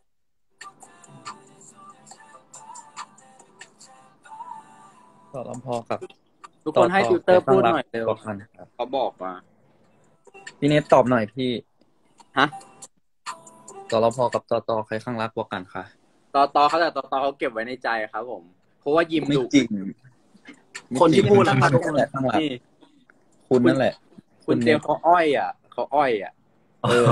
S5: สรพกับ
S6: ทุกคนให้ติวเตอร์พูดหน่อยเร็ว
S5: บอกกันครับ
S6: เขาบอกว่า
S5: พี่เนทตอบหน่อยพี่
S6: ฮะ
S5: สรพกับตตใครข้างรักกว่ากันคะ
S6: ตอตอเขาแต่ตอตอเขาเก็บไว้ในใจครับผม เพราะว่ายิม
S5: ไม่
S6: ดุ
S5: จริง
S7: คนที่พูด
S5: นะ
S7: นะครับ
S5: ทุกคนแหละข้างรัก
S6: นี่
S5: คุณนั่นแหละ
S6: คุณเจมส์เขาอ้อยอ่ะเขาอ้อยอ่ะ
S5: เออ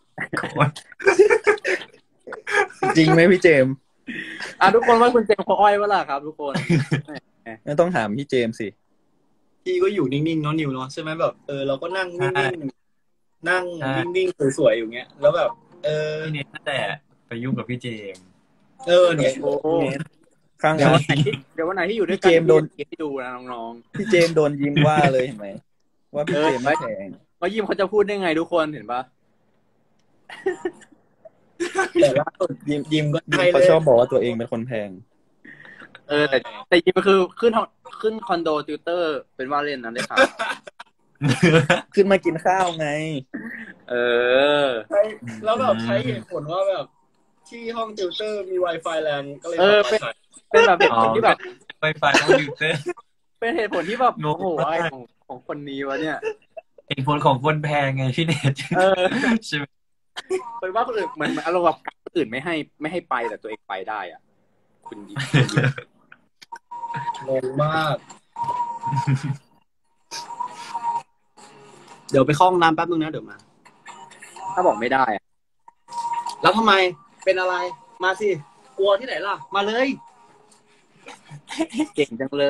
S5: จริงไหมพี่เจมส์
S6: อ่ะทุกคนว่าคุณเจมส์เขาอ้อยเปล่าครับ ทุกคน
S5: ไม่ต้องถามพี่เจมส์สิ
S7: พี่ก็อยู่นิ่งๆเนาะนิวเนาะใช่ไหมแบบเออเราก็นั่งนิ่งๆนั่งนิ่งๆสวยๆอยู่เงี้ยแล้วแบบ เออ
S1: พี่เนทนั่นแหละไปยุ่งกับพี่เจมส์
S7: เออเนี่ย
S6: โอ้โห
S5: ข้าง
S6: เดี๋ยว
S5: รั
S6: วัน
S5: ก
S6: ไหนที่เดี๋ยววันไหนที่อยู่ด้วย
S5: พี่
S6: กัน
S5: เจมส์โดน
S6: ให้ดูนะน้อง
S5: พี่เจมส์โดนยิ้มว่าเลยเห็นไหมว่าพี่เจมส์ไม่แข็ง
S6: ๆว่ายิมเขาจะพูดได้ไงทุกคนเห็นปะ
S7: แต่ล่าสุดยิมยิมก็
S5: ยิ้ม
S7: ให้
S5: เขา
S7: เลย
S5: ชอบบอกว่าตัวเองเป็นคนแพง
S6: เออแต่แต่ยิมคือขึ้นห้องขึ้นคอนโดติวเตอร์เป็นว่าเล่นนั้นเลยครับ
S5: ขึ้นมากินข้าวไง
S6: เออ
S7: ใช้แล้วแบบใช้เหตุผลว่าแบบที่ห้องติวเตอร์มี Wi-Fi แรงก็เลย
S6: เออ
S7: ไป
S6: เป็น
S7: ขาย
S6: เป็นแบบเหตุผลที่แบบ
S1: ไปไฟล์คอมพิวเตอร์
S6: เป็นเหตุผลที่แบบ
S1: งง
S6: โอ้โห
S1: มาก
S6: อะไรของของคนนี้วะเนี่ย
S1: ไอ้ผลของคนแพงไงพี่เนท
S6: เออ
S1: ใช่ไหม
S6: เป็นว่าคนอื่นเหมือนเหมือนอารมณ์แบบคนอื่นไม่ให้ไม่ให้ไปแต่ตัวเองไปได้อ่ะ คุณยิม
S7: งงมาก เดี๋ยวไปเข้าห้องน้ำแป๊บนึงนะเดี๋ยวมา
S6: ถ้าบอกไม่ได้อ่ะ
S7: แล้วทำไมเป็นอะไรมาสิกลัวที่ไหนล่ะ มาเลย
S6: เก่งจังเลย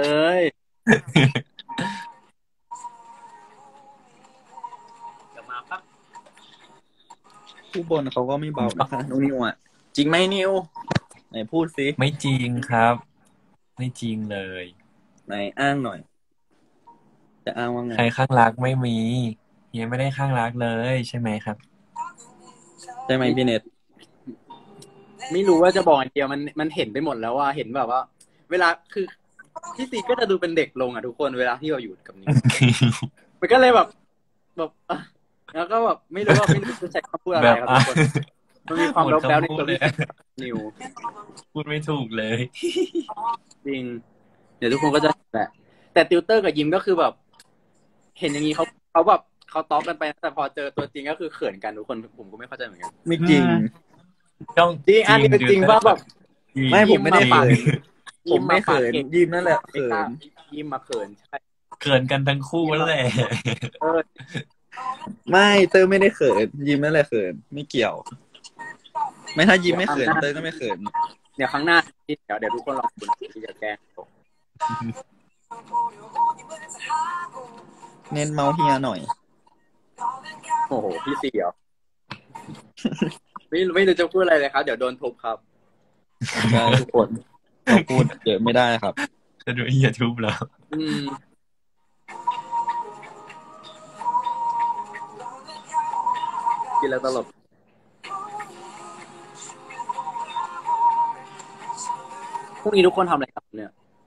S7: เดี๋ยวมาปั๊บ
S5: ผู้บนเขาก็ไม่เบานะคะน้องนิวอ่ะ จริงไหมนิวไหนพูดสิ
S1: ไม่จริงครับ ไม่จริงเลย
S5: ไหนอ้างหน่อย จะอ้างว่าไง
S1: ใครข้างรักไม่มีเฮียไม่ได้ข้างรักเลยใช่ไหมครับ
S5: ใช่ไหมพี่เนท
S6: ไม่รู้ว่าจะบอกอย่างเดียวมันมันเห็นไปหมดแล้วว่าเห็นแบบว่า เวลาคือพี่ซีก็จะดูเป็นเด็กลงอ่ะทุกคนเวลาที่เราอยู่กับนิว มันก็เลยแบบแบบอ่ะแล้วก็แบบไม่รู้ว่าไม่รู้จะใช้คำพูดอะไรครับทุกคนมันมีความ
S1: หมด
S6: แบ๊วๆใน
S1: คำพู
S6: ตั
S1: ด
S6: ว
S1: เลย
S6: พี่นิว
S1: พูดไม่ถูกเลย
S6: จริง เดี๋ยวทุกคนก็จะแหละแต่ติวเตอร์กับยิมก็คือแบบ เห็นอย่างนี้เขาเขาแบบเขาต๊อกกันไปนะแต่พอเจอตัวจริงก็คือเขินกันทุกคนผมก็ไม่เข้าใจเหมือนกัน
S5: ไม่จริง
S1: ต้อง
S6: จริงอันนี้เป็นจริงว่าแบบ
S5: ไม่ผมไม่ได้
S6: ยิ้
S5: เขิน
S6: ยิ้
S5: ผมไม่เขิน
S6: าปากก่ง
S5: ยิ้มนั่นแหละ
S6: ไม่
S5: เขิ
S6: กล้าน ยิ้มมาเขินใช่
S1: เขินกันทั้งคู่นั่นแหละ
S6: เออ
S5: ไม่เตอร์ไม่ได้เขินยิ้มนั่นแหละเขินไม่เกี่ยว ไม่ถ้ายิ้มไม่เขินเตอร์ก็ไม่เขิน
S6: เดี๋ยวครั้งหน้าเดี๋ยวเดี๋ยวทุกคนลองดูที่จะแกล้ง
S5: เน้นเมาส์เฮียหน่อย
S6: โอ้โหพี่เสี่ยว ไม่ไม่รู้จะพูดอะไรเลยครับ เดี๋ยวโดนทุบครับ
S5: ใช่ทุกคนเราพูดเยอะไม่ได้ครับ
S1: จะดูยูทูบแล้ว
S6: อืมกินแล้วตลกพรุ่งนี้ทุกคนทำอะไรครับเนี่ย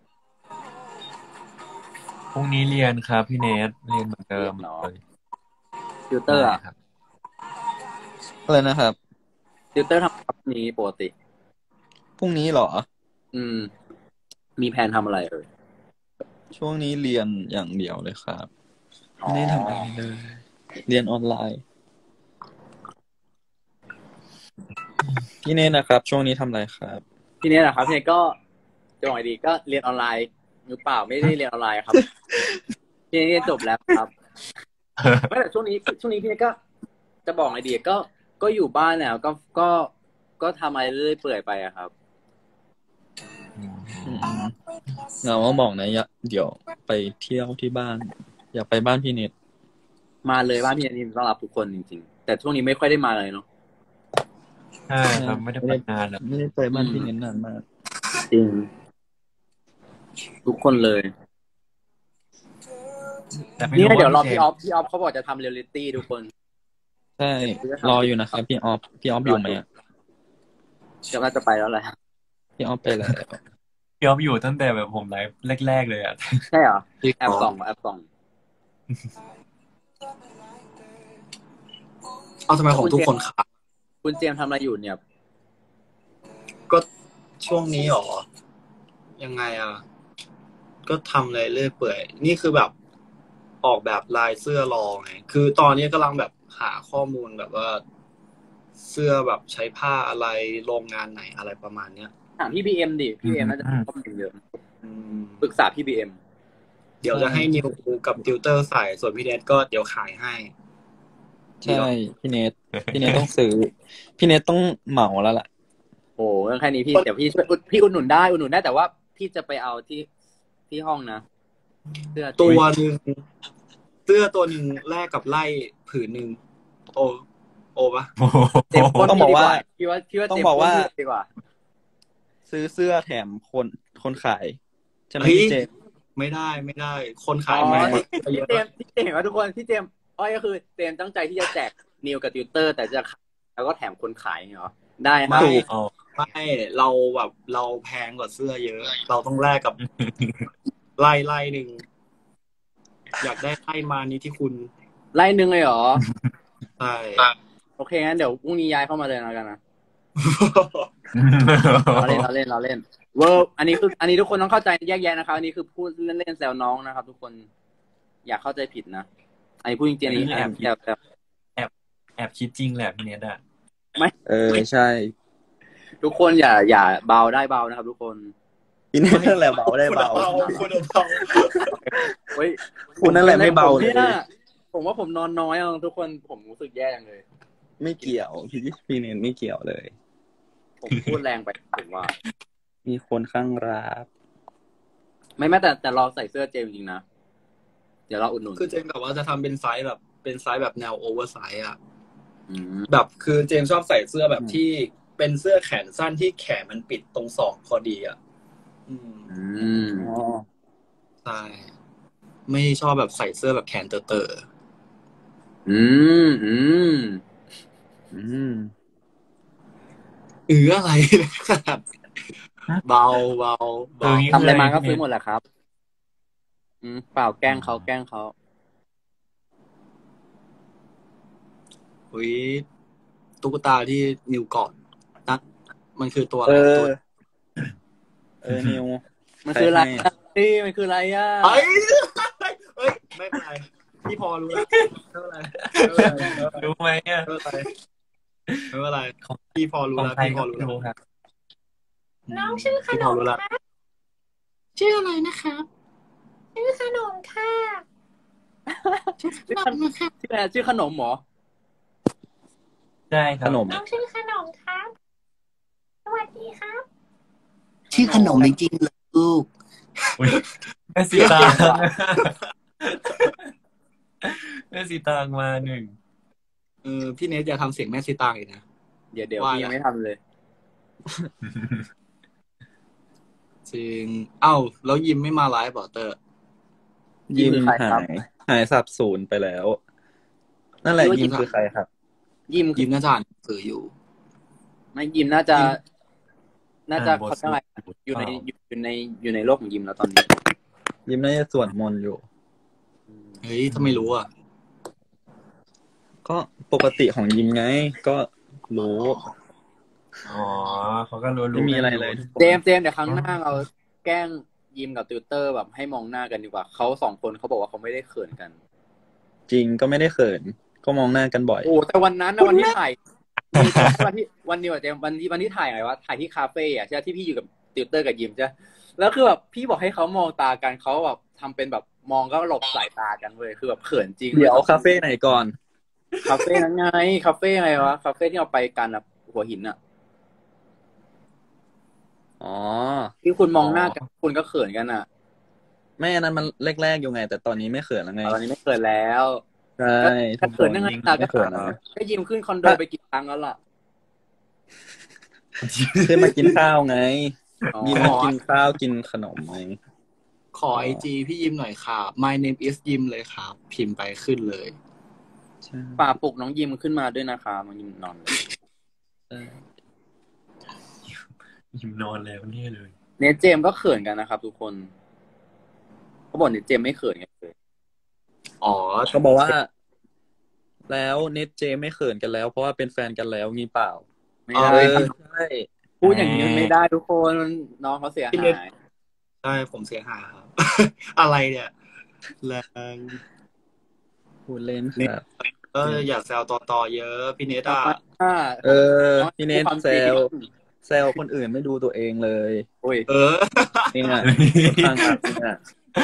S1: พรุ่งนี้เรียนครับพี่เนทเรียนเหมือนเดิมเลย
S6: ติวเตอร์อะ
S1: ครับ
S5: อะไรนะครับ
S6: ติวเตอร์ทำครับนี้ปกติ
S5: พรุ่งนี้เหรอ
S6: อืม มีแผนทำอะไรเอ่ย
S5: ช่วงนี้เรียนอย่างเดียวเลยครับ
S6: อ๋อ
S5: ไม่ได้ทำอะไรเลย เรียนออนไลน์ พี่เนทนะครับ ช่วงนี้ทำอะไรครับ
S6: ทีนี้นะครับพี่เนยก็จะบอกไงดีก็เรียนออนไลน์หรือเปล่าไม่ได้เรียนออนไลน์ครับ พี่เนยเรียนจบแล้วครับไม่แต่ช่วงนี้ช่วงนี้พี่เนยก็ จะบอกไงดีก็ก็อยู่บ้านแล้วก็ก็ก็ทำอะไรเรื่อยเปื่อยไปอะครับ
S5: เงาว่าบอกนะอยากเดี๋ยวไปเที่ยวที่บ้าน อยากไปบ้านพี่เนท
S6: มาเลยบ้านพี่เนยต้อนรับทุกคนจริงๆแต่ช่วงนี้ไม่ค่อยได้มาเลยเนาะ
S1: ใช่ครับไม่ได้ไปนานแล้ว
S5: ไม่ได้ไปบ้านพี่เน้นนานมาก
S6: จริงทุกคนเลย
S1: แต่ไม่
S6: นี่
S1: รู้
S6: เดี๋ยวรอ
S1: ว่า
S6: พี่ออฟพี่ออฟเขาบอกจะทำเรียลลิตี้ทุกคน
S5: ใช่รออยู่นะครับพี่ออฟพี่ออฟอยู่ไหมอ่ะ
S6: จะน่าจะไปแล้วแหละ
S5: พี่ออฟไปแล้ว
S1: พี่ออฟอยู่ตั้งแต่แบบผมไลฟ์แรกๆเลยอ่ะ
S6: ใช่เหรอแอปสองแอปสอง
S7: เอาทำไมของทุกคนขาด
S6: คุณเจมส์ทำอะไรอยู่เนี่ย
S7: ก็ช่วงนี้หรอยังไงอ่ะก็ทำอะไรเรื่อยเปื่อยนี่คือแบบออกแบบลายเสื้อรอไงคือตอนนี้กำลังแบบหาข้อมูลแบบว่า เสื้อแบบใช้ผ้าอะไรโรงงานไหนอะไรประมาณเนี้ย
S6: ถามพี่บีเอ็มดิพี่บีเอ็มน่าจะมีข้อมูลเยอะปรึกษาพี่บีเอ็ม
S7: เดี๋ยวจะให้นิวกับติวเตอร์ใส่ส่วนพี่เนทก็เดี๋ยวขายให้
S5: ใช่พี่เนทพี่เนทต้องซื้อ พี่เนทต้องเหมาแล้วล่ะ
S6: โอ้เรื่องแค่นี้พี่เดี๋ยวพี่ช่วยพี่อุดหนุนได้อุดหนุนได้แต่ว่าพี่จะไปเอาที่ที่ห้องนะเสื้อ
S7: ตัวหนึ่งเสื้อตัวหนึ่งแลกกับไล่ผืนหนึ่งโอโอปะ
S6: เจมส์พ่น
S5: ต้องบอกว่า
S6: พี่ว่าพี่ว่า
S5: ต้อง
S6: เจมส์
S5: บอกว่า
S6: พ่นดีกว่า
S5: ซื้อเสื้อแถมคนคนขายใช่ไหม
S7: เฮ้ย
S5: พี่เจมส์
S7: ไม่ได้ไม่ได้ คนขาย
S6: อ๋อ
S7: ไม่
S6: ที่เจมส์ที่เจมส์เห็นไหมทุกคนที่เจมส์อ้อยก็คือเจมส์ตั้งใจที่จะแจกนิวกับติวเตอร์ แต่จะแล้วก็แถมคนขายเหรอได้ครั
S7: ไม่
S6: บ
S7: ไม่เราแบบเราแพงกว่าเสื้อเยอะ เราต้องแลกกับ ไล่ไล่หนึ่งอยากได้ไล่มานี้ที่คุณ
S6: ไล่หนึ่งเลยเหรอ
S7: ใช่
S6: โอเคงั้นเดี๋ยวพรุ่งนี้ย้ายเข้ามาเลยแล้วกันนะเราเล่นเราเล่นเราเล่นเวิร์อันนี้คืออันนี้ทุกคนต้องเข้าใจแยกแยะนะครับอันนี้คือพูดเล่นๆแซวน้องนะครับ ทุกคนอย่าเข้าใจผิดนะอันนี้พูดจริงๆอันนี้แอบแอบแอบ
S1: แอบคิดจริงแหละพี่เนทอ่ะ
S5: เออใช่
S6: ทุกคนอย่าอย่าเบาได้เบานะครับ ทุกคน
S5: พี่เนทนั่นแหละเบาได้เบา
S7: คุณเบา
S6: เฮ้ย
S5: คุณนั่นแหละไม่เบาเลย
S6: นี่ผมว่าผมนอนน้อยอ่ะทุกคนผมรู้สึกแย่จังเลย
S5: ไม่เกี่ยวพี่พี่เนทไม่เกี่ยวเลย
S6: ผมพูดแรงไปผมว่า
S5: มีคนข้างรัก
S6: ไม่แม้แต่แต่เราใส่เสื้อเจมจริงๆนะเดี๋ยวเราอุดหนุน
S7: คือเจมส์แบบว่าจะทำเป็นไซส์แบบเป็นไซส์แบบแนวโอเวอร์ไซส์อ่ะ
S6: อืม
S7: แบบคือเจมส์ชอบใส่เสื้อแบบที่เป็นเสื้อแขนสั้นที่แขนมันปิดตรงศอกพอดีอ่ะอืม
S6: อืม
S5: อ๋อ
S7: ใช่ไม่ชอบแบบใส่เสื้อแบบแขนเต๋อ
S6: อืมอืม
S5: อืม
S7: ๆอืออะไรนะครับเบาเบาเบา
S6: ทำอะไรมาก็ซื้อหมดแหละครับ อืมเปล่าแกล้งเขาแกล้งเขา
S7: อุ้ยตุ๊กตาที่นิวก่อนนัดมันคือตัวอะ
S5: เอ
S7: ไร
S5: อ
S7: ตัว
S5: เออนิว
S6: มันคืออะไร
S5: ใครให้
S6: นี่มันคืออะไรอ่ะ
S7: เอ้ยเอ้ยไม่เป็นไรพี่พอรู้แล้วไม่เป็นไรไม่เป็นไร
S1: รู้ไหมอ่ะ
S7: ไม่เป็นไรไม่เป็นไรพี่พอรู้
S1: ของ
S7: แล้ว
S1: ใคร
S7: พี่พ
S1: ก็
S7: อรู้
S1: ไม่
S7: แล้ว
S1: รู้ครับ
S4: น้องชื่อข
S7: พี่
S4: น
S7: พอ
S4: ม
S7: รู้แล้ว
S4: ครับชื่ออะไรนะครับ ชื่อขนมค่ะชื่อขนมค่ะ
S6: ชื่ออะไรชื่อขนมเหรอ
S1: ใช่ค
S5: ข
S1: รับ
S5: นม
S4: น้องชื่อขนมครับ สวัสดีครับ
S7: ชื่อขนมจริงๆเลยลูก
S1: อุ๊ยแม่สีตางแม่สีตางมาหนึ่ง
S7: เออพี่เนทอย่าทำเสียงแม่ซีตางอีกนะ
S6: เดี๋ยวเดี๋ยว
S7: ว่า
S6: พี่ยังไม่ทำเลย
S7: จริงเอ้าแล้วยิมไม่มาไลฟ์บอเตอร์
S5: ยิม
S6: คือใคร
S5: หา
S6: ครับ
S5: ยหายสับสูญไปแล้ว นั่นแหละ
S6: คิดว่ายิ
S5: ยิ
S6: ม
S5: มคือใครครับ
S6: ยิม
S7: ยิมน่าจะอ่านหนังสืออยู่
S6: ไม่ยิมน่าจะ น่าจะ
S1: อ่านบท
S6: เขาเรียกอะไร
S1: สวด
S6: อยู่ใน
S1: เปล่า
S6: อยู่ในอยู่ในโลกของยิมแล้วตอนนี้
S5: ยิมน่าจะสวดมนต์อยู่
S7: เฮ้ยถ้าไม่รู้อ่ะ
S5: ก็ปกติของยิมไง ก็รู้
S1: อ๋อเขาก็รู้
S5: ไม่มีอะไรเลยทุกคน
S6: เจมส์เจมส์เดี๋ยวครั้งหน้าเราแกล้งยิมกับติวเตอร์แบบให้มองหน้ากันดีกว่าเขาสองคนเขาบอกว่าเขาไม่ได้เขินกัน
S5: จริงก็ไม่ได้เขิน ก็มองหน้ากันบ่อย
S6: โอ้แต่วันนั้นนะวันที่ถ่ายวันที่วันเดียวอะเจมส์วันที่วันที่ถ่ายไงวะถ่ายที่คาเฟ่อะใช่ไหมที่พี่อยู่กับติวเตอร์กับยิมใช่แล้วคือแบบพี่บอกให้เขามองตากันเขาแบบทำเป็นแบบมองก็หลบสายตากันเว้ยคือแบบเขินจริง
S5: เดี๋ยวคาเฟ่ไหนก่อน
S6: คาเฟ่นั้นไงคาเฟ่ไงวะคาเฟ่ที่เราไปกันอะหัวหินอะ
S5: อ๋อ
S6: ที่คุณมองหน้ากันคุณก็เขินกันอะ
S5: ไม่อันนั้นมันแรกๆอยู่ไง แต่ตอนนี้ไม่เขินแล้วไง
S6: ตอนนี้ไม่เขินแล้ว
S5: ใช่
S6: ก็เขินยังไงล่ะก็
S5: ไม่เขินนะ
S6: ก็ยิมขึ้นคอนโดไปกี่ครั้งแล้วล่ะ
S5: เคยมากินข้าวไง
S6: อ๋อ
S5: ยิมมากินข้าวกินขนมไง
S7: ขอไอจีพี่ยิมหน่อยครับ my name is ยิมเลยครับ พิมพ์ไปขึ้นเลย
S6: ป่าปลุกน้องยิมขึ้นมาด้วยนะคะน้องยิมนอนเลย
S1: ยิมนอนแล้วเนี่ยเลย
S6: เนทเจมก็เขินกันนะครับ ทุกคนเขาบอกเนทเจมไม่เขินกันเลย
S7: อ๋อ
S5: เขาบอกว่า แล้วเน็ตเจไม่เขินกันแล้ว เพราะว่าเป็นแฟนกันแล้วงี้เปล่า
S6: ไม่ได้
S5: เออใช่
S6: พูดอย่างนี้มันไม่ได้ทุกคนน้องเขาเสีย
S7: พี่เนท
S6: หาย
S7: ใช่ผมเสียหายครับ อะไรเนี่ยแรง
S5: พูดเล่นครับ
S7: เอออย่าแซวต่อต่อเยอะพี่เนทอ่ะ
S6: อ่า
S5: เออพี่เน็ต
S6: ความ
S5: แซ
S6: จริง
S5: วแซวคนอื่นไม่ดูตัวเองเลย
S6: โอ้ย
S7: เออ
S5: เนี่ยข้างรักเนี่ย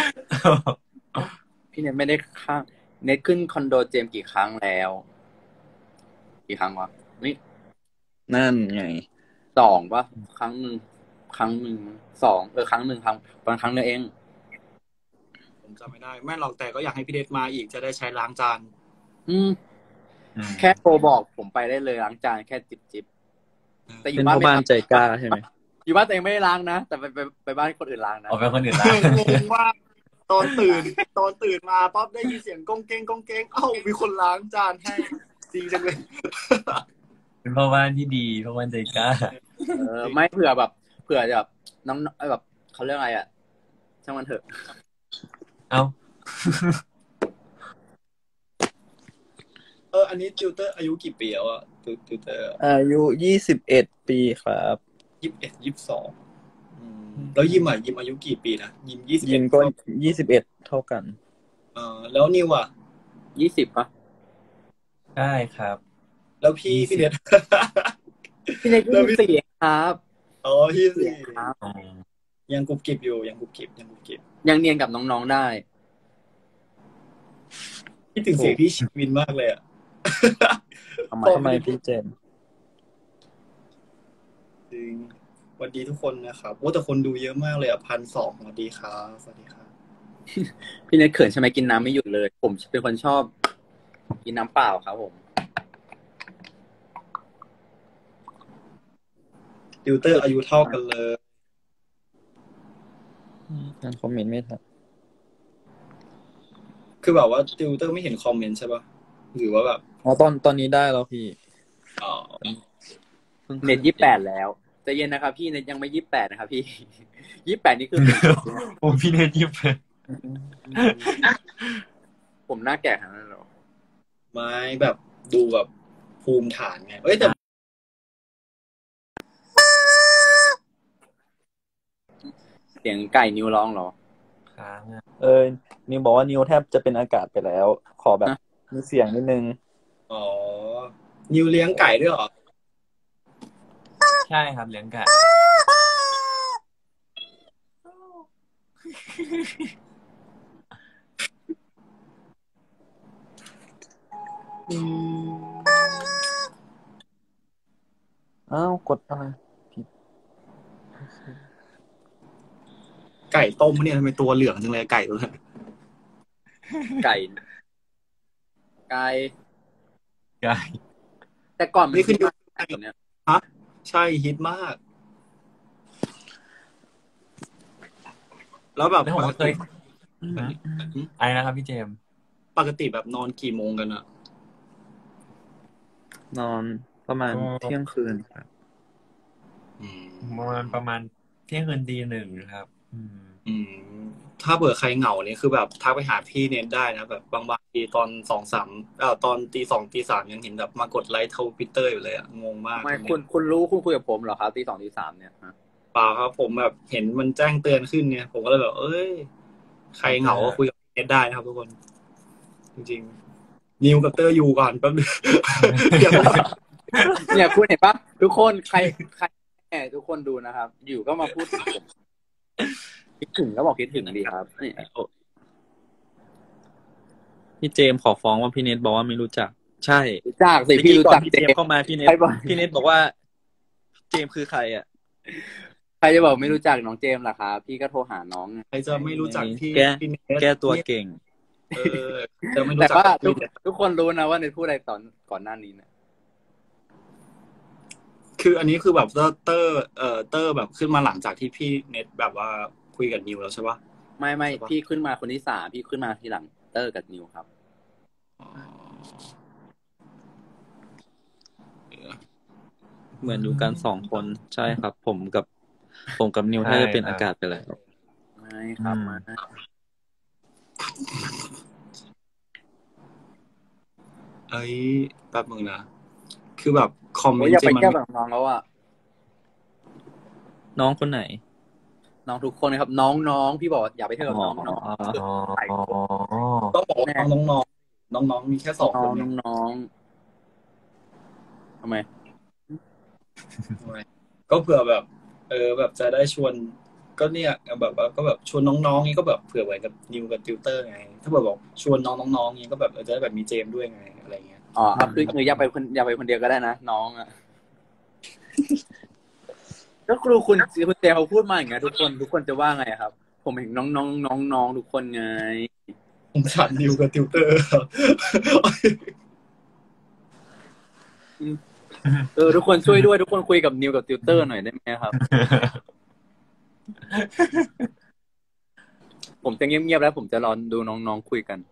S6: พี่เนทไม่ได้ข้างเนทขึ้นคอนโดเจมกี่ครั้งแล้ว กี่ครั้งวะนี่
S5: นั่นไง
S6: สองปะครั้งหนึ่งครั้งหนึ่งสองเออครั้งหนึ่งครั้งบางครั้งเดียวเอง
S7: ผมจำไม่ได้ไม่หรอกแต่ก็อยากให้พี่เนทมาอีกจะได้ใช้ล้างจาน
S6: อืม แค่โทรบอกผมไปได้เลยล้างจานแค่จิบจิบแต่อ
S5: เป็น
S6: ยู่บ้าน
S5: พ่อบ้าน
S6: ไม่
S5: ใจกล้าใช่ไหม
S6: อยู่บ้านตัวเองไม่ได้ล้างนะแต่ไปไปไปบ้านคนอื่นล้างนะ
S1: ออกไปคนอื่นละ
S7: งงว่าตอนตื่น ตอนตื่นมาป๊อบได้ยินเสียงก้องเก้งก้องเก้งเอ้ามีคนล้างจานให้จริงจังเลย
S1: เป็นพ่อบ้านที่ดีพ่อบ้านใจกล้า
S6: เออไม่เผื่อแบบเผื่อแบบน้องแบบเขาเรียกอะไรอ่ะช่างมันเถอะ
S1: เอ้า
S7: เอออันนี้ติวเตอร์อายุกี่ปีแล้วอะติวเตอร์
S5: อายุยี่สิบเอ็ดปีครับ
S7: ยี่สิบเอ็ดยี่สิบสองแล้วยิมอ่ะยิมอายุกี่ปีนะยิมยี่สิบ
S5: ยิมก็ยี่สิบเอ็ดเท่ากัน
S7: เออแล้วนิวอ่ะ
S6: ยี่สิบปะ
S1: ใช่ครับ
S7: แล้วพี่พี่เนท
S6: พี่เล็กยี่สิบสี่ครับ
S7: อ๋อพี่สิ
S6: ครับ
S7: ยังกรุบกริบอยู่ยังกรุบกริบยังกรุบกริบ
S6: ยังเนียนกับน้องๆได้
S7: คิดถึงเสียงพี่ชีวินมากเลยอ่ะ
S6: ทำไม
S5: ทำไมพี่เจมส์
S7: จริงสวัสดีทุกคนนะครับโอ้แต่คนดูเยอะมากเลยอ่ะพันสองสวัสดีครับสวัสดีครับ
S6: พี่เล็กเขินใช่ไหมกินน้ำไม่หยุดเลย ผมเป็นคนชอบ กินน้ำเปล่าครับผม
S7: ติวเตอร์อายุเท่ากันเลย
S5: การคอมเมนต์ไม่ทัน
S7: คือแบบว่าติวเตอร์ไม่เห็นคอมเมนต์ใช่ปะหรือว่าแบบ
S5: อ๋อตอนตอนนี้ได้แล้วพี่
S7: อ๋อ
S6: เน็ตยี่สิบแปดแล้วใจะเย็นนะครับพี่เน็ตยังไม่ยี่สิบแปดนะครับพี่ ยี่สิบแปดนี่คือ
S1: โอ้พี่เนทยิบเลย
S6: ผมหน้าแก่ขนาดนั้นเหรอ
S7: ไม่แบบดูแบบภูมิฐานไงเอ้ยแต่
S6: เสียงไก่นิวร้องเหรอ
S1: ค้างอ่ะ
S5: เออนิวบอกว่านิวแทบจะเป็นอากาศไปแล้ว ขอแบบมีเสียงนิดนึง
S7: อ๋อนิวเลี้ยงไก่ด้วยเหรอ
S1: ใช่ครับเลี้ยงไก่
S5: อ้าวกดอะไร
S7: ไก่ต้มเนี่ยทำไมตัวเหลืองจังเลยไก่ตัวนั้น
S6: ไก่ ไก่
S1: ไก่
S6: แต่ก่อนมั
S7: นี่คือ
S6: ฮิตมากเนี่ย
S7: ฮะใช่ฮิตมาก แล้วแบบ
S1: แล้วผมก็เคย
S7: อืม
S1: อะไรนะครับพี่เจมส์
S7: ปกติแบบนอนกี่โมงกันอะ
S5: นอนประมาณเที่ยงคืนครับ
S7: อืม
S1: ประมาณประมาณเที่ยงคืนตีหนึ่งครับ อืม
S7: อืมถ้าเบื่อใครเหงาเนี่ยคือแบบทักไปหาพี่เน้นได้นะแบบบางบางทีตอนสองสามเอ่อตอนตีสองตีสามยังเห็นแบบมากดไลค์ทวิตเตอร์อยู่เลยอะงงมาก
S6: ไม่คุณคุณรู้คุณคุยกับผมเหรอครับตีสองตีสามเนี่ยฮะ
S7: เปล่าครับผมแบบเห็นมันแจ้งเตือนขึ้นเนี่ย ผมก็เลยแบบเอ้ยใครเหงาก็คุยกับพี่เน้นได้นะครับทุกคน จริงๆนิวกับเตอร์อยู่ก่อนแป๊บนึง เดี๋ยว
S6: เนี่ยคุณเห็นปะทุกคนใครใครแหมทุกคนดูนะครับ อยู่ก็มาพูดถึงผมคิดถึงแล้วบอกคิดถึงดีครับนี่
S5: พี่เจมส์ขอฟ้องว่าพี่เน็ตบอกว่าไม่รู้จัก ใช่
S6: รู้จักสิพี่รู้จัก
S5: พี่
S6: เจ
S5: เจม
S6: ม
S5: ส์เข้ามาพี่เน็ต
S6: ใครบอก
S5: พี่เน็ตบอกว่า เจมส์คือใครอ่ะ
S6: ใครจะบอกไม่รู้จักน้องเจมส์ล่ะครับพี่ก็โทรหาน้อง
S7: ใครจะไม่รู้จักพี่
S5: แก
S7: พี่เนท
S5: แก้ตัวเก่ง
S7: เออจะไม่รู้
S6: แต่
S7: จัก
S6: ว่าทุ
S7: พี่
S6: ก
S7: เนท
S6: ทุกคนรู้นะว่าในพูดอะไรตอนก่อนหน้านี้นะ
S7: คือคืออันนี้คือแบบเตอร์เตอร์เอ่อเตอร์แบบขึ้นมาหลังจากที่พี่เน็ตแบบว่าคุยกับนิวแล้วใช่ปะ
S6: ไม่ไม่พี่ขึ้นมาคนที่สามพี่ขึ้นมาทีหลังเตอร์กับนิวครับ
S5: เหมือนอยู่กันสองคนใช่ครับ ผมกับผมกับนิวน่าจะเป็นอากาศไปแล้ว
S6: ไม่ครับมา
S7: เอ้ยแป๊บนึงนะคือแบบคอมเมนต์
S6: อย่าไป
S7: มัน
S6: แก้แบบน้องแล้วอ่ะ
S5: น้องคนไหน
S6: น้องทุกคนนะครับน้องน้องพี่บอกอย่าไปเท่ากับน้องน้อง
S7: ต้องบอกว่าน้องน้องน้องน้องมีแค่สองคน
S6: น้องน้องทำไม
S7: ก็เผื่อแบบ เออแบบจะได้ชวนก็เนี่ยแบบว่าก็แบบชวนน้องๆนี้ก็แบบเผื่อไว้กับนิวกับติวเตอร์ไงถ้าแบบบอกชวนน้องน้องๆนี้ก็แบบจะได้แบบมีเจมด้วยไงอะไรเงี้ย
S6: อ๋อคือคืออย่าไปคนอย่าไปคนเดียวก็ได้นะน้องอ่ะก็ครูคุณคุณเจเขาพูดมาอย่างเงี้ยทุกคนทุกคนจะว่าไงครับผมเห็นน้องน้องน้องน้องทุกคนไง
S7: ผมถามนิวกับติวเตอร์
S6: เออทุกคนช่วยด้วยทุกคนคุยกับนิวกับติวเตอร์หน่อยได้ไหมครับผมจะเงียบๆแล้วผมจะรอดูน้องๆคุยกัน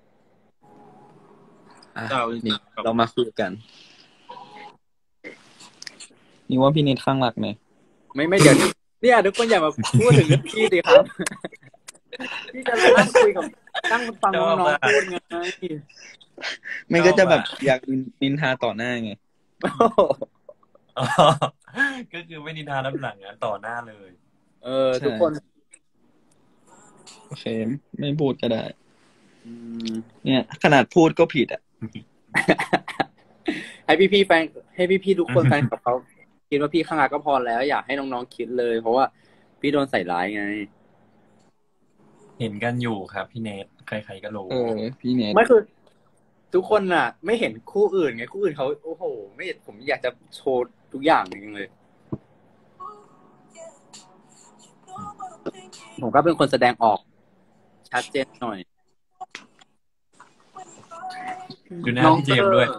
S5: นี่เรามาคุยกันนี่ว่าพี่นิดข้างหลักไหม
S6: ไม่ไม่เดี๋ยวเนี่ยทุกคนอย่ามาพูดถึงเรื่องพี่ดิครับพี่จะนั่งคุยกับนั่งฟังน้องๆพูดไง
S5: ไม่ก็จะแบบอยากนินทาต่อหน้าไง
S1: ก็คือไม่นินทารับหลังนะต่อหน้าเลย
S6: เออทุกคน
S5: โอเคไม่พูดก็ได้เนี่ยขนาดพูดก็ผิดอ่ะ
S6: ให้พี่ๆแฟนให้พี่ๆทุกคนแฟนกับเขาคิดว่าพี่ข้างหลังก็พอแล้วอยากให้น้องๆคิดเลยเพราะว่าพี่โดนใส่ร้ายไง
S1: เห็นกันอยู่ครับพี่เนทใครๆก็รู้
S5: เออพี่เนท
S6: ไม่คือทุกคนน่ะไม่เห็นคู่อื่นไงคู่อื่นเขาโอ้โหไม่ผมอยากจะโชว์ทุกอย่างจริงๆเลยผมก็เป็นคนแสดงออกชัดเจนหน่อย
S1: ดูหน้าพี่เจมส์ด้วย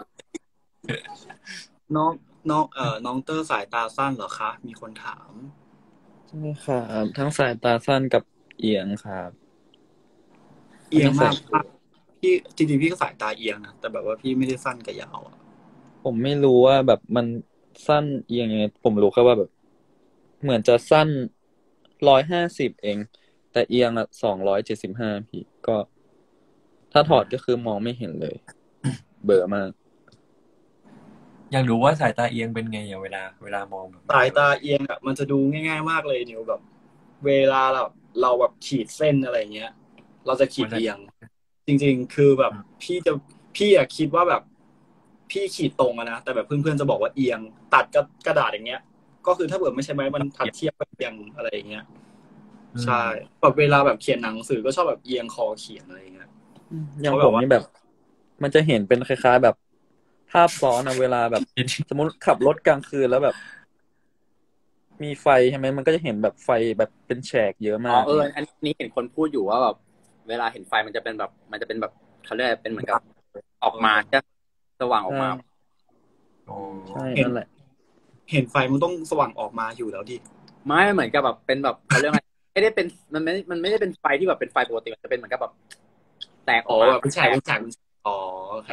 S7: น้องน้องเอ่อน้องเตอร์สายตาสั้นเหรอคะมีคนถาม
S5: ใช่ครับทั้งสายตาสั้นกับเอียงครับ
S7: เอียงมากพี่จริงๆพี่ก็สายตาเอียงนะแต่แบบว่าพี่ไม่ได้สั้นกับยาวอ่ะ
S5: ผมไม่รู้ว่าแบบมันสั้นเอียงยังไงผมรู้แค่ว่าแบบเหมือนจะสั้นร้อยห้าสิบเองแต่เอียงอ่ะสองร้อยเจ็ดสิบห้าพี่ก็ถ้าถอดก็คือมองไม่เห็นเลยเบลอมาก
S1: อยากรู้ว่าสายตาเอียงเป็นไงอย่างเวลาเวลามอง
S7: สายตาเอียงอ่ะมันจะดูง่ายๆมากเลยนิวแบบเวลาเราเราแบบขีดเส้นอะไรเงี้ยเราจะขีดเอียงจริงๆคือแบบพี่จะพี่อะคิดว่าแบบพี่ขีดตรงอะนะแต่แบบเพื่อนๆจะบอกว่าเอียงตัดกระดาษอย่างเงี้ยก็คือถ้าเกิดไม่ใช่ไม้มันทัดเทียบกับเอียงอะไรอย่างเงี้ยใช่แบบเวลาแบบเขียนหนังสือก็ชอบแบบเอียงคอเขียนอะไรอย่างเงี้ย
S5: อย่างผมนี่แบบมันจะเห็นเป็นคล้ายๆแบบภาพซ้อนอะเวลาแบบสมมติขับรถกลางคืนแล้วแบบมีไฟใช่ไหมมันก็จะเห็นแบบไฟแบบเป็นแฉกเยอะมาก
S6: อ๋อเอออันนี้เห็นคนพูดอยู่ว่าแบบเวลาเห็นไฟมันจะเป็นแบบมันจะเป็นแบบเขาเรียกเป็นเหมือนกับออกมาจะสว่างออกมา
S5: ใช่นั่นแหละ
S7: เห็นไฟมันต้องสว่างออกมาอยู่แล้วดิ
S6: ไม่เหมือนกับแบบเป็นแบบเขาเรียกไงไม่ได้เป็นมันไม่มันไม่ได้เป็นไฟที่แบบเป็นไฟปกติมันจะเป็นเหมือนกับแบบแตกออกมา
S7: เป็นฉากเป็นฉากอ๋อโอเค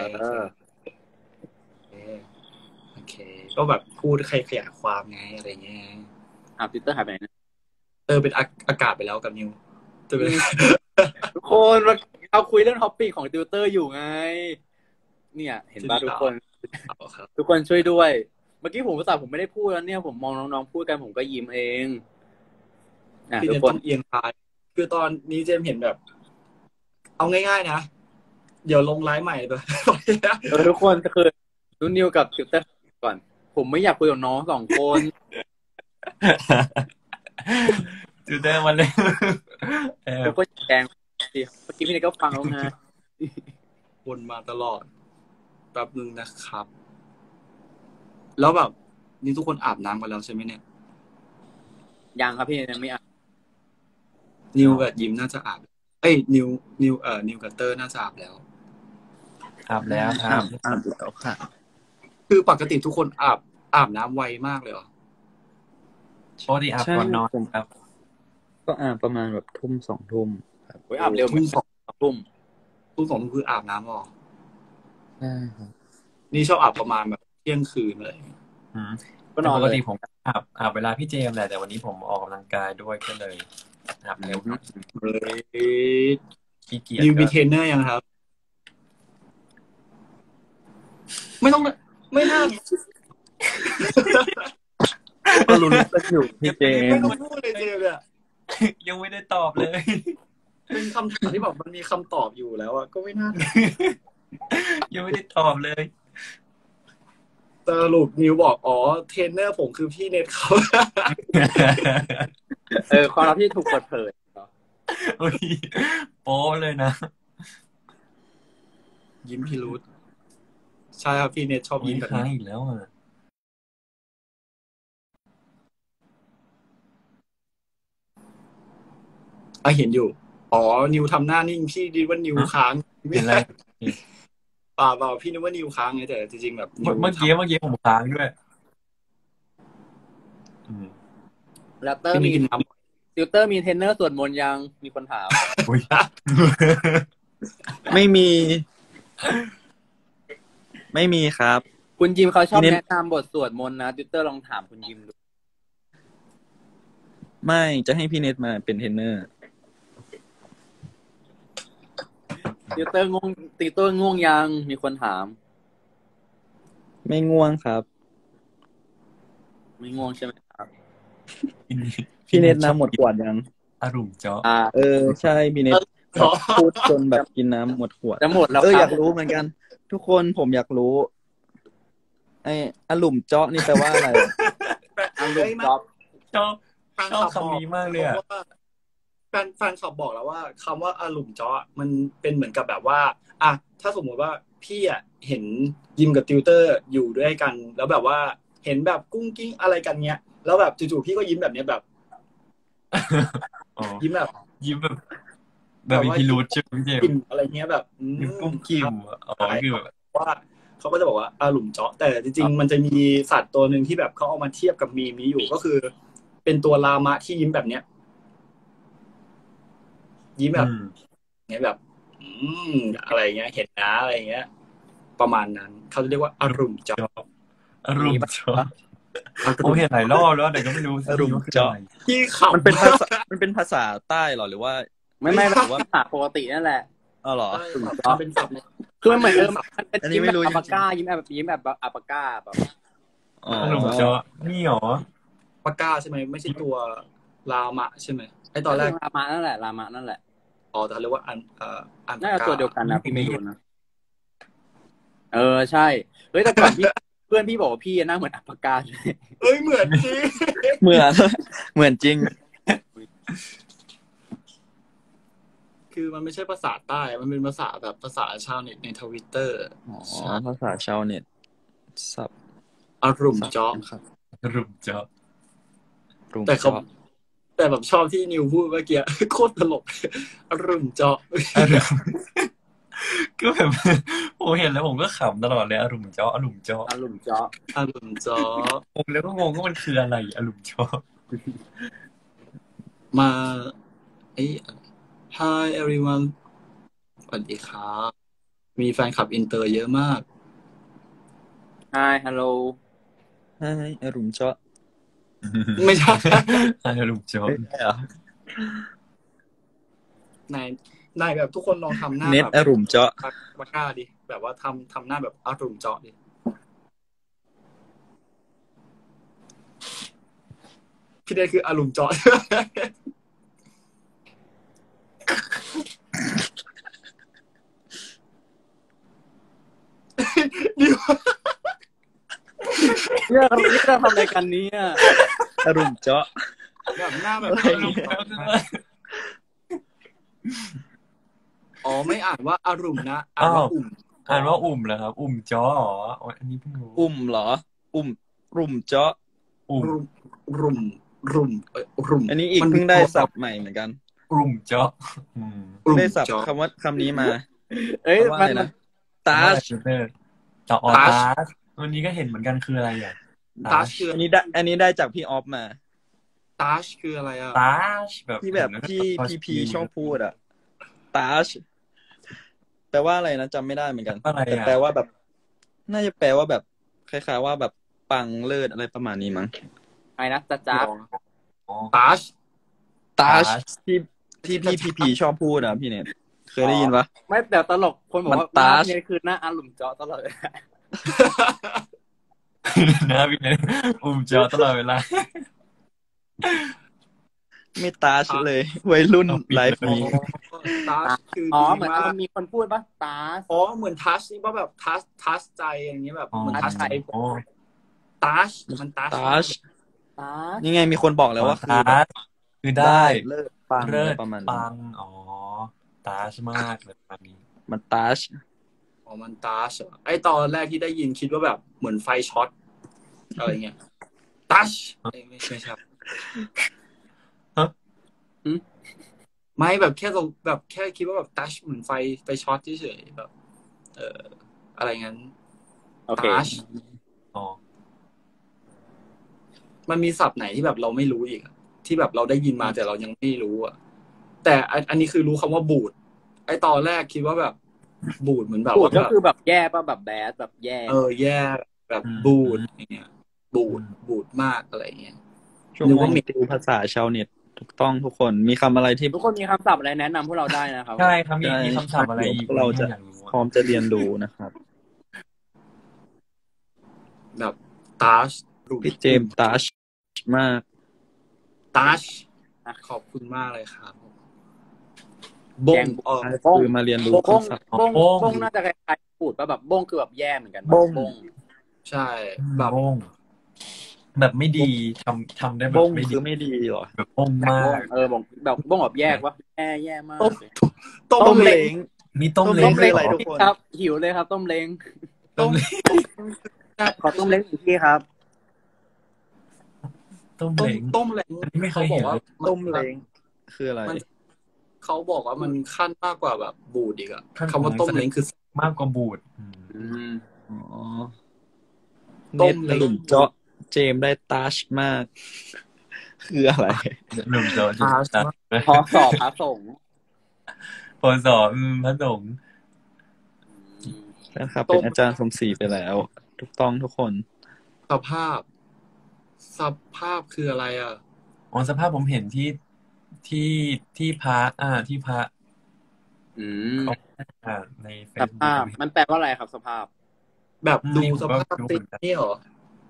S7: โอเคก็แบบพูดใครขยายความไงอะไรเงี้ย
S6: อ่ะติวเตอร์หายไปไหนนะ
S7: เออเป็นอากาศไปแล้วกับนิว
S6: ทุกคนเราคุยเรื่องท็อปปิ้งของติวเตอร์อยู่ไงเนี่ยเห็นป่ะทุกคนทุกคนช่วยด้วยเมื่อกี้ผมภาษาผมไม่ได้พูดแล้วเนี่ยผมมองน้องๆพูดกันผมก็ยิ้มเอง
S7: นะทุกคนเอียงซ้ายคือตอนนี้เจมเห็นแบบเอาง่ายๆนะเดี๋ยวลงไลฟ์ใหม่ด้วย
S6: เออทุกคนคือนุ่นนิวกับติวเตอร์ก่อนผมไม่อยากคุยกับน้องสองคน
S1: ติวเตอร์มาเลย
S6: แล้วก็แกงสิเมื่อกี้พี่เนยก็ฟังแล้วไง
S7: วนมาตลอดแป๊บนึงนะครับแล้วแบบนี่ทุกคนอาบน้ำกันแล้วใช่ไหมเนี่ย
S6: ยังครับพี่ยังไม่อาบ
S7: นิวกับยิมน่าจะอาบเอ้ยนิวนิวเอ่อนิวกับเตอร์น่าจะอาบแล้ว
S1: อาบแล้วครับ
S5: อาบแล้วค่ะ
S7: คือปกติทุกคนอาบอาบน้ำไวมากเลยเหรอ
S1: ปกติอาบ
S5: ใช่
S1: ก่อนนอน
S5: ผม
S1: ครับ
S5: ก็อาบประมาณแบบทุ่มสองทุ่มครับ
S6: โอ้ยอาบเร็วเหมื
S7: ทุ่
S6: อ
S7: ม
S6: น
S7: สอง
S6: ทุ่ม
S7: ทุ่มสองทุ่มคืออาบน้ำออก
S5: ใช่ครับ
S7: นี่ชอบอาบประมาณแบบเที่ยงคืนเลย
S1: อืม
S6: ก็น
S1: แต่
S6: อน
S1: ป
S6: เล
S1: ก
S6: ย
S1: ติผมอาบอาบเวลาพี่เจมส์แหละแต่วันนี้ผมออกกำลังกายด้วยก็เลยอาบ
S6: อื
S1: เร็ว
S6: ม
S1: หน่อย
S7: เฮ้ย
S1: ขี้เกียจ
S7: นิว
S1: ก็
S7: มีเทรนเนอร์ยังครับ ไม่ต้องไม่น่า
S5: ก็รู้ลึกกันอยู่พี่เจ
S7: ไม่
S5: ม
S7: ต้อง
S5: ส์
S7: พูดเลยเจมส์เนี่ย
S1: ยังไม่ได้ตอบเลย
S7: เป็นคำถามที่แบบมันมีคำตอบอยู่แล้วอะก็ไม่น่า
S1: ยังไม่ได้ตอบเลย
S7: สรุปนิวบอกอ๋อเทรนเนอร์ผมคือพี่เน็ตเขา
S6: เออความลับที่ถูกเปิดเผยเนาะ
S1: อุ้ยโป๊เลยนะ
S7: ยิ้มพิรุธใช่ครับพี่เน็ตชอบ
S1: ยิ้
S7: ยิ้
S1: ม
S7: มแบบ
S1: ค้าง
S7: นี้
S1: อีกแล้วอ่ะ
S7: อ่ะเห็นอยู่ อ๋อนิวทำหน้านิ่งพี่ดิว่านิวค้าง
S1: เห็นอะไร
S7: เปล่าเปล่าพี่นึกว่านิวค้างไงแต่จริงๆแบบนิว
S1: เมื่อกี้เมื่อกี้ผมค้างด้วยอืม
S6: แล้วเตอ
S7: พี่
S6: ร์
S7: นิ
S6: มี
S7: วกินน้ำ
S6: ติวเตอร์มีเทรนเนอร์สวดมนต์ยังมีคนถาม
S1: อุ้ย
S5: ไม่มี ไม่มีครับ
S6: คุณยิมเขาชอบ
S5: พี่เน็ต
S6: แนะนำบทสวดมนต์นะติวเตอร์ลองถามคุณยิมดู
S5: ไม่จะให้พี่เน็ตมาเป็นเทรนเนอร์
S6: ติวเตอร์ง่วงติวเตอร์ง่วงยังมีคนถาม
S5: ไม่ง่วงครับ
S6: ไม่ง่วงใช่ไหมครับ
S5: พี่เน็ตน้ำหมดขวดยัง
S1: อารมณ์เจาะ
S6: อ่า
S5: เออใช่พี่เน็ตแบบพูดจนแบบกินน้ำหมดขวด
S6: จะหมดแล้ว
S5: เออ
S6: ค
S5: อ
S6: รั
S5: ยา
S6: บ
S5: กรู้เหมือนกัน ทุกคนผมอยากรู้ ไอ้อลุ่มเจาะนี่แปลว่าอะไร
S6: อันลุมจ็อบ
S1: ชอบ
S7: แฟน
S1: ชอบ
S7: คลับ
S1: คำนี้มากเลยอะ
S7: ว่าแฟนแฟนคลับบอกแล้วว่าคำว่าอารุมเจาะมันเป็นเหมือนกับแบบว่าอ่ะถ้าสมมุติว่าพี่อ่ะเห็นยิมกับติวเตอร์อยู่ด้วยกัน แล้วแบบว่าเห็นแบบกุ้งกิ้งอะไรกันเนี้ย แล้วแบบจู่ๆพี่ก็ยิ้มแบบเนี้ยแบบ
S1: อ๋อ
S7: ยิ้มแบบ
S1: ยิ้มแบบแบบมีพิรุธใช่ไหมพี่เจม
S7: กิน
S1: ส์
S7: อะไรเงี้ยแบบอืม
S1: ยิ้มกุ้มกิ่มอะอ๋อคือแบบ
S7: ว่าเขาก็จะบอกว่าอารุมเจาะแต่จริงๆมันจะมีสัตว์ตัวหนึ่งที่แบบเขาเอามาเทียบกับมีมนี้อยู่ก็คือ เป็นตัวลามะที่ยิ้มแบบเนี้ย ยิ้มแบบ
S1: อืม
S7: เงี้ยแบบ อืมอะไรเงี้ย เห็นนะอะไรเงี้ย ประมาณนั้น เขาจะเรียกว่าอารุมเจาะ
S1: อารมณ์เจาะผมเห็นหลายรอบแล้วแต่ก็ไม่รู้สิ
S5: อารมณ์
S1: ว่าคือ
S5: เจาะ
S1: อะไร
S7: ที่ขับ
S5: มันเป็นภาษามันเป็นภาษาใต้เหรอหรือว่า
S6: ไม่ไม่
S7: ไม่
S6: แบบ
S7: ใช่
S6: ว่าภาษาปกตินั่นแหละ
S5: อ๋อเหรอ
S7: มันเป็นศัพท์
S6: คือมันเหมือนเออมันเป็น
S5: อันนี้
S6: ยิ้ม
S5: ไม่
S6: แบบ
S5: รู้
S6: อัปปา
S5: จริงๆ
S6: ก้ายิ้มแบบยิ้มแบบอัปปาก้าแบบ
S5: อ๋อ
S1: อารมณ์เจาะนี่หรอ
S7: ปากกาใช่ไหมไม่ใช่ตัวลามะใช่ไหมไอตอนแรก
S6: รามานั่นแหละรามานั่นแหละ
S7: อ๋อแต่เขาเรียกว่าอันเอ่ออัน
S6: น่าจะตัวเดียวกันนะพี่ไม่รู้นะ เออใช่ เฮ้ยแต่ก่อนพี่ เพื่อนพี่บอกว่าพี่หน้าเหมือนอัปปาก้าเลย
S7: เอ้ยเหมือนจริง
S5: เหมือน เหมือนจริง
S7: คือมันไม่ใช่ภาษาใต้ มันเป็นภาษาแบบภาษาชาวเน็ตในทวิตเตอร์
S5: อ๋อภาษาชาวเน็ตสับ
S7: อารุมเจาะ
S5: ครับ
S1: อารมณ์เจาะ
S5: รุม
S7: แต่เขา
S5: เจาะ
S7: แต่แบบชอบที่นิวพูดเมื่อกี้ โคตรตลกอารุมเจาะ
S1: อารมณ์ก็แบบผมเห็นแล้วผมก็ขำตลอดเลยอารมณ์เจาะอารมณ์เจาะ
S6: อารมณ์เจาะ
S7: อารุมเจาะ
S1: ผมแล้วก็งงว่ามันคืออะไรอารมณ์เจาะ
S7: มาไอ้ Hi everyone สวัสดีครับ มีแฟนคลับอินเตอร์เยอะมาก
S6: Hi hello
S5: ให้อรุมเจาะ
S7: ไม่ใช่
S1: อารมณ์เจาะ
S5: ไม่ใช่เหรอน
S7: ายนายแบบทุกคนลองทำหน้า
S5: เน็ต
S7: แบบ
S5: อรุมเจาะ
S7: ปากกาดิ แบบว่าทำทำหน้าแบบอารุมเจาะดิ พี่เดชคืออารุมเจาะ นิว
S6: เนี่ยเราเนี่ยเราทำอะไรกันเนี่ย
S5: อรุมเจาะ
S7: แบบหน้าแบบ
S5: อะไร
S7: อารุม
S5: เนี่ย
S7: เจาะอ๋อไม่อ่านว่าอารุมนะ อ่านว่าอุ่ม
S1: อ่านว่าอุ่มเหรอครับ อุ่มเจาะเหรอโอ๊ยอันนี้เพิ่งรู้
S5: อุ่มเหรอ อุ่มรุมเจาะ
S1: อุ่ม
S7: รุมรุมรุมเอ้ยรุม
S5: อันนี้อีก
S7: มัน
S5: เพิ่งได้ศัพท์ใหม่เหมือนกัน
S1: อุ่มเจาะอืม
S7: รุม
S5: ได้ศัพท์
S7: เจาะ
S5: คำว่าคำนี้มา
S6: เอ้ย
S5: คำว่า
S6: มั
S5: อะ
S6: น
S5: ไร
S6: มัน
S5: นะตาช
S1: เตอร์ต่อออ
S7: ตาช
S1: ตาสวันนี้ก็เห็นเหมือนกันคืออะไรอ่ะ
S7: ตัชคือ
S5: อันนี้ได้อันนี้ได้จากพี่ออฟมา
S7: ตัชคืออะไรอ่ะ
S1: ตาชแบบ
S5: ที่แบบที่พีพีชอบพูดอะตาชแปลว่าอะไรนะจำไม่ได้เหมือนกัน
S1: อะไร
S5: แต่
S1: อ่ะ
S5: แปลว่าแบบ น่าจะแปลว่าแบบคล้ายๆว่าแบบปังเลิศอะไรประมาณนี้มั้ง
S6: ไอ้นะจ๊ะจ๊ะ
S7: ตัช
S5: ตาชที่ที่พี่พีพีชอบพูดอะพี่เน็ตเคยได้ยินปะ
S6: ไม่แต่ตลกคนบอก
S5: มัน
S6: ว่า
S5: ตัช
S6: เนี่ยคือหน้าอาหลุมเจาะตลอดเลย
S1: นะพี่เนี่ยอุ้มจอตลอดเวลา
S5: ไม่ตาชเลยวัยรุ่น
S1: เอาปิด
S5: ไลฟ์นี้
S7: ตัชคือ
S6: อ๋อ
S7: ดี
S6: เหมือน
S7: มาก
S6: มันมีคนพูดปะตาส
S7: อ๋อเหมือนทัชนี่ว่าแบบทัชทัชใจอย่างเงี้ยแบบ
S1: อ๋อ
S7: เหมือนทัชใจ
S1: อ๋อ
S7: ตัชมันตัช
S5: ตาช
S6: ตาส
S5: นี่ไงมีคนบอกแล้วว่าคือ
S1: ตา
S5: แบบ
S1: ชคือได้
S5: เลิศปัง
S1: เลิ
S5: อะไร
S1: ศ
S5: ประมาณ
S1: ปั
S5: นี้
S1: งอ๋อตาชมากเลยตอนนี้
S5: มันตาช
S7: อ๋อมันตัชเหรอไอตอนแรกที่ได้ยินคิดว่าแบบเหมือนไฟช็อตอะไรเงี้ยตัชไม่ไม่ใช่ครับ
S1: ฮะ
S7: ไม่แบบแค่เราแบบแค่คิดว่าแบบตัชเหมือนไฟไฟช็อตเฉยๆแบบ เอ่ออะไรงั้น
S6: โอเค
S7: ตัช
S1: อ๋อ
S7: มันมีศัพท์ไหนที่แบบเราไม่รู้อีกอะที่แบบเราได้ยินมาแต่เรายังไม่รู้อ่ะแต่อันอันนี้คือรู้คำว่าบูดไอตอนแรกคิดว่าแบบบูดเหมือนแบบ
S6: พูด
S7: ว่า
S6: ก็
S7: แบบ
S6: คือแบบแย่ป่ะแบบแบดแบบแย่
S7: เออแย่แบบ
S1: อืม
S7: บูดอย่างเงี้ยบูดบูดมากอะไรเงี้ย
S5: ช่วง
S7: นึก
S5: นี้
S7: ว่ามี
S5: ติวภาษาชาวเน็ตถูกต้องทุกคนมีคำอะไรที่
S6: ทุกคนมีคำศัพท์อะไรแนะนำพวกเราได้นะครับ
S1: ใช่ครับมี
S5: ใช่
S1: มีคำศัพท์อะไรอีก
S5: พวกเราจะ
S1: อยากรู้
S5: พร้อมจะเรียนรู้นะครับ
S7: แบบตัช
S5: พี่เจมส์ตาชมาก
S7: ตัชขอบคุณมากเลยครับบ
S6: แก
S7: ง
S6: ง
S7: เออ
S5: คือมาเรียนรู้
S6: บ้ง
S5: คำศัพท์
S6: บ้งบ้งน่าจะคล้ายๆพูดป่ะแบบบ้งคือแบบแย่เหมือนกันปะ
S5: บ้ง
S6: บ้ง
S7: ใช่
S1: แบ
S7: แบบ บ
S1: บ้งแบบไม่ดีทำทำได้แบบ
S5: บ้ง
S1: ไม่ดี
S5: คือไม่ดีเหรอ
S1: แบบบ้งมา
S6: บ้ง
S1: ก
S6: เออบ้งแบบบ้งแบบแย่วะแย่แย่มาก
S7: ต้ม
S6: เลย
S7: ต้ม
S5: ต้ม
S7: เล้
S5: เล้
S7: ง
S5: ง
S1: มีต้ม
S5: ต้ม
S1: เล้ง
S5: เล้ง
S1: ด้วย
S5: อะไร
S1: เหรอ
S5: ทุกคน
S6: ครับหิวเลยครับ ต้มเล้ง
S1: ต้มเล้ง
S6: ขอต้มเล้งอีกทีครับ
S1: ต้ม
S7: ต้ม
S1: เล้ง
S7: ต้มเล้ง
S1: อันนี้ไม่เค
S7: เขา
S1: ย
S7: บอ
S1: เห็
S7: ก
S1: น
S7: ว่า
S1: เลย
S5: ต้มเล้งคืออะไร
S7: มันเขาบอกว่ามันขั้นมากกว่าแบบบูดอีกอะ
S1: ขั้น
S7: คำว่า
S1: ของ
S7: ต้มเล้งคือ
S1: มากกว่าบูดอืม
S6: อืม
S5: อ๋อ
S7: ต้
S5: เน็ต
S7: ม
S5: ถ
S7: เล้ง
S5: ลุมเจาะเจมส์ได้ตาชมาก คืออะไร
S1: หนุ่มโจจุด
S7: ตัช
S1: ตัด
S7: มาก
S6: พอสอบพระสงฆ์
S1: พอสอบอืมพระสงฆ์
S5: นะครับ เป็นอาจารย์สมศรีไปแล้ว ถูกต้องทุกคน
S7: สภาพ สภาพคืออะไรอ่ะ
S1: อ๋อสภาพผมเห็นที่ที่ที่พระอ่าที่พระ
S6: อืม
S1: เขาอ่าในเฟ
S6: ส
S1: ซบุ๊
S6: ภาพ
S1: ก
S6: มันแปลว่าอะไรครับสภาพ
S7: แบบดู
S1: นี่ผม
S7: ส
S1: ก็
S7: ภาพ
S1: รู้
S7: ติ
S1: เหมือนกัน
S7: นี่เหรอ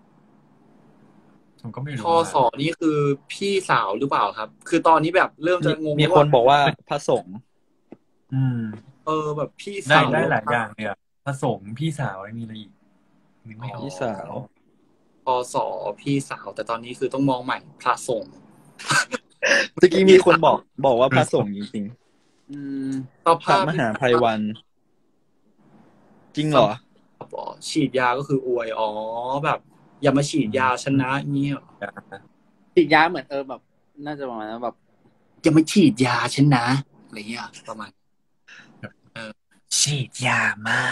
S1: ผมก็ไม่รู้
S7: พอสอนี่คือพี่สาวหรือเปล่าครับ คือตอนนี้แบบเริ่มจะงง
S5: มี
S7: ว่า
S5: คนบอกว่าพระสงฆ์
S1: อืม
S7: เออแบบพี่
S1: ได้
S7: สาว
S1: ได้หลายอย่างเลยอะพระสงฆ์พี่สาวมีอะไรอีกนึกไม่ออก
S5: พี่สาว
S7: พอสอพี่สาว แต่ตอนนี้คือต้องมองใหม่พระสงฆ์
S5: เมื่อกี้มีคนบอกบอกว่าพระสงฆ์จริง
S6: อืม
S7: ส
S5: ๆพระ
S7: ภาพ
S5: มหาภัยวัน จริงเหรอ
S7: อ๋อฉีดยาก็คืออวยอ๋อแบบ อย่ามาฉีดยาฉันนะเงี้ย
S6: ฉีดยาเหมือนเออแบบ น่าจะประมาณนั้นแบบ
S7: อย่ามาฉีดยาฉันนะอะไรเงี้ยประมาณ
S1: ฉีดยามาก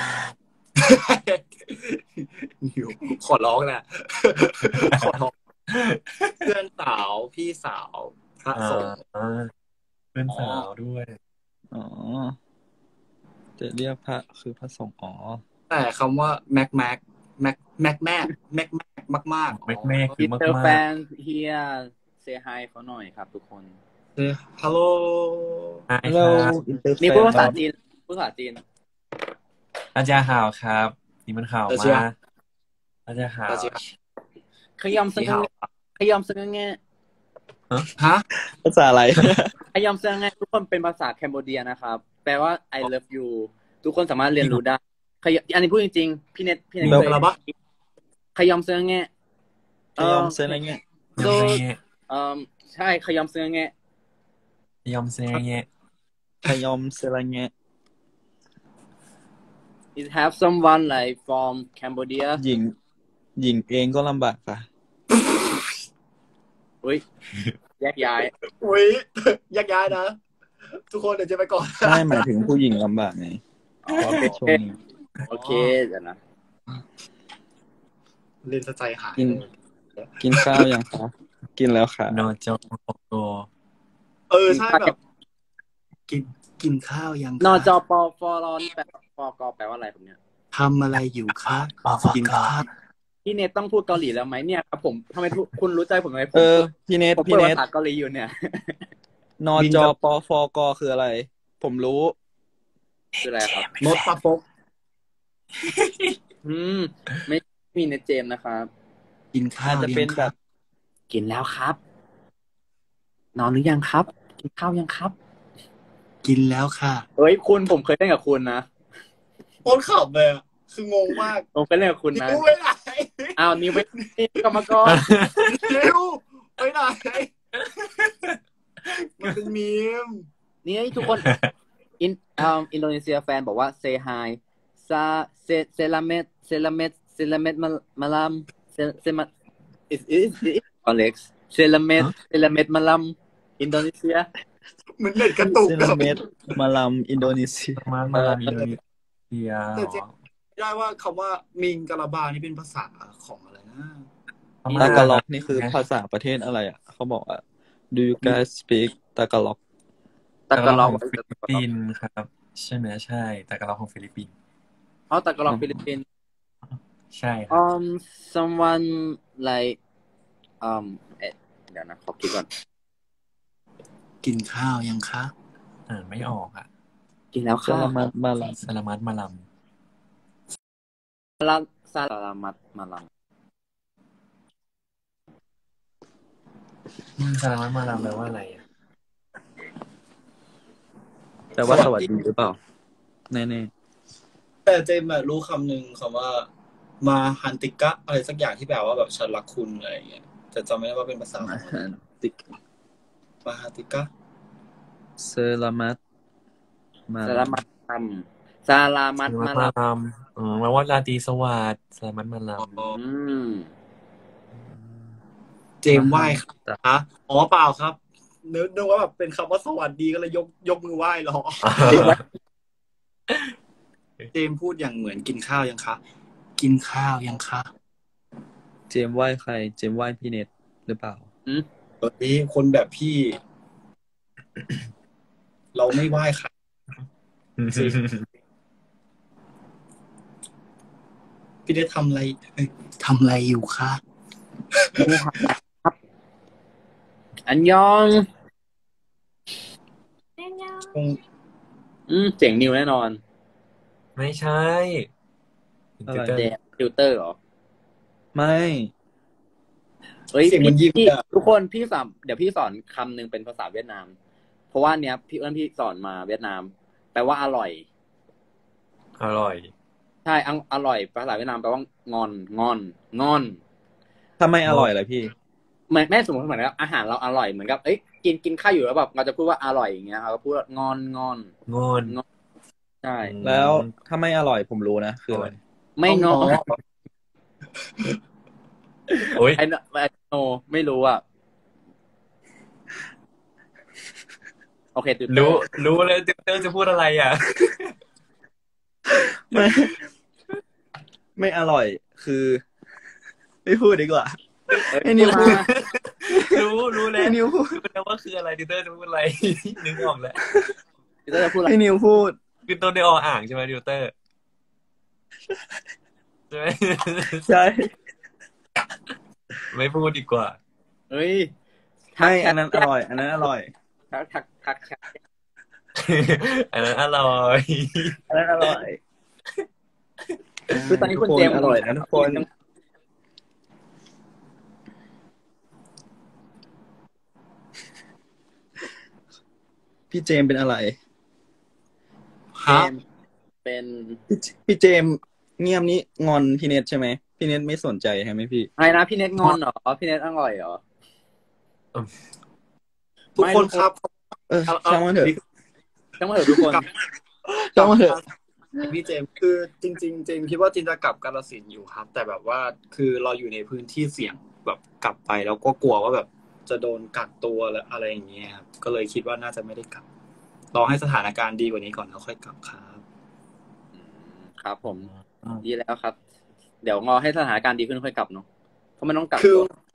S7: นิวขอร้องแหละ ขอร้องเพื่อนสาวพี่สาวพระสงฆ์
S1: อ่าเพื่อนสาวด้วย
S5: อ๋อ จะเรียกพระคือพระสงฆ์อ๋อ
S7: แต่คำว่าแม็กแม็กแม็กแม็กแม็กแม็กแม็กมากมาก
S1: แม็กแม็ก
S6: อินเตอร์แฟนเฮียเซฮายเขาหน่อยครับทุกคน
S7: ฮัลโหล
S5: ฮัลโหลอินเตอร์แฟ
S6: นี่พูด
S5: น
S6: ภาษาจีนพูดภาษาจีน
S1: อาจารย์ข่าวครับ นี่มันข่าวมาอาจารย์ข่าว
S6: ขยำซึ่งขยำซึ่งไง
S7: ฮะ
S5: ภาษาอะไร
S6: ขยำซึ่งไงทุกคนเป็นภาษาแคนโบเดียนะครับ แปลว่า I love you ทุกคนสามารถเรียนรู้ได้ขยอันนี้พูดจริงๆพี่เน็ตพี่เน็ต
S5: แล้ว
S6: เคย
S7: อะไรปะ
S6: ขยำซึ่งไง
S5: ขยอมเซนอะไรเงี้ย
S6: so
S1: ยำเงี้ย
S6: เอ่อใช่ขยำซึ่งไง
S1: ยำเซเงี้ย
S5: ขยอมเซนอะไรเงี้ย
S6: is have someone like from Cambodia
S5: หญิง หญิงเองก็ลำบากค่ะ
S6: อุ้ยแยกย้าย
S7: อุ้ยแยกย้ายนะ ทุกคนเดี๋ยวจะไปก่อน
S5: ไม่หมายถึงผู้หญิงลำบากไง
S6: อ๋อ
S5: ช่วงนี้
S6: โอเคเดี๋ยวนะ
S7: เรียนสะใจหาย
S5: อินกินข้าวยังคะกินแล้วค่ะ
S1: โนโจโก
S7: เออใช่แบบ กินกินข้าวยังคะ
S6: นจปฟรนี่แปลปกแปลว่าอะไรผมเนี่ย
S7: ทำอะไรอยู่คะกินข้าว
S6: พี่เนทต้องพูดเกาหลีแล้วไหมเนี่ยครับผมทำไมทุกคุณรู้ใจผมไหมผม
S5: เออพี่เนท
S6: ผม
S5: พี่
S6: เปิด
S5: เนท
S6: ภาษาเกาหลีอยู่เนี่ย
S5: นอจอปอฟอกอคืออะไร ผมรู้
S6: คืออะไรครับ
S7: โนตปาปก
S6: อืม ไม่มีเนทเจมส์นะครับ
S7: กินข้า
S5: อาจ
S7: ว
S5: จะ
S7: ยั
S5: เป็น
S7: ง
S5: แบ
S7: คะ
S5: บ
S6: กินแล้วครับ นอนหรือยังครับ กินข้าวยังครับ
S7: กินแล้วค่ะ
S6: เฮ้ยคุณผมเคยเล่นกับคุณนะ
S7: โคตรขับเลยอะคืองงมาก
S6: ผมเคยเล่นกับคุณนะ
S7: นิ้วไปไหน
S6: อ้าวนิ้วไปนี่กรรมกร
S7: นิ้วไปไหนมันเป็นมีม
S6: นี่ทุกคนอินอ่าอินโดนีเซียแฟนบอกว่า say hi ซาเซเซลาเมตเซลาเมตเซลาเมตมามาลามเซเซมา is is is Alex เซลาเมตเซลาเมตมาลามอินโดนีเซีย
S7: เหมือนเด็ดกระตุก
S5: เซ
S7: อะ
S5: ราเมตมาลำอินโดนีเซีย
S1: มามาลามิโดนีเซีย
S7: แต่เจ๊ไม่ได้ว่าคำว่ามิงกะลาบานี่เป็นภาษาของอะไรนะ
S5: ตากาล็อกนี่คือภาษาประเทศอะไรอ่ะ เขาบอกว่า do you guys speak ตากาล็อก
S6: ตะกะล็อก
S1: ของฟิลิปปินส์ครับ ใช่ไหมใช่ตากาล็อกของฟิลิปปินส์
S6: อ๋อตะกะล็อกฟิลิปปินส์
S1: ใช่ครับ
S6: um someone like um เอ๊ะเดี๋ยวนะขอคิดก่อน
S7: กินข้าวยังคะ
S1: อ่านไม่ออกอ่ะ
S6: กินแล้ว
S5: ซา
S6: ค่ะ
S5: ลามัดมาล
S1: สลามัดมาล
S6: ซาลาซาลามัดมาลาม
S1: ำสลามัดมาลำแปลว่าอะไรอ่ะ
S5: ำแปลว่าสวัสดีหรือเปล่า แน่
S7: แต่เจมส์อะรู้คำหนึ่งคำว่า มาฮันติกะอะไรสักอย่างที่แปลว่าแบบฉันรักคุณอะไรอย่างเงี้ยแต่จำไม่ได้ว่าเป็นภาษา
S5: ๆ
S7: ข
S5: มา
S7: อง
S5: ฮันติก
S7: มาฮันติกะ
S5: เซรามัดมา
S6: ซาลามัดลามซาลามัด
S1: สลามั
S6: มา
S1: ดมา
S6: ลาม
S1: ลำอ๋อแปลว่าราตรีสวัสดิ์สลามัดมาล
S7: อ๋อ
S6: อืม
S7: เจมส์ไหว้ครับอ๋อเปล่าครับนึกนึกว่าแบบเป็นคำว่าสวัสดีก็เลยยกยกมือไหว้รอ
S1: ำ
S7: เจมส์พูดอย่างเหมือนกินข้าวยังคะ กินข้าวยังคะ
S5: เจมส์ไหว้ใคร เจมส์ไหว้พี่เนทหรือเปล่า
S7: ตอนนี้คนแบบพี่ เราไม่ไหว้ใครพี่ได้ทำอะไรเอ้ยทำอะไรอยู่คะ
S6: อันยอง
S7: คง
S6: อืมเสียงนิวแน่นอน
S1: ไม่ใช่
S5: อะไร
S6: เจมฟิลเตอร์เหรอ
S5: ไม่
S6: เฮ้ย
S7: เสียงมันยิ้ม
S6: พี่
S7: อะ
S6: ทุกคนพี่สอนเดี๋ยวพี่สอนคำหนึ่งเป็นภาษาเวียดนาม เพราะว่าเนี้ยพี่เอิ้นพี่สอนมาเวียดนาม แปลว่าอร่อย
S1: อร่อย
S6: ใช่อังอร่อยภาษาเวียดนามแปลว่างอนงอนงอน
S5: ถ้าไม่อร่อยเลยพี่
S6: เหมือนแม่สมมติเหมือนกับอาหารเราอร่อยเหมือนกับเอ้ยกินกินข้าวอยู่แล้วแบบเราจะพูดว่าอร่อยอย่างเงี้ยเราก็พูดว่างอนงอน
S1: งอน
S6: ใช่
S5: แล้วถ้าไม่อร่อยผมรู้นะคืออะไร
S6: ไม่งอ
S1: โอ้ย
S6: ไอไอโนไม่รู้อ่ะโอเคตื่นเต้น
S1: รู้รู้เลยติวเตอร์จะพูดอะไรอ่ะ
S5: ไม่ ไม่อร่อย คือ ไม่พูดดีกว่า ไอ้นิวพูด
S1: รู้รู้แล้ว
S5: ไอ้นิวพูด
S1: รู้แล้วว่าคืออะไรติวเตอร์จะพูดอะไร นึกออกแล้ว
S6: ตื่นเต้นจะพูดอะไร
S5: ไอ้นิวพูด
S1: คือต้นในออ่างใช่ไหมติวเตอร์ใช่ไหม
S5: ใช่
S1: ไม่พูดดีกว่า
S6: เฮ้ย
S5: ใช่อันนั้นอร่อย อันนั้นอร่อย
S6: ทักทักทักแชท
S1: อันนั้นอร่อย
S5: อันนั้นอร่อย
S6: คือตอนนี้คุณเจมส์
S5: อร่อยนะทุกคน พี่เจมส์เป็นอะไร
S6: เจมส์เป็น
S5: พี่พี่เจมส์เงียบนี้งอนพี่เน็ตใช่ไหมพี่เน็ตไม่สนใจใช่ไหมพี่
S6: อะไรนะพี่เน็ตงอนเหรอพี่เน็ตอร่อยเหรอ
S7: ทุกคนครับ
S5: เออช่างมันเถอะ
S6: จังหวะเถอะทุกคน
S5: ช่างมันเถอะ
S7: พี่เจมส์คือจริงๆเจมส์คิดว่าจินจะกลับกาฬสินธุ์อยู่ครับ แต่แบบว่าคือเราอยู่ในพื้นที่เสี่ยงแบบกลับไปแล้วก็กลัวว่าแบบจะโดนกักตัวอะไรอย่างเงี้ยครับก็เลยคิดว่าน่าจะไม่ได้กลับรอให้สถานการณ์ดีกว่านี้ก่อนแล้วค่อยกลับครับ
S6: ครับ ผม ดีแล้วครับ เดี๋ยวรอให้สถานการณ์ดีขึ้นค่อยกลับเนาะเพราะมันต้องกลับ
S7: คือ
S6: ตัว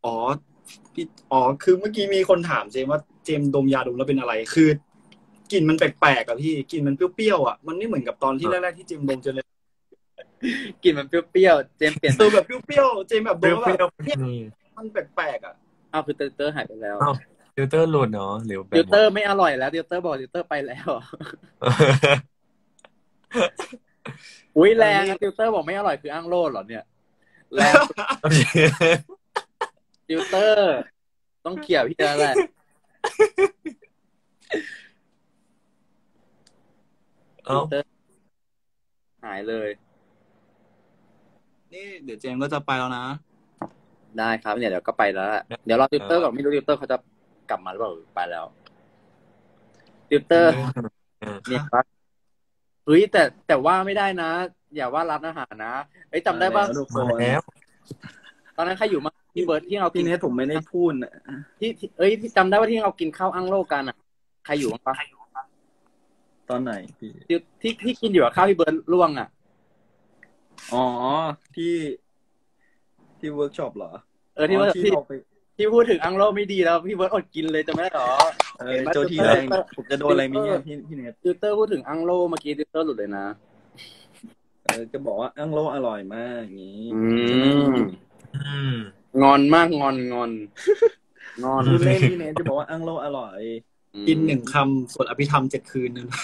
S7: อ๋อพี่อ๋อคือเมื่อกี้มีคนถามเจมส์ว่าเจมส์ดมยาดมแล้วเป็นอะไร คือกลิ่นมันแปลกๆอะพี่กลิ่นมันเปรี้ยวๆอะมันไม่เหมือนกับตอนที่แรกๆที่เจมส์ดมเจมส์เลย
S6: กลิ่นมันเปรี้ยวๆเจมส์เปลี่ยน
S7: เออแบบเปรี้ยวๆเจมส์แบบ
S1: เป
S7: ด
S1: รี้
S7: มแล้ว
S1: ยว
S7: แบบเนี่ย
S1: ๆนี่
S7: มันแปลกๆอะ
S6: อ้าวคือติวเตอร์หายไปแล้ว
S1: อ้าวฟิลเตอร์หลุดเนาะหรือแบ
S6: ติ
S1: บ
S6: ว
S1: หม
S6: เตอ
S1: ด
S6: ร์ไม่อร่อยแล้วติวเตอร์บอกติวเตอร์ไปแล้ว อุ้ยแรงนะติวเตอร์บอกไม่อร่อยคืออ้างโลดเหรอเนี่ยแรงติวเตอร์ ต้องเขี่ยพี่แล้วแหละ
S1: เอ้า
S6: ติวเตอร์หายเลย
S7: นี่เดี๋ยวเจมส์ก็จะไปแล้วนะ
S6: ได้ครับเนี่ยเดี๋ยวก็ไปแล้วแหละเดี๋ยวรอติวเตอร์ก่อนไม่รู้ติวเตอร์เขาจะกลับมาหรือเปล่าหรือไปแล้วติวเตอร์ เนี่ยปะเฮ้ยแต่แต่ว่าไม่ได้นะ อย่าว่าร้านอาหารนะเอ้ยจำได้ป่ะ
S5: แล้วทุกค
S1: มาน แล้ว
S6: ตอนนั้นใครอยู่มาพี่เบิร์ดที่เรากิ
S5: พี่
S6: น
S5: เนทผมไม่ได้พูดนะ
S6: ที่ที่เอ้ยที่จำได้ว่าที่เรากินข้าวอั้งโลกันอ่ะใครอยู่บ้างปะ
S5: ตอนไหนพี่
S6: ที่ที่ที่กินอยู่กับข้าวพี่เบิร์ดล่วงอ่ะ
S5: อ๋อที่ที่เวิร์กช็อปเหรอ
S6: เออที่ว่า
S5: ที่
S6: ที่
S5: เราไป
S6: ที่พูดถึงอั้งโลไม่ดีแล้วพี่เบิร์ดอดกินเลยจะไม่ได้หรอ
S5: เออโจทีแรงผมจะโดนอะไรไหมเนี่ยพี่พี่เนท
S6: ติวเตอร์พูดถึงอั้งโลเมื่อกี้ติวเตอร์หลุดเลยนะ
S5: เออจะบอกว่าอังโลอร่อยมากอย่างนี้
S6: อืม
S1: อืม
S6: งอนมากงอนงอนงอน
S5: พูดเล่นพี่เนทจะบอกว่าอังโลอร่อย
S7: กินหนึ่งคำสวดอภิธรรมเจ็ดคืนนึง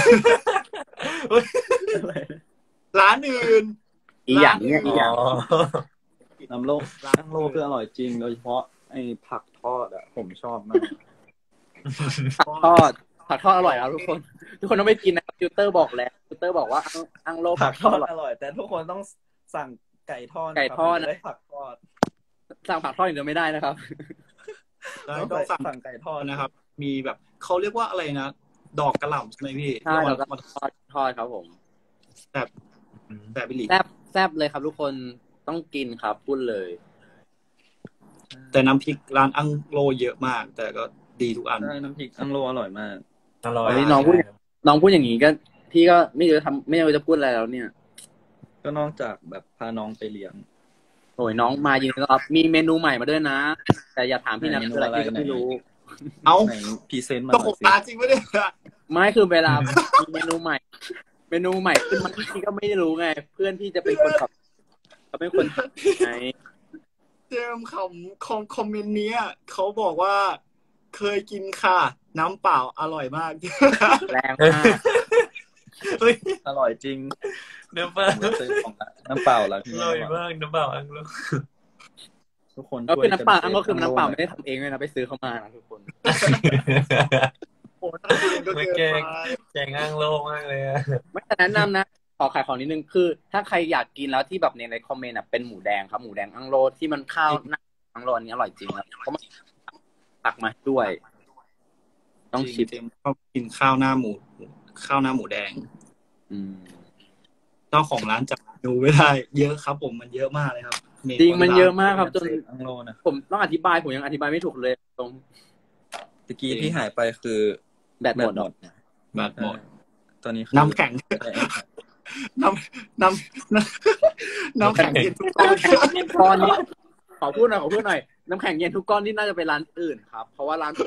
S5: อะไรนะ
S7: ร้านอื่น
S6: อีหยังเนี่ยอีหยัง
S1: อ๋อ
S5: น้ำโลอังโลคืออร่อยจริงโดยเฉพาะไอ้ผักทอดอ่ะผมชอบมาก
S6: ผักทอดผักทอดอร่อยครับทุกคน ทุกคนต้องไปกินนะครับติวเตอร์บอกแล้วติวเตอร์บอกว่าอังอังโล
S5: ผั
S6: ผั
S5: ก
S6: ก
S5: ท
S6: ท
S5: อ
S6: อ
S5: ด
S6: ดอร่อย
S5: อร่อย แต่ทุกคนต้องสั่งไก่ทอด
S6: ไก่ทอด
S5: นะครับถึงจะได้ผักทอด
S6: สั่งผักทอดอย่างเดียวไม่ได้นะครับ
S7: แล้ว
S5: ต้อง
S7: ก็สั่ง
S5: สั่งไก่ทอด
S7: นะครับ มีแบบเขาเรียกว่าอะไรนะ ดอกกระหล่ำใช่ไหมพี่
S6: ใช่
S7: เรีย
S6: แล้ว
S7: กว่า
S6: ก็ทอดทอดครับผม
S7: แบบแบบบิลลี่
S6: แซ่บแซ่บเลยครับทุกคนต้องกินครับพูดเลย
S7: แต่น้ำพริกร้านอังโลเยอะมาก แต่ก็ดีทุกอัน
S5: ใช่น้ำพริกอังโลอร่อยมาก
S1: อร่อย
S6: วันนี้น้องพูด น้องพูดอย่างนี้ก็พี่ก็ไม่รู้จะทำไม่รู้จะพูดอะไรแล้วเนี่ย
S5: ก็นอกจากแบบพาน้องไปเลี้ยง
S6: โอ้ยน้องมายินดีต้อนรับมีเมนูใหม่มาด้วยนะ แต่อย่าถามพี่นะ
S5: เมนู
S6: คืออะไร
S5: อะไร
S6: พี่ก็ไม่รู้
S7: เอา
S5: ไหนพรีเซนต์มาห
S7: เจ้า
S5: น่
S7: ข
S5: อ
S7: อย ง
S5: สิ
S7: ร้านจริงไหมเนี่ย
S6: ไม่คือเวลา มีเมนูใหม่ เมนูใหม่ขึ้นมาพี่ก็ไม่ได้รู้ไง เพื่อนพี่จะเป็นคนขับเขาเป็นคนทำไง
S7: เจมส์คำคอมคอมเมนต์เนี้ยเขาบอกว่าเคยกินค่ะ น้ำเปล่าอร่อยมาก
S6: แรงมาก
S1: เฮ้ย
S5: อร่อยจริง
S1: น้ำเปล่า
S5: ผมจะซื้อของละน้ำเปล่าละ
S1: อ
S5: พี่
S1: ร่อยมากน้ำเปล่าอังโล
S5: ทุกคน
S6: ก็
S5: ช่วย
S6: คือน้ำเปล่า
S5: กั
S6: อันก็คือน้ำเปล่าไม่
S5: ได้
S6: ได้ทำเองเลยนะไปซื้อเข้ามานะทุกคน
S7: โอ้น่ากินก็
S1: ไม่
S7: เกิน
S1: แกง
S7: ไป
S1: แกงอังโลมากเลยอะ
S6: ไม่แต่แนะนำนะ ขอขายของนิดนึงคือ ถ้าใครอยากกินแล้วที่แบบในในคอมเมนต์อ่ะเป็นหมูแดงครับหมูแดงอังโลที่มันข้าวหน้าอังโลอันนี้อร่อยจริงครับเพราะมันตักมาด้วย ต้องชิม
S7: เจมส์ชอบกินข้าวหน้าหมู ข้าวหน้าหมูแดง
S6: อืม
S7: เจ้าของร้านจับดูไม่ได้ เยอะครับ ผมมันเยอะมากเลยครับเนู
S6: จริงมันเยอะมากครับจน
S5: อังโลนะ
S6: ผมต้องอธิบายผมยังอธิบายไม่ถูกเลยตรง
S5: ตะกี้ที่หายไปคือ
S6: แบตหมด
S5: หมด
S7: แบตหมด
S5: ตอนนี้คือ
S7: น้ำแข็ง น้ำน้ำน้ำน้ำแข็งเย็นทุกก้อน
S6: ก้อนนี้ขอพูดหน่อยขอพูดหน่อยน้ำแข็งเย็นทุกก้อนที่น่าจะไปร้านอื่นครับ เพราะว่าร้าน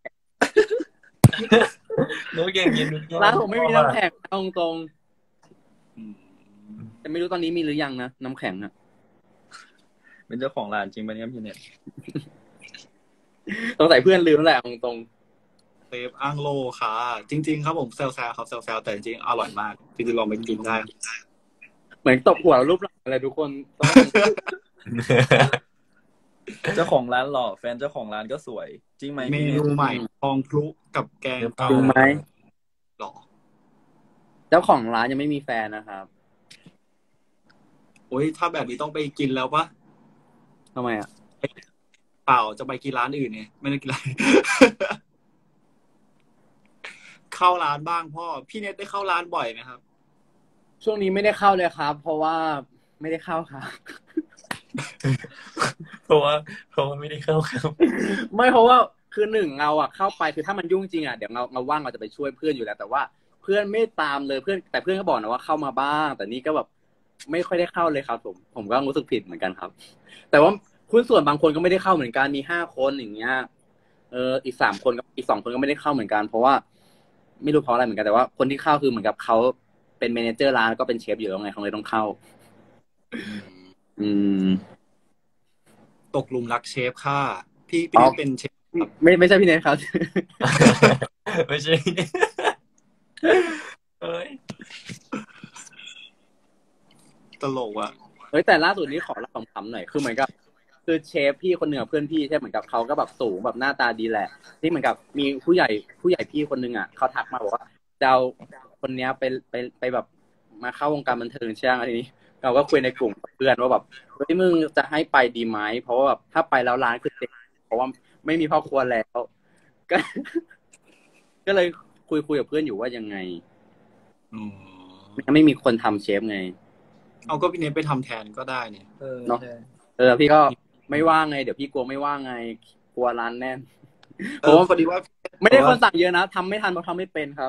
S1: น้ำแกงเย็นทุกคน
S6: ร้านผมไม่มีน้ำแข็งตรงตรงๆแต่ไม่รู้ตอนนี้มีหรือยังนะน้ำแข็งอ่ะ
S5: เป็นเจ้าของร้านจริงปะเนี่ยพี่เน็ต
S6: สงสัยเพื่อนลืมแล้วแหละตรงตรง
S7: เซฟอังโลค่ะ จริง ๆ ครับผมแซวๆครับแซวๆแต่จริงๆอร่อยมาก จริงๆลองไปกินได้
S6: ๆเหมือนตบหัวรูปหลังอะไรทุกคนต้อง
S5: เจ้าของร้านหล่อแฟนเจ้าของร้านก็สวย จริงไหม
S7: เม
S5: พี่เน็
S7: นู
S5: ต
S7: ใหม่ทองพลุกับแกงเกา
S6: จริงไหม
S7: หรอ
S6: เจ้าของร้านยังไม่มีแฟนนะครับ
S7: โอ้ยถ้าแบบนี้ต้องไปกินแล้วปะ
S6: ทำไมอ่ะ
S7: เปล่าจะไปกินร้านอื่นเนี่ยไม่ได้กินร้าน เข้าร้านบ้างพ่อ พี่เน็ตได้เข้าร้านบ่อยไหมครับ
S6: ช่วงนี้ไม่ได้เข้าเลยครับ เพราะว่าไม่ได้เข้าครับ
S1: เพราะว่าเพราะว่าไม่ได้เข้าครับ
S6: ไม่เพราะว่าคือหนึ่งเราอ่ะเข้าไปคือถ้ามันยุ่งจริงอ่ะเดี๋ยวเราเราว่างเราจะไปช่วยเพื่อนอยู่แล้ว แต่ว่าเพื่อนไม่ตามเลยเพื่อนแต่เพื่อนก็บอกนะว่าเข้ามาบ้าง แต่นี่ก็แบบไม่ค่อยได้เข้าเลยครับ ผมผมก็รู้สึกผิดเหมือนกันครับ แต่ว่าหุ้นส่วนบางคนก็ไม่ได้เข้าเหมือนกันมีห้าคนอย่างเงี้ยเอออีกสามคนกับอีกสองคนก็ไม่ได้เข้าเหมือนกัน เพราะว่าไม่รู้เพราะอะไรเหมือนกันแต่ว่าคนที่เข้าคือเหมือนกับเขาเป็นเมเนเจอร์ร้านแล้วก็เป็นเชฟอยู่แล้วไงเขาเลยต้องเข้า อืม
S7: ตกหลุมรักเชฟค่ะพี่พี่
S6: อ๋อ
S7: เป็นเชฟ
S6: ไม่ไม่ใช่พี่เนทครับ
S1: ไม่ใช่เอ้ย
S7: ตลกอ่ะ
S6: เฮ้ยแต่ล่าสุดนี้ขอรับคำๆหน่อยคือเหมือนกับคือเชฟพี่คนหนึ่งกับเพื่อนพี่ใช่เหมือนกับเขาก็แบบสูงแบบหน้าตาดีแหละที่เหมือนกับมีผู้ใหญ่ผู้ใหญ่พี่คนหนึ่งอ่ะเขาทักมาบอกว่าจะเอาคนเนี้ยไปไปไปแบบมาเข้าวงการบันเทิงใช่ไหมทีนี้เราก็คุยในกลุ่มกับเพื่อนว่าแบบเฮ้ยมึงจะให้ไปดีไหมเพราะว่าแบบถ้าไปแล้วร้านคือเด็กเพราะว่าไม่มีพ่อครัวแล้วก็ ก็เลยคุยคุยกับเพื่อนอยู่ว่ายังไง
S7: อ๋อ
S6: ไม่มีคนทำเชฟไง
S7: เอาก็พี่เนทไปทำแทนก็ได้เนี่ย
S5: เออ
S6: เนาะ
S5: ใช่
S6: เออพี่ก็ไม่ว่างไงเดี๋ยวพี่กลัวไม่ว่างไงกลัวร้านแน่น
S7: เอ
S6: เพราะ
S7: อ
S6: ว่า
S7: พอดีว่า
S6: ไม่ได้คนสั่งเยอะนะทำไม่ทันเพราะทำไม่เป็นครับ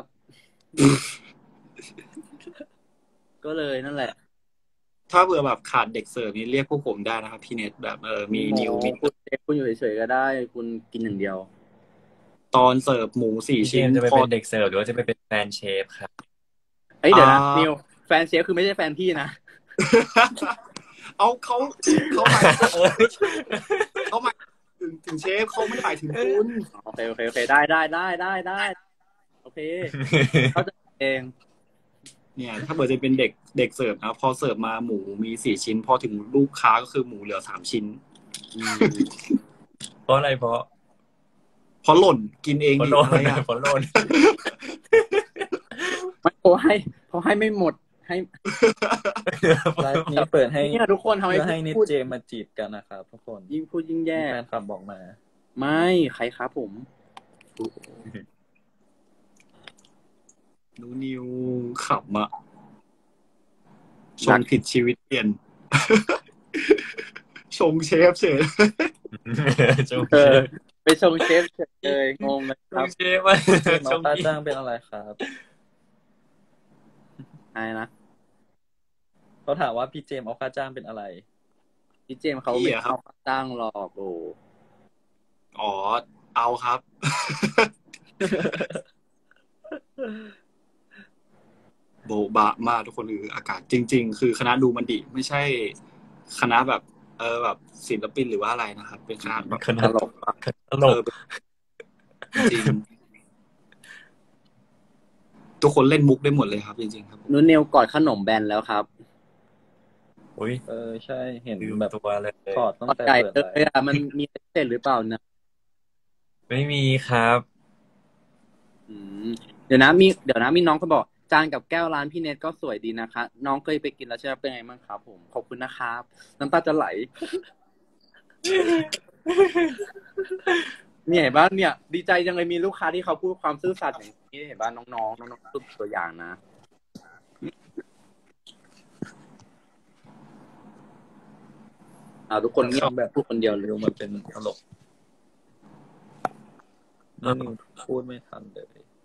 S6: ก็เลยนั่นแหละ
S7: ถ้าเผื่อแบบขาดเด็กเสิร์ฟนี่เรียกพวกผมได้นะครับพี่เนทแบบเออมีนิวมี
S6: คุณเชฟคุณอยู่เฉยๆก็ได้ คุณกินอย่างเดียว
S7: ตอนเสิร์ฟหมูสี่
S1: พี่เจ
S7: ชิ้น
S1: มส์จะไป
S7: พอ
S1: เป็นเด็กเสิร์ฟหรือว่าจะไปเป็นแฟนเชฟครับ
S6: เอ้ยเดี๋ยวนะ
S7: อ่านิ
S6: นิวแฟนเชฟคือไม่ใช่แฟนพี่นะ
S7: เอาเขาเขาหมายเขาหมายถึงถึงเชฟเขาไม่หมายถึงคุณ
S6: โอเคโอเคโอเคได้ได้ได้ได้ได้โอเคเขาใจะเอง
S7: เนี่ย ถ้าเผื่อจะเป็นเด็กเด็กเสิร์ฟนะพอเสิร์ฟมาหมูมีสี่ชิ้น พอถึงลูกค้าก็คือหมูเหลือสามชิ้น
S6: อืม
S1: เพราะอะไรเพราะ
S7: เพราะหล่นกินเอง
S1: เพราะ
S7: ดิ
S1: โลน
S7: อะไรอ่ะ
S1: เพราะโลน
S6: ไม่เพราะให้เพราะให้ไม่หมดให้
S5: ไลฟ์นี้เปิดให้
S6: เนี่ยทุกคนทำ
S5: เพื่อ
S6: ให้
S5: ให้นิด
S6: พูด
S5: เจมมาจีบกันนะครับทุกคน
S6: ยิ่งพูดยิ่ง
S5: มี
S6: แย่
S5: แฟนคลับบอกมา
S6: ไม่ใครครับผม
S7: นูนิวขับอะชงผิดชีวิตเปลี่ยน ชงเชฟเฉย
S1: จง
S6: เออไปชงเชฟเฉยเลยงงเลยครับ
S1: เชฟว่า
S5: น้
S1: จ
S5: อง
S1: ง
S5: ตา
S1: พี่
S5: จ้างเป็นอะไรครับ
S6: อะไรนะ
S5: เขาถามว่าพี่เจมส์เอาค่าจ้างเป็นอะไร
S6: พี่เจมส์เขาไม่เอาค่าจ้างหรอกโอ้
S7: อ๋อ เอาครับ โบบะมากทุกคนคืออากาศจริง ๆ คือคณะดูมันดิไม่ใช่คณะแบบ เออแบบศิลปินหรือว่าอะไรนะครับ เป็นคณะแบบ
S1: ขนา
S6: ต
S1: ด
S6: ลกปะ
S1: ตล
S7: เอก อจริง ทุกคนเล่นมุกได้หมดเลยครับ จริง ๆ ครับ
S6: นุ่นเนวกอดขนมแบนแล้วครับ
S1: อุ้ย
S5: เออใช่เห็น
S1: ลืม
S5: แบบ
S1: ตัวเลย
S5: ถอดตั้ง
S6: กอด
S5: แต่
S6: ไก่
S5: เปิด
S6: เอ
S5: ไล
S6: อ
S5: ฟ์
S6: มันมีเศษหรือเปล่านะ
S1: ไม่มีครับ
S6: อืมเดี๋ยวนะมีเดี๋ยวนะมีน้องก็บอกจานกับแก้วร้านพี่เนทก็สวยดีนะคะ น้องเคยไปกินแล้วใช่ไหมเป็นไงบ้างครับ ผมขอบคุณนะครับน้ำตาจะไหล เนี่ยเห็นป่ะเนี่ย ดีใจจังเลยมีลูกค้าที่เขาพูดความซื่อสัตย์อย่างนี้เห็นป่ะน้องๆน้องๆตัวตัวอย่างนะอ่าทุกคนเงียบแบบพูดคนเดียวเลย
S5: ดูมันเป็นตลกนั่นพูดไม่ทันเลย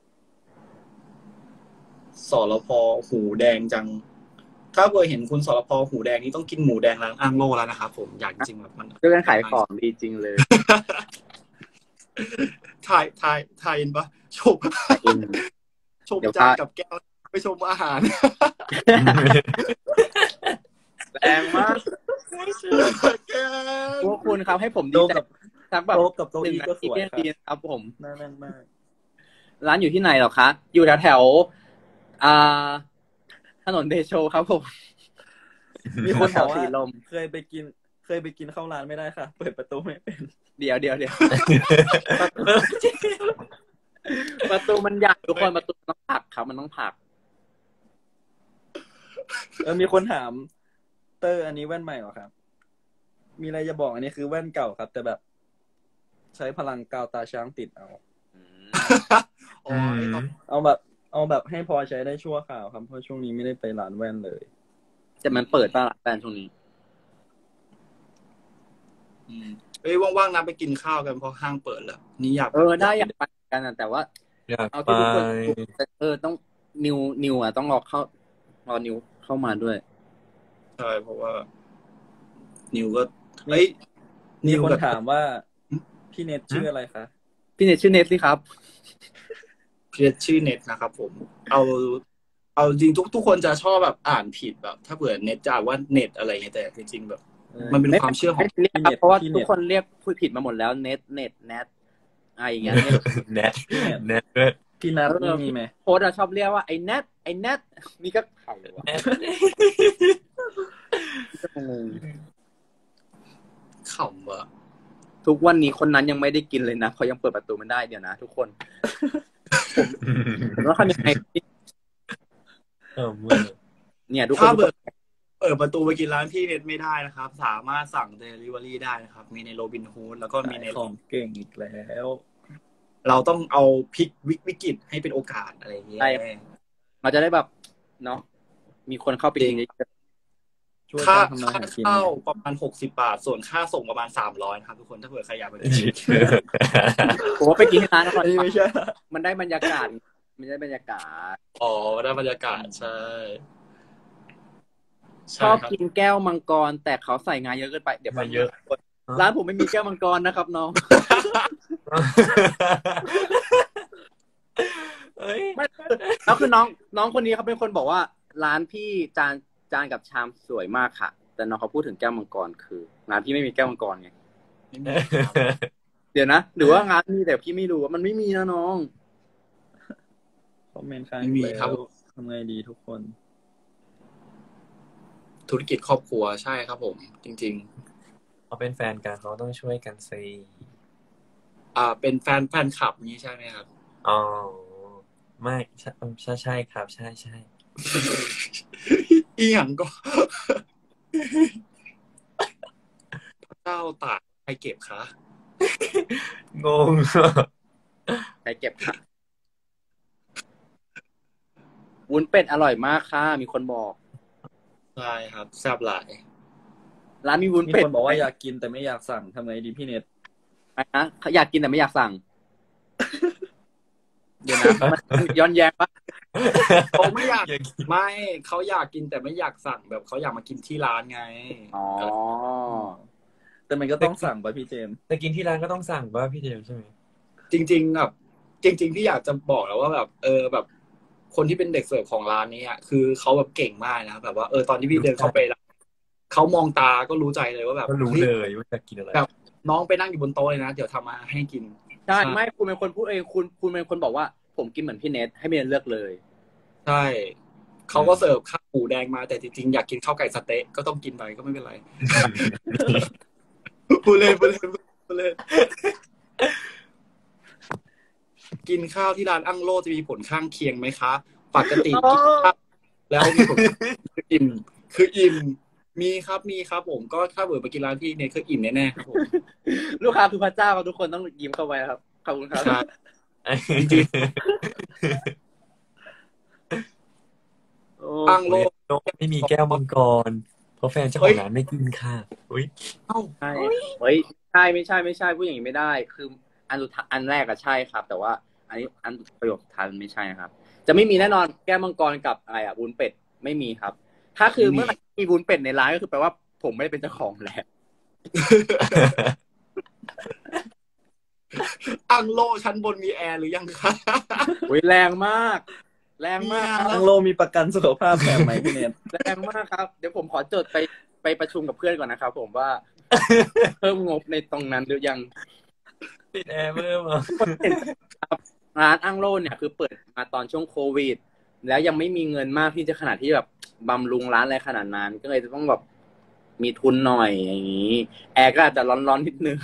S7: สรพหูแดงจัง ถ้าเคยเห็นคุณสรพหูแดงนี่ต้องกินหมูแดงร้านอ้างโลแล้วนะครับผมอยากจริงๆแบบมัน
S6: เรื่องขายของดีจริงเลย
S7: ถ่ายถ่ายถ่ายอินปะชมชม
S6: เดี๋ยว
S7: จาน
S6: พา
S7: กับแก้วไปชมอาหาร
S6: แรงมาก
S7: แก้ว
S6: พวกคุณครับให้ผมดี
S5: โต๊ะ
S6: ใจ
S5: กับ
S6: สักแบบ
S5: โต๊ะกับเก้า
S6: หนึ่ง
S5: อี้
S6: นา
S5: ก็ส
S6: ที
S5: วย
S6: เพียง
S5: ครับ
S6: ดีครับผม
S5: น่าแน่นมาก
S6: ร้านอยู่ที่ไหนเหรอคะ อยู่แถวแถวๆอ่า ถนนเดโชครับผม
S5: มีคนบอก
S6: แถวสี
S5: ว่า
S6: ลม
S5: เคยไปกิน เคยไปกินเข้าร้านไม่ได้ค่ะ เปิดประตูไม่เป็น
S6: เดี๋ยวเดี๋ยวเดี๋ยวประตูมันใหญ่ทุกคนประตูมันต้องผลักครับมันต้องผลัก
S5: เออมีคนถามเตอร์อันนี้แว่นใหม่เหรอครับ มีอะไรจะบอกอันนี้คือแว่นเก่าครับ แต่แบบ ใช้พลังกาวตาช้างติดเอา
S7: อ๋อไอ้ตอน
S5: เอาแบบ เอาแบบให้พอใช้ได้ชั่วคราวครับเพราะช่วงนี้ไม่ได้ไปร้านแว่นเลย
S6: แต่มันเปิดตลาดแฟนช่วงนี้
S7: อืมเอ้ยว่างๆนะไปกินข้าวกันเพราะห้างเปิดแล้วนี่อยาก
S6: เออได้อยากไปกันนะแต่ว่า
S1: อยาก
S6: เอา
S1: ไป
S6: ที่ทุกคนเออต้องนิวนิวอ่ะต้องรอเข้ารอนิวเข้ามาด้วย
S7: ใช่เพราะว่า นิวก็เอ้ย
S5: มี
S7: นิว
S5: คน
S7: กับ
S5: ถามว่าพี่เน็ตชื่ออะไรคะ
S6: พี่เน็ตชื่อเน็ตสิครับ
S7: พี่เน็ตชื่อเน็ตนะครับผม เอาเอาจริงทุกทุกคนจะชอบแบบอ่านผิดแบบ ถ้าเผื่อเน็ตจะอ่านว่าเน็ตอะไรเงี้ยแต่จริงๆแบบ มันเป็นความเชื่อของ
S6: ไม่เรียกครับเพราะว่าทุกคนเรียกพูดผิดมาหมดแล้วเน็ตเน็ตแนทอะไรอย่างเงี้ย
S1: แนทแนทด้วย
S5: พี่นัทนี่มีไหม
S6: โค้ดอะชอบเรียกว่าไอ้แนทไอ้แนทนี่ก็ใครวะ
S1: แนท
S7: ขำอะ
S6: ทุกวันนี้คนนั้นยังไม่ได้กินเลยนะเขายังเปิดประตูมันได้เดี๋ยวนะทุกคนผมว่าทำยังไง
S1: เออเมื่อ
S6: เนี่ยทุกค
S7: ถ้าน เปิดเปิดประตูไปกินร้านพี่เน็ตไม่ได้นะครับ สามารถสั่งเดลิเวอรี่ได้นะครับ มีในโรบินฮูดแล้วก็มีใน
S5: ของเก่งอีกแล้ว
S7: เราต้องเอาพลิกวิวิกฤตให้เป็นโอกาสอะไรอย่างเงี้ย
S6: เราจะได้แบบเนาะมีคนเข้าไปกินเยอะ
S5: ช่วย
S7: ค่า
S5: กันทำมา
S7: ค่า
S5: หากิน
S7: เข้าประมาณหกสิบบาท ส่วนค่าส่งประมาณสามร้อยครับทุกคนถ้าเผื่อใครอยากไปกิน
S6: ผมว่าไปกินที่ร้านนะ
S5: ไม่ใช่
S6: มันได้บรรยากาศมันได้บรรยากาศ
S7: อ๋อได้บรรยากาศใช่
S6: ชอบกินแก้วมังกรแต่เขาใส่งาเยอะเกินไปเดี๋ยว
S1: มาเยอะ
S6: ร้านผมไม่มีแก้วมังกรนะครับน้อง
S1: เอ้ย
S6: ไม่แล้วคือน้องน้องคนนี้เขาเป็นคนบอกว่า ร้านพี่จานจานกับชามสวยมากค่ะ แต่น้องเขาพูดถึงแก้วมังกรคือร้านพี่ไม่มีแก้วมังกรไง
S7: ไม่มีครับ
S6: เดี๋ยวนะหรือว่าร้านมีแต่พี่ไม่รู้ว่ามันไม่มีนะน้อง
S5: คอมเมนต์ค้าง
S7: ไม่มี
S5: แล้ว
S7: ครับ
S5: ทำไงดีทุกคน
S7: ธุรกิจครอบครัวใช่ครับผม จริง
S1: เขาเป็นแฟนกันเขาต้องช่วยกันซี
S7: ๆ อ่า เป็นแฟนแฟนคลับนี้ใช่ไหมครับ
S1: อ๋อไม่ใช่ใช่ใช่ครับ ใช่ใช่
S7: อีหยังก็ พระเจ้าตากใครเก็บคะ
S1: งง
S6: ใครเก็บค่ะวุ้นเป็ดอร่อยมากค่ะมีคนบอก
S7: ใช่ครับแซ่บหลาย
S6: ร้านมีวุ้น
S5: มี
S6: เป็ด
S5: คนบอกว่าอยากกินแต่ไม่อยากสั่งทำไงดีพี่เน็ต
S6: อะไรนะอยากกินแต่ไม่อยากสั่ง เดี๋ยวนะมันย้อนแย้งปะ
S7: เขาไม่อยาก
S1: อยากกิน
S7: ไม่เขาอยากกินแต่ไม่อยากสั่งแบบเขาอยากมากินที่ร้านไง
S6: อ๋อ
S5: แต่มันก็ต้องสั่งป่ะพี่เจมส์
S1: แต่กินที่ร้านก็ต้องสั่งว่าพี่เจมส์ใช่ไหม
S7: จริงๆแบบจริง ๆ พี่อยากจะบอกแล้วว่าแบบ เออแบบ คนที่เป็นเด็กเสิร์ฟของร้านนี้อ่ะคือเขาแบบเก่งมากนะแบบว่าเออตอนที่พี่เดินเข้าไปแล้วเขามองตาก็รู้ใจเลยว่าแบบ
S1: ก็รู้
S7: ฮ้
S1: เลยว่าจะกินอะไร
S7: แบบน้องไปนั่งอยู่บนโต๊ะเลยนะเดี๋ยวทำมาให้กิน
S6: ใช่ไม่คุณเป็นคนพูดเองคุณคุณเป็นคนบอกว่าผมกินเหมือนพี่เนทให้พี่เนทเลือกเลย
S7: ใช่เขาก็เสิร์ฟข้าวหมูแดงมาแต่จริงๆอยากกินข้าวไก่สะเต๊ะก็ต้องกินไปก็ไม่เป็นไร พูดเล่นพูดเล่นพูดเล่นกินข้าวที่ร้านอั้งโลจะมีผลข้างเคียงไหมคะปกติกินข้าวแล้วมีผลคืออิ่มคืออิ่มมีครับมีครับผมก็ถ้าเบิดไปกินร้านพี่เนี่ยคืออิ่มแน่ๆครับผม
S6: ลูกค้าคือพระเจ้าครับทุกคนต้องยิ้มเข้าไปครับขอบคุณครับ
S7: ใช่ จริง
S6: โอ้
S7: อั้งโล
S1: โลกไม่มีแก้วมังกรเพราะแฟนเจ้าของร้านไม่กินค่ะอุ้ย
S7: เอ้า
S6: ใช่เฮ้ยใช่ไม่ใช่ไม่ใช่พูดอย่างนี้ไม่ได้ คืออันสุดท้ายอันแรกอะใช่ครับ แต่ว่า อันนี้อันประโยคสุดท้ายมันไม่ใช่นะครับ จะไม่มีแน่นอนแก้วมังกรกับอะไรอะวุ้นเป็ดไม่มีครับ ถ้าคือเมื่อไหร่มีวุ้นเป็ดในร้านก็คือแปลว่าผมไม่ได้เป็นเจ้าของแหละ
S7: อั้งโลชั้นบนมีแอร์หรือยังคะ
S6: อุ้ยแรงมาก แรงมากค
S5: ทั้
S6: รับ
S5: งโลมีประกันสุขภาพแถมไหมพี่เน็ต
S6: แรงมากครับ เดี๋ยวผมขอจดไปไปประชุมกับเพื่อนก่อนนะครับผมว่า เพิ่มงบในตรงนั้นหรือยัง
S1: ติดแอร์เพิ่มอ่ะ
S6: ร้านอังโลเนี่ยคือเปิดมาตอนช่วงโควิด แล้วยังไม่มีเงินมากที่จะขนาดที่แบบบำรุงร้านอะไรขนาดนั้น ก็เลยจะต้องแบบมีทุนหน่อยอย่างนี้ แอร์ก็อาจจะร้อนๆนิดนึง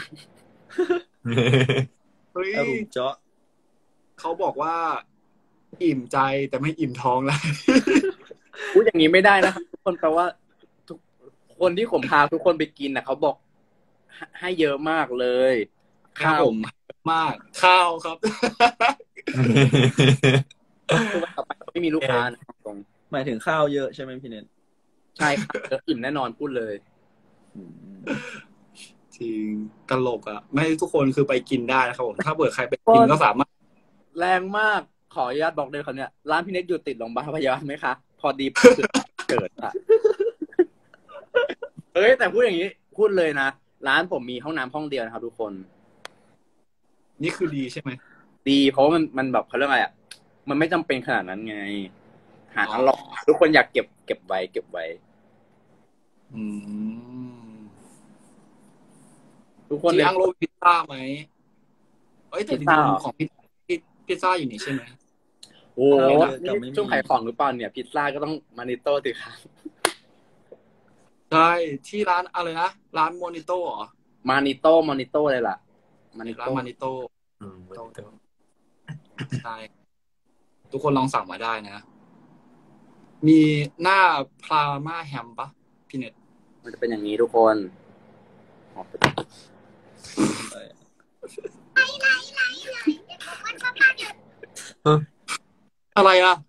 S7: เฮ้ย
S5: อารมณ์เจาะ
S7: เขาบอกว่า อิ่มใจแต่ไม่อิ่มท้องแล้ว
S6: พูดอย่างนี้ไม่ได้นะครับทุกคนแปลว่าทุกคนที่ผมพาทุกคนไปกินนะเขาบอกให้เยอะมากเลย
S7: ครับผมมากข้าวครับ
S6: คือว่าต่อไปไม่มีลูกค้านะตรง
S5: หมายถึงข้าวเยอะใช่ไหมพี่เน็ต
S6: ใช่ครับเดี๋ยวอิ่มแน่นอนพูดเลย
S5: อืม
S7: จริงตลกอ่ะ ไม่ทุกคนคือไปกินได้นะครับผมถ้าเปิดใครไปกินก็สามารถ
S6: แรงมากขออนุญาตบอกเลยครับเนี่ยร้านพี่เน็ตอยู่ติดโรงพยาบาลพยาบาลไหมคะพอดีเกิดอะเฮ้ยแต่พูดอย่างนี้พูดเลยนะร้านผมมีห้องน้ำห้องเดียวนะครับทุกคน
S7: นี่คือดีใช่ไหม
S6: ดีเพราะว่ามันมันแบบเขาเรียกอะไรอ่ะมันไม่จำเป็นขนาดนั้นไง หา
S7: อ๋อ
S6: หรอกทุกคนอยากเก็บเก็บไว้เก็บไว้
S7: อืม
S6: ทุกคน
S7: ที่
S6: เลย
S7: อังโลพิซซ่าไหมเอ้ยแต่จ
S6: พิซ
S7: ริ
S6: ซ่า
S7: งๆของพิซพิซพิซซ่าอยู่นี่ใช่ไหม
S6: โอ้โห
S5: แต่ไม่มี
S6: ช่วงขายของหรือเปล่าเนี่ยพิซซ่าก็ต้องมานิโต้สิครับ
S7: ใช่ที่ร้านอะไรนะร้านโมนิโต้เหรอ
S6: มานิโต้มานิโต้เลยล่ะมานิ
S7: ร้าน
S6: โต้
S7: มานิโต้
S1: อืม
S7: ใช่ ทุกคนลองสั่งมาได้นะ มีหน้าพรามาแฮมปะพี่เน็ต
S6: มันจะเป็นอย่างนี้ทุกคนออกไป
S7: อะไรอ่ะ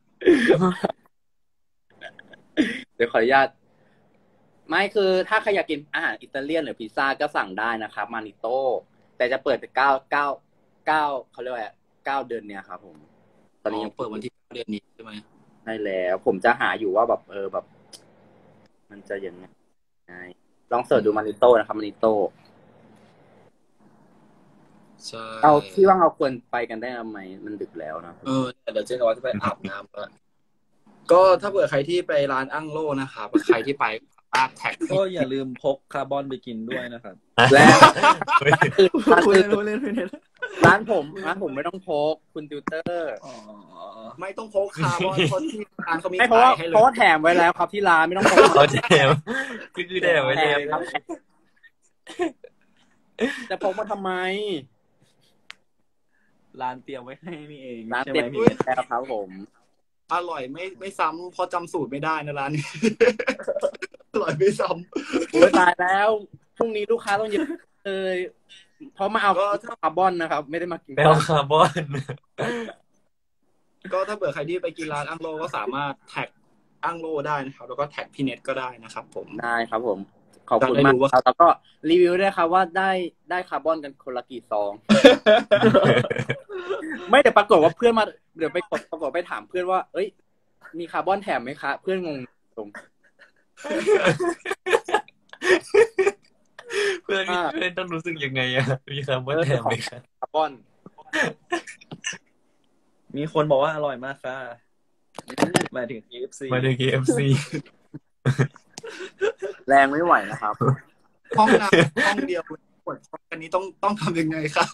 S6: เดี๋ยวขออนุญาตไม่คือถ้าใครอยากกินอาหารอิตาเลียนหรือพิซซ่าก็สั่งได้นะครับมานิโต้แต่จะเปิดแต่เก้าเก้าเก้าเขาเรียกว่าเก้าเดือนเนี่ยครับผม ตอนนี้ยัง
S7: เปิดวันที่เดือนนี้ใช่ไหม
S6: ได้แล้ว ผมจะหาอยู่ว่าแบบเออแบบ มันจะยังไงลองเสิร์ชดูมานิโต้นะครับมานิโต้
S7: ใช่
S6: เราที่ว่าเราควรไปกันได้ไหมมันดึกแล้วนะ
S7: เออเดี๋ยวเจ๊กับว่าจะไปอาบน้ำแล้วก็ถ้าเผื่อใครที่ไปร้านอั้งโลนะครับใครที่ไปสามารถแท็ก
S5: ก็อย่าลืมพกคาร์บอนไปกินด้วยนะครับ
S6: แล้วคือร้าน
S5: พูด
S6: อื่
S5: เล่
S6: น
S5: นพูดเล่นพูดเล่น
S6: ร้านผมร้านผมไม่ต้องพกคุณติวเตอร์
S5: อ๋อ
S7: ไม่ต้องพกคาร์บอนเพราะที่ร้านเขามี
S6: ไม่เพราะว่า
S7: ขายให้เล
S6: เพราะ
S7: ย
S6: ว่าแถมไว้แล้วครับที่ร้านไม่ต้องพก
S1: เขาแถมคือแถมไว้
S6: แถ
S1: เลย
S6: มครับจะพกมาทำไม
S5: ร้านเตรียมไว้ให้นี่เอง
S6: ร้าน
S5: ใช่ไห
S6: เต็
S5: ม
S6: ม
S5: พี่
S6: แล้วครับผม
S7: อร่อยไม่ไม่ซ้ำเพราะจำสูตรไม่ได้นะร้านนี้ อร่อยไม่ซ้
S6: โอ้ยตายแล้วพรุ่งนี้ลูกค้าต้องเยอะเลยเพราะมาเอาคาร์บอนนะครับ ไม่ได้มากิน
S1: แปลว่าคาร์บอน
S7: ำก็ถ้าเผื่อใครที่ไปกินร้านอั้งโลก็สามารถแท็กอั้งโลได้นะครับแล้วก็แท็กพี่เน็ตก็ได้นะครับผม
S6: ได้ครับผม ขอบคุณ
S7: ได้
S6: มาก
S7: รู้ว่า
S6: ครับแล้วก็รีวิวด้วยครับว่าได้ได้คาร์บอนกันคนละกี่ซอง ไม่แต่ปรากฏว่าเพื่อนมาเดี๋ยวไปกดปรากฏไปถามเพื่อนว่า เอ้ย มีคาร์บอนแถมไหมคะเพื่อนงงตรง
S1: เพื่อนเพื่อนต้องรู้สึกยังไงอะมีคำว่าแถมไหมครับ
S6: คาร์บอน
S5: มีคนบอกว่าอร่อยมากค่ะหมายถึง เค เอฟ ซี
S1: มาดู เค เอฟ ซี
S6: แรงไม่ไหวนะครับ
S7: ห้องน้ำห้องเดียวปวดท้องอันนี้ต้องต้องทำยังไงคะ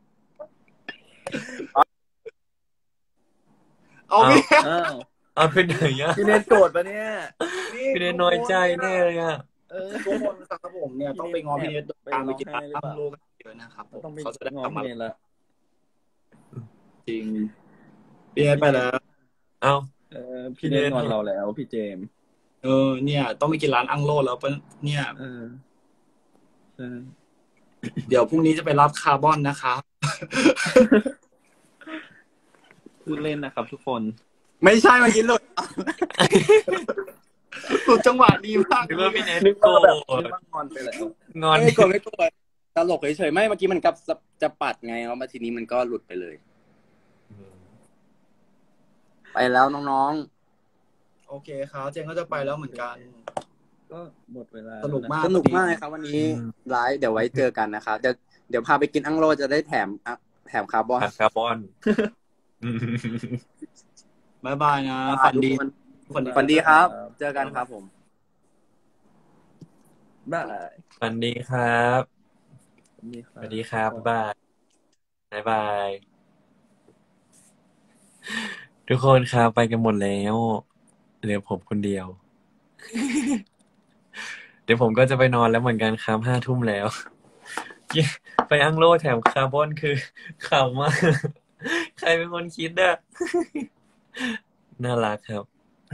S7: เอาไม่
S5: อ้าว
S1: เอาเป็นไหนอะ
S5: พี่เนทโกรธปะเนี่ย
S1: พี่เนยน้อยใจแน่เลยอะ
S5: เออ
S7: ทุกคนครับผมเนี่ยต้องไปงอพี่เน็ต
S5: ไป
S7: ตามไป
S5: ร้อง
S7: กิน
S5: ไห้
S7: ร้าน
S5: หรือเปล่า
S7: อั้งโลกันเยอะนะครับผม
S5: ต้องไป
S7: เขาจะได้
S5: งอก
S7: ลับมา
S5: พี่เนทละ
S7: จริงพี่เน็ตไปแล้ว
S1: เอา
S5: เออพี่เนทงอนเราแล้วพี่เจมส์
S7: เออเนี่ย ต้องไปกินร้านอั้งโลแล้วปะเนี่ย
S5: เออเออ
S7: เดี๋ยวพรุ่งนี้จะไปรับคาร์บอนนะครับ
S5: พูดเล่นนะครับทุกคน
S6: ไม่ใช่เมื่อกี้หลุด
S7: สุดจังหวะดีมาก
S1: หรือว่าพี่เนท
S5: นึก
S1: โกร
S5: ว่าแบบ
S1: ธ
S5: นึกว่างอนไปแล้ว
S1: งอน
S6: ไม่กดไม่กดตลกเฉยๆไม่เมื่อกี้มันกับจะปัดไงแล้วมาทีนี้มันก็หลุดไปเลย ไปแล้วน้อง
S7: โอเคครับเจนก็จะไปแล้วเหมือนกัน
S5: ก็หมดเวลา
S7: สนุกมาก
S6: ๆสนุกมากเลยครับ วันนี้ไลฟ์เดี๋ยวไว้เจอกันนะครับเดี๋ยวเดี๋ยวพาไปกินอังโลจะได้แถมอ่ะแถมคาร์บอน
S1: ผัดคาร์บอน
S7: บายบายนะฝันดี
S6: ฝันดีฝันดีครับ เจอกันครับผม
S5: บ้าย
S1: สวัสดีครับ
S5: ส
S1: สวัสดีครับบ๊ายบายบ๊ายบาย ทุกคนครับไปกันหมดแล้วเหลือผมคนเดียว เดี๋ยวผมก็จะไปนอนแล้วเหมือนกันครับห้าทุ่มแล้ว ไปอังโลแถมคาร์บอนคือขำมาก ใครเป็นคนคิดอะ น่ารักครับ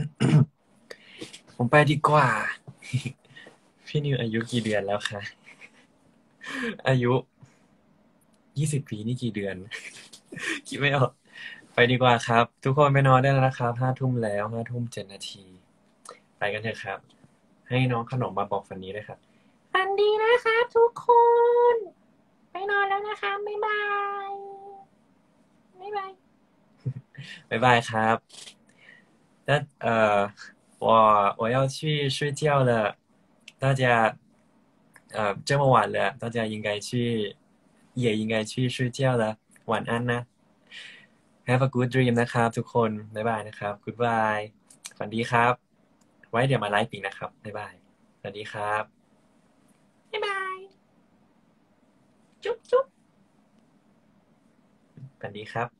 S1: ผมไปดีกว่า พี่นิวอายุกี่เดือนแล้วคะ อายุยี่สิบปีนี่กี่เดือน คิดไม่ออก ไปดีกว่าครับ ทุกคนไปนอนได้แล้วนะครับห้าทุ่มแล้วห้าทุ่มเจ็ดนาที ไปกันเถอะครับ ให้น้องขนมมาบอกฝันนี้ด้วยครับ
S4: ฝันดีนะครับทุกคน ไปนอนแล้วนะคะบ๊ายบายบ๊ายบาย
S1: 拜拜ครับ那呃我我要去睡觉了大家呃这么晚了，大家应该去也应该去睡觉了，晚安นะ Have a good dream นะครับทุกคนบ๊ายบายนะครับ Goodbye ฝันดีครับ ไว้เดี๋ยวมาไลฟ์อีกนะครับบ๊ายบายสวัสดีครับ
S4: บ๊ายบาย จุ๊บจุ๊บ
S1: ฝันดีครับ